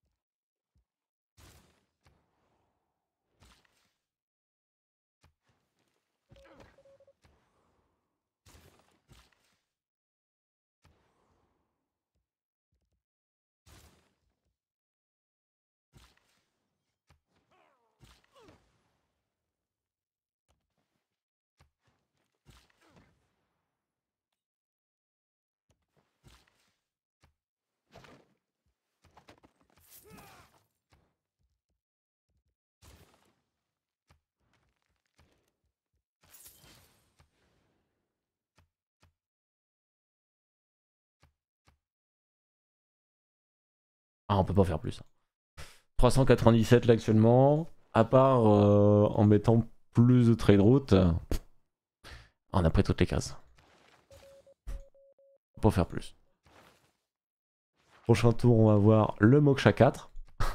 Ah on peut pas faire plus. trois cent quatre-vingt-dix-sept là actuellement. À part euh, en mettant plus de trade route. On a pris toutes les cases. On peut pas faire plus. Prochain tour, on va voir le Moksha quatre.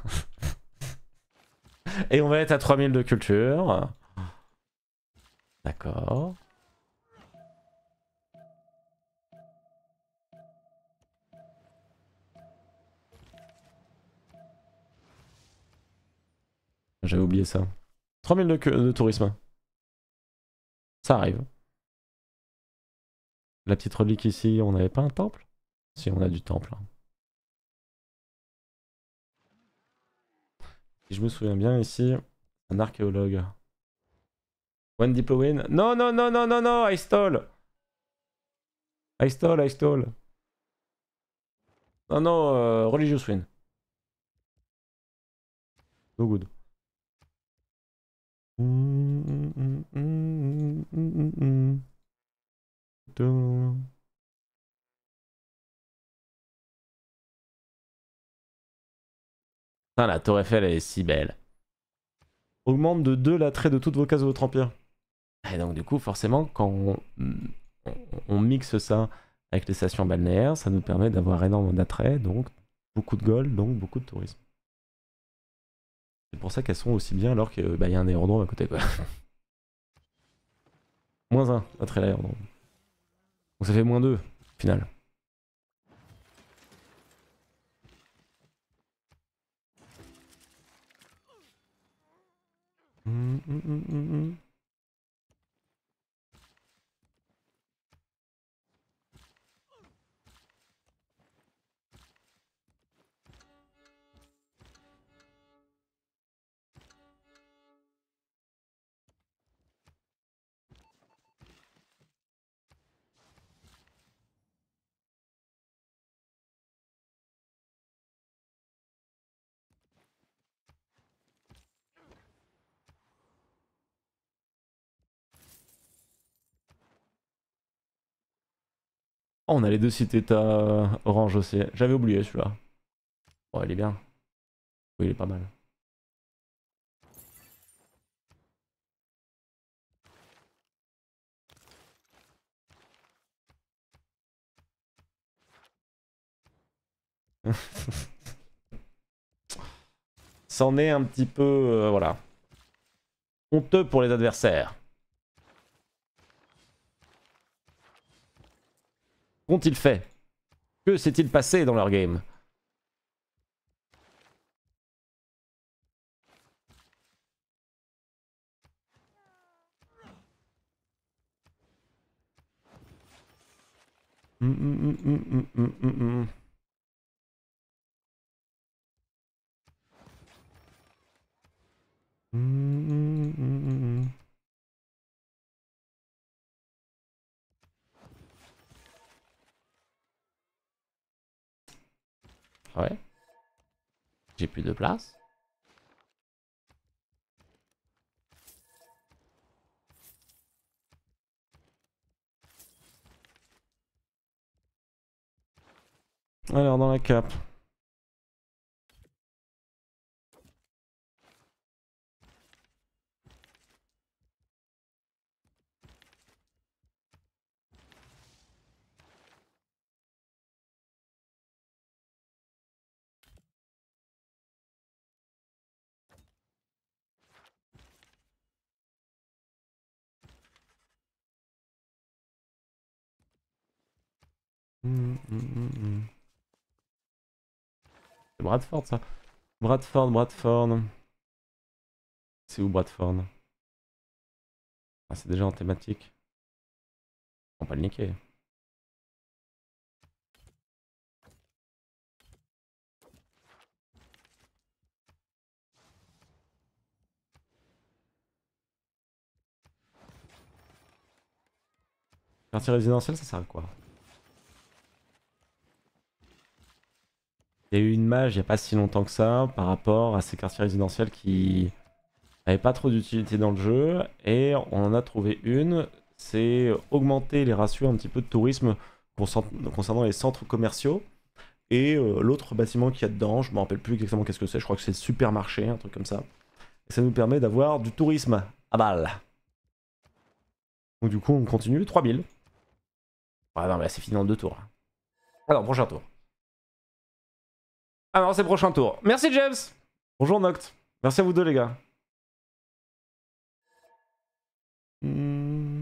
Et on va être à trois mille de culture. D'accord. J'avais oublié ça. trois mille de, de tourisme. Ça arrive. La petite relique ici, on n'avait pas un temple? Si, on a du temple. Si je me souviens bien ici, un archéologue. One Diplowin. Non, non, non, non, non, non, I stole. I stole, I stole. Non, non, euh, Religious Win. No good. Mm, mm, mm, mm, mm, mm. Putain, la tour Eiffel, elle est si belle. Augmente de deux l'attrait de toutes vos cases de votre empire. Et donc du coup, forcément, quand on, on, on mixe ça avec les stations balnéaires, ça nous permet d'avoir énormément d'attrait, donc beaucoup de gold, donc beaucoup de tourisme. C'est pour ça qu'elles sont aussi bien alors qu'il bah, y a un aérodrome à côté. Quoi. moins un, attrait l'aérodrome. Donc ça fait moins deux, au final. Hum, hum, hum, hum, hum. Oh, on a les deux cités-états orange aussi. J'avais oublié celui-là. Bon, il est bien. Oui, il est pas mal. C'en est un petit peu... Euh, voilà. Honteux pour les adversaires. Qu'ont-ils fait? Que s'est-il passé dans leur game? Mm, mm, mm, mm, mm, mm, mm. Ouais. J'ai plus de place. Alors dans la cape. Hum, hum, hum, hum. C'est Bradford ça. Bradford, Bradford. C'est où Bradford? Ah, c'est déjà en thématique. On va pas le niquer. Quartier résidentiel, ça sert à quoi? Il y a eu une mage il n'y a pas si longtemps que ça par rapport à ces quartiers résidentiels qui n'avaient pas trop d'utilité dans le jeu. Et on en a trouvé une, c'est augmenter les ratios un petit peu de tourisme concernant les centres commerciaux. Et euh, l'autre bâtiment qu'il y a dedans, je me rappelle plus exactement qu'est-ce que c'est, je crois que c'est le supermarché, un truc comme ça. Et ça nous permet d'avoir du tourisme à balle. Donc du coup on continue, trois mille. Ah non mais là c'est fini en deux tours. Alors prochain tour. Ah non c'est prochain tour. Merci James. Bonjour Noct. Merci à vous deux les gars. Hmm.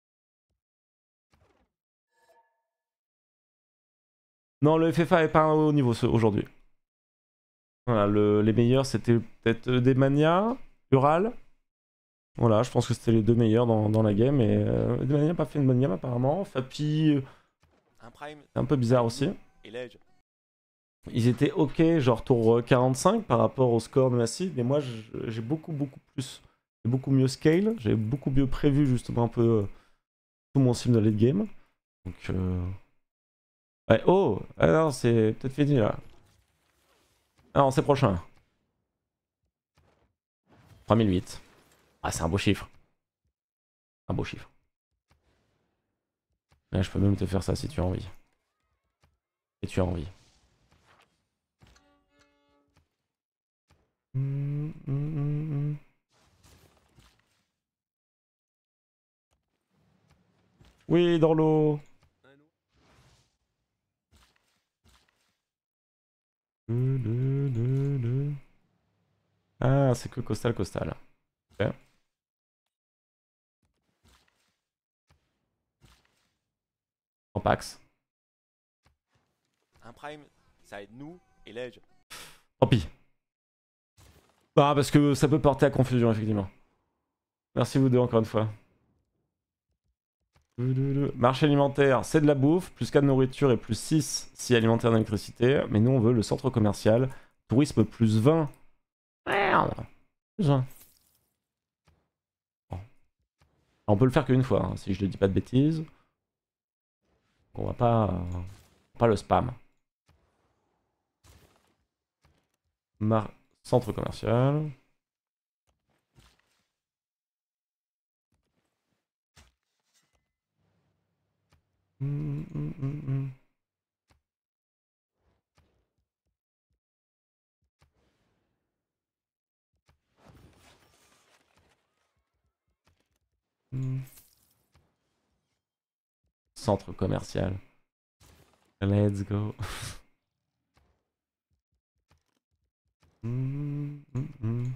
Non, le F F A est pas un haut niveau aujourd'hui. Voilà, le, les meilleurs c'était peut-être des Mania, Ural. Voilà, je pense que c'était les deux meilleurs dans, dans la game. Et euh, des Mania n'a pas fait une bonne game apparemment. Fapi,
Un prime.
c'est un peu bizarre aussi.
Et l'edge.
Ils étaient ok, genre tour quarante-cinq par rapport au score de Massive, mais moi j'ai beaucoup beaucoup plus, j'ai beaucoup mieux scale, j'ai beaucoup mieux prévu justement un peu euh, tout mon sim de late game. Donc euh... ouais, oh, ah non, c'est peut-être fini là. Ah non, c'est prochain. trois mille huit. Ah, c'est un beau chiffre. Un beau chiffre. Là, je peux même te faire ça si tu as envie. Et tu as envie. Hum, hum, hum, hum. Oui, dans l'eau. Ah, c'est que Costal Costal. Ok. En Pax.
Un prime, ça aide nous et l'edge.
Tant pis. Ah, parce que ça peut porter à confusion, effectivement. Merci vous deux encore une fois. Marché alimentaire, c'est de la bouffe, plus quatre nourriture et plus six si alimentaire d'électricité. Mais nous, on veut le centre commercial. Tourisme plus vingt. Merde. Plus vingt. Bon. On peut le faire qu'une fois, hein, si je ne dis pas de bêtises. On va pas, euh, pas le spam. Mar centre commercial. Hum, hum, hum, hum. Hum. Centre commercial. Let's go. hum, hum, hum.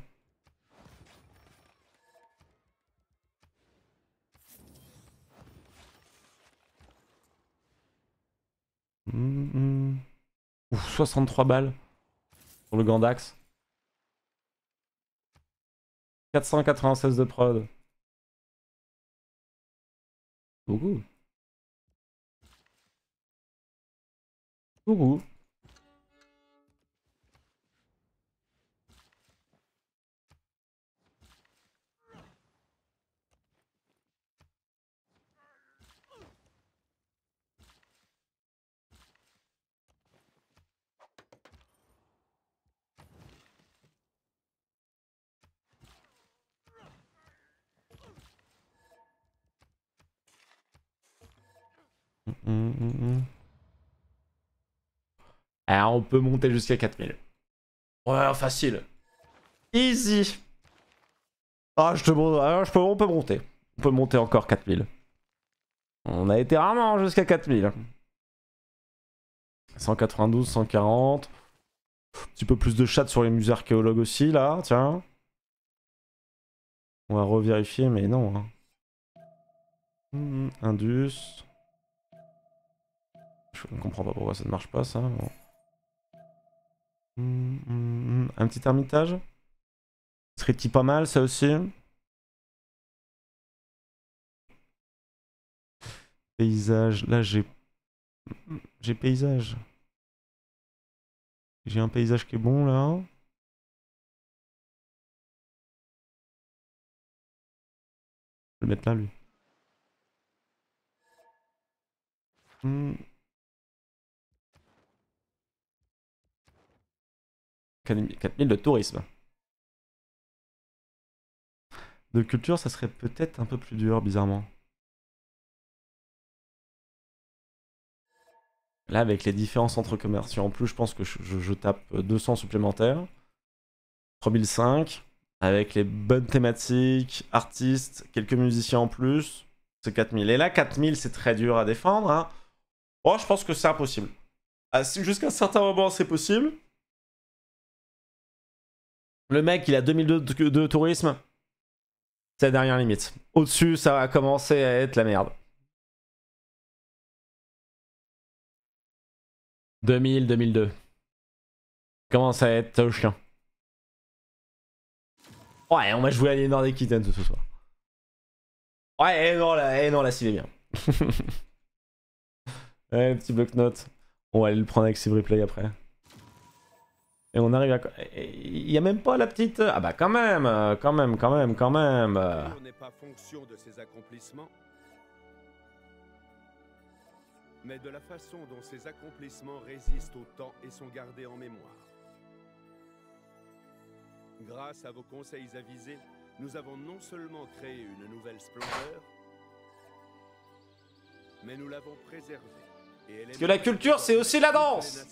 Hum, hum. Ouf, soixante-trois balles pour le Gandax. quatre cent quatre-vingt-seize de prod. Beaucoup. Beaucoup. Hum, hum, hum. Alors, on peut monter jusqu'à quatre mille. Ouais, facile. Easy. Ah, je te montre. Alors, je peux, on peut monter. On peut monter encore quatre mille. On a été rarement jusqu'à quatre mille. cent quatre-vingt-douze, cent quarante. Un petit peu plus de chat sur les musées archéologues aussi, là, tiens. On va revérifier, mais non. Hein. Hum, Indus. Je ne comprends pas pourquoi ça ne marche pas, ça. Bon. Hum, hum, hum. Un petit ermitage. Serait-il pas mal, ça aussi? Paysage. Là, j'ai... J'ai paysage. J'ai un paysage qui est bon, là. Je vais le mettre là, lui. Hum. quatre mille de tourisme. De culture, ça serait peut-être un peu plus dur, bizarrement. Là, avec les différents centres commerciaux en plus, je pense que je, je, je tape deux cents supplémentaires. trois mille cinq. Avec les bonnes thématiques, artistes, quelques musiciens en plus. C'est quatre mille. Et là, quatre mille, c'est très dur à défendre. Hein. Oh, je pense que c'est impossible. Ah, si jusqu'à un certain moment, c'est possible. Le mec, il a deux mille deux de, de tourisme. C'est la dernière limite. Au-dessus, ça va commencer à être la merde. deux mille, deux mille deux. Commence à être chiant. Ouais, on va jouer à l'Aliénor des Kittens ce soir. Ouais, et non, là, et non, là, s'il est bien. Ouais, le petit bloc-notes. On va aller le prendre avec Save Replay après. Et on arrive à... Il y a même pas la petite... Ah bah quand même, quand même, quand même, quand même.
L'amour n'est pas fonction de ses accomplissements, mais de la façon dont ces accomplissements résistent au temps et sont gardés en mémoire. Grâce à vos conseils avisés, nous avons non seulement créé une nouvelle splendeur, mais nous l'avons préservée. Et elle
Parce que la culture, c'est aussi la danse.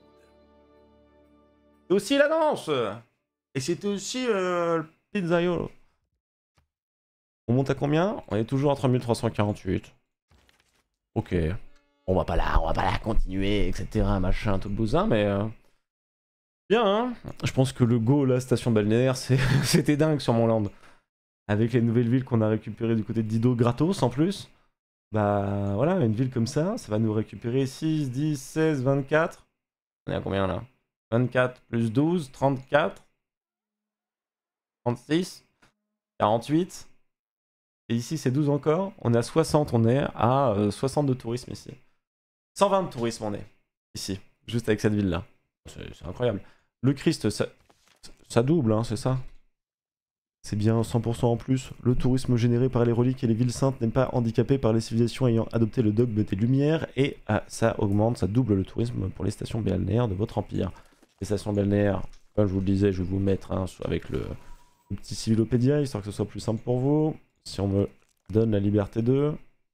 C'est aussi la danse. Et c'était aussi euh, le pizzaiolo. On monte à combien? On est toujours à trois mille trois cent quarante-huit. Ok. On va pas là, on va pas là continuer, et cetera. Machin, tout le bousin, mais... Euh... Bien, hein. Je pense que le go, la station balnéaire, c'était dingue sur mon land. Avec les nouvelles villes qu'on a récupérées du côté de Dido gratos en plus. Bah voilà, une ville comme ça, ça va nous récupérer six, dix, seize, vingt-quatre. On est à combien là? vingt-quatre plus douze, trente-quatre. trente-six. quarante-huit. Et ici c'est douze encore. On est à soixante, on est à euh, soixante de tourisme ici. cent vingt de tourisme on est ici, juste avec cette ville là. C'est incroyable. Le Christ, ça, ça double, hein, c'est ça? C'est bien cent pour cent en plus. Le tourisme généré par les reliques et les villes saintes n'est pas handicapé par les civilisations ayant adopté le dogme des Lumières. Et ah, ça augmente, ça double le tourisme pour les stations balnéaires de votre empire. Les stations balnéaires, comme je vous le disais, je vais vous mettre hein, avec le, le petit civilopédia, histoire que ce soit plus simple pour vous. Si on me donne la liberté de...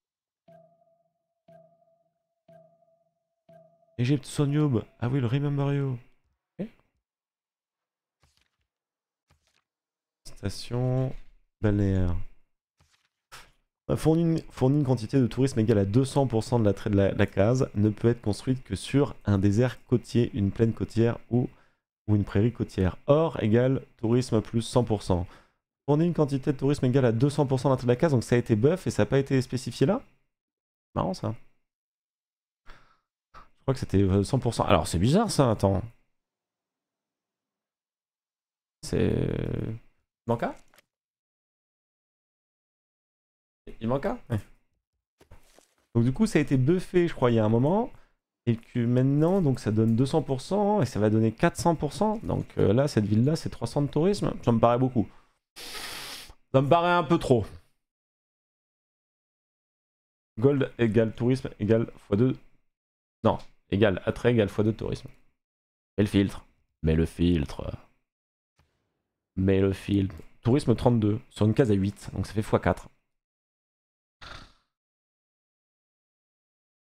Égypte Sonioub. Ah oui, le Remember You. Okay. Station balnéaire. Fournit une, fournit une quantité de tourisme égale à deux cents pour cent de l'attrait de la, la case. Ne peut être construite que sur un désert côtier, une plaine côtière ou, ou une prairie côtière. Or égale tourisme plus cent pour cent. Fournit une quantité de tourisme égale à deux cents pour cent de l'attrait de la case. Donc ça a été buff et ça n'a pas été spécifié là. Marrant ça. Je crois que c'était cent pour cent. Alors c'est bizarre ça, attends. C'est... Manca? Il manqua? Ouais. Donc du coup ça a été buffé je crois il y a un moment. Et que maintenant donc ça donne deux cents pour cent et ça va donner quatre cents pour cent. Donc euh, là cette ville là c'est trois cents de tourisme. Ça me paraît beaucoup. Ça me paraît un peu trop. Gold égale tourisme égale fois deux. Non, égale attrait égale fois deux de tourisme. Et le filtre. Mais le filtre. Mais le filtre. Tourisme trente-deux. Sur une case à huit. Donc ça fait fois quatre.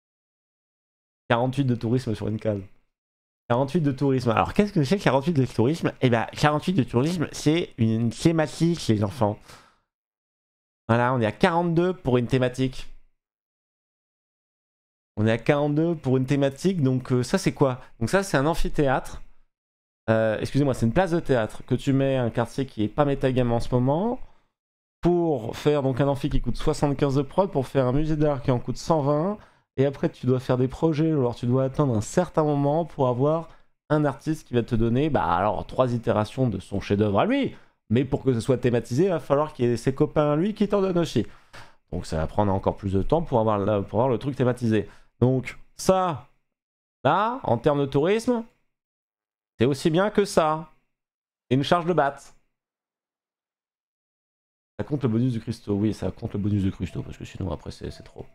quarante-huit de tourisme sur une case. quarante-huit de tourisme. Alors, qu'est-ce que c'est quarante-huit de tourisme? Eh bien, quarante-huit de tourisme, c'est une thématique, les enfants. Voilà, on est à quarante-deux pour une thématique. On est à quarante-deux pour une thématique, donc euh, ça, c'est quoi? Donc ça, c'est un amphithéâtre. Euh, Excusez-moi, c'est une place de théâtre que tu mets un quartier qui est pas métagame en ce moment pour faire donc un amphi qui coûte soixante-quinze de prod, pour faire un musée d'art qui en coûte cent vingt. Et après, tu dois faire des projets, alors tu dois atteindre un certain moment pour avoir un artiste qui va te donner, bah alors, trois itérations de son chef-d'œuvre à lui. Mais pour que ce soit thématisé, il va falloir qu'il y ait ses copains à lui qui t'en donnent aussi. Donc ça va prendre encore plus de temps pour avoir, la, pour avoir le truc thématisé. Donc ça, là, en termes de tourisme, c'est aussi bien que ça. Et une charge de batte. Ça compte le bonus du Christo. Oui, ça compte le bonus du Christo, parce que sinon après c'est trop.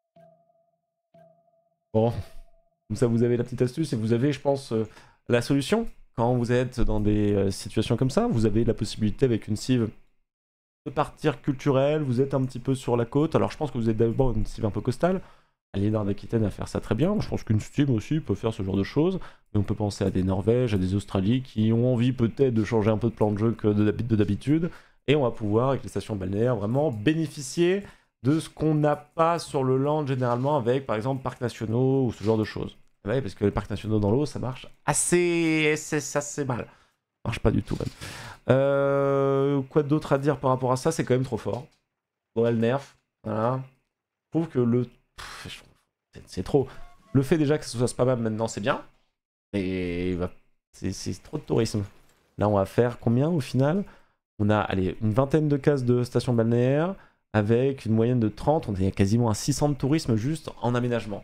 Bon, comme ça vous avez la petite astuce et vous avez, je pense, euh, la solution. Quand vous êtes dans des euh, situations comme ça, vous avez la possibilité avec une cive de partir culturelle, vous êtes un petit peu sur la côte. Alors je pense que vous êtes d'abord une cive un peu costale. L'île d'Aquitaine à faire ça très bien. Je pense qu'une cive aussi peut faire ce genre de choses. Mais on peut penser à des Norvèges, à des Australies qui ont envie peut-être de changer un peu de plan de jeu que de d'habitude. Et on va pouvoir, avec les stations balnéaires, vraiment bénéficier de ce qu'on n'a pas sur le land généralement avec, par exemple, parcs nationaux ou ce genre de choses. Ouais, parce que les parcs nationaux dans l'eau, ça marche assez, assez, assez mal. Ça marche pas du tout, même. Euh, quoi d'autre à dire par rapport à ça? C'est quand même trop fort. Bon, elle nerf. Voilà. Je trouve que le... C'est trop. Le fait déjà que ce soit spamable maintenant, c'est bien. Et c'est trop de tourisme. Là, on va faire combien au final? On a, allez, une vingtaine de cases de stations balnéaires avec une moyenne de trente. On est quasiment à six cents de tourisme juste en aménagement.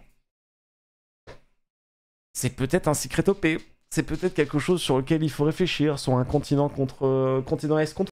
C'est peut-être un secret O P. C'est peut-être quelque chose sur lequel il faut réfléchir, sur un continent contre continent Est contre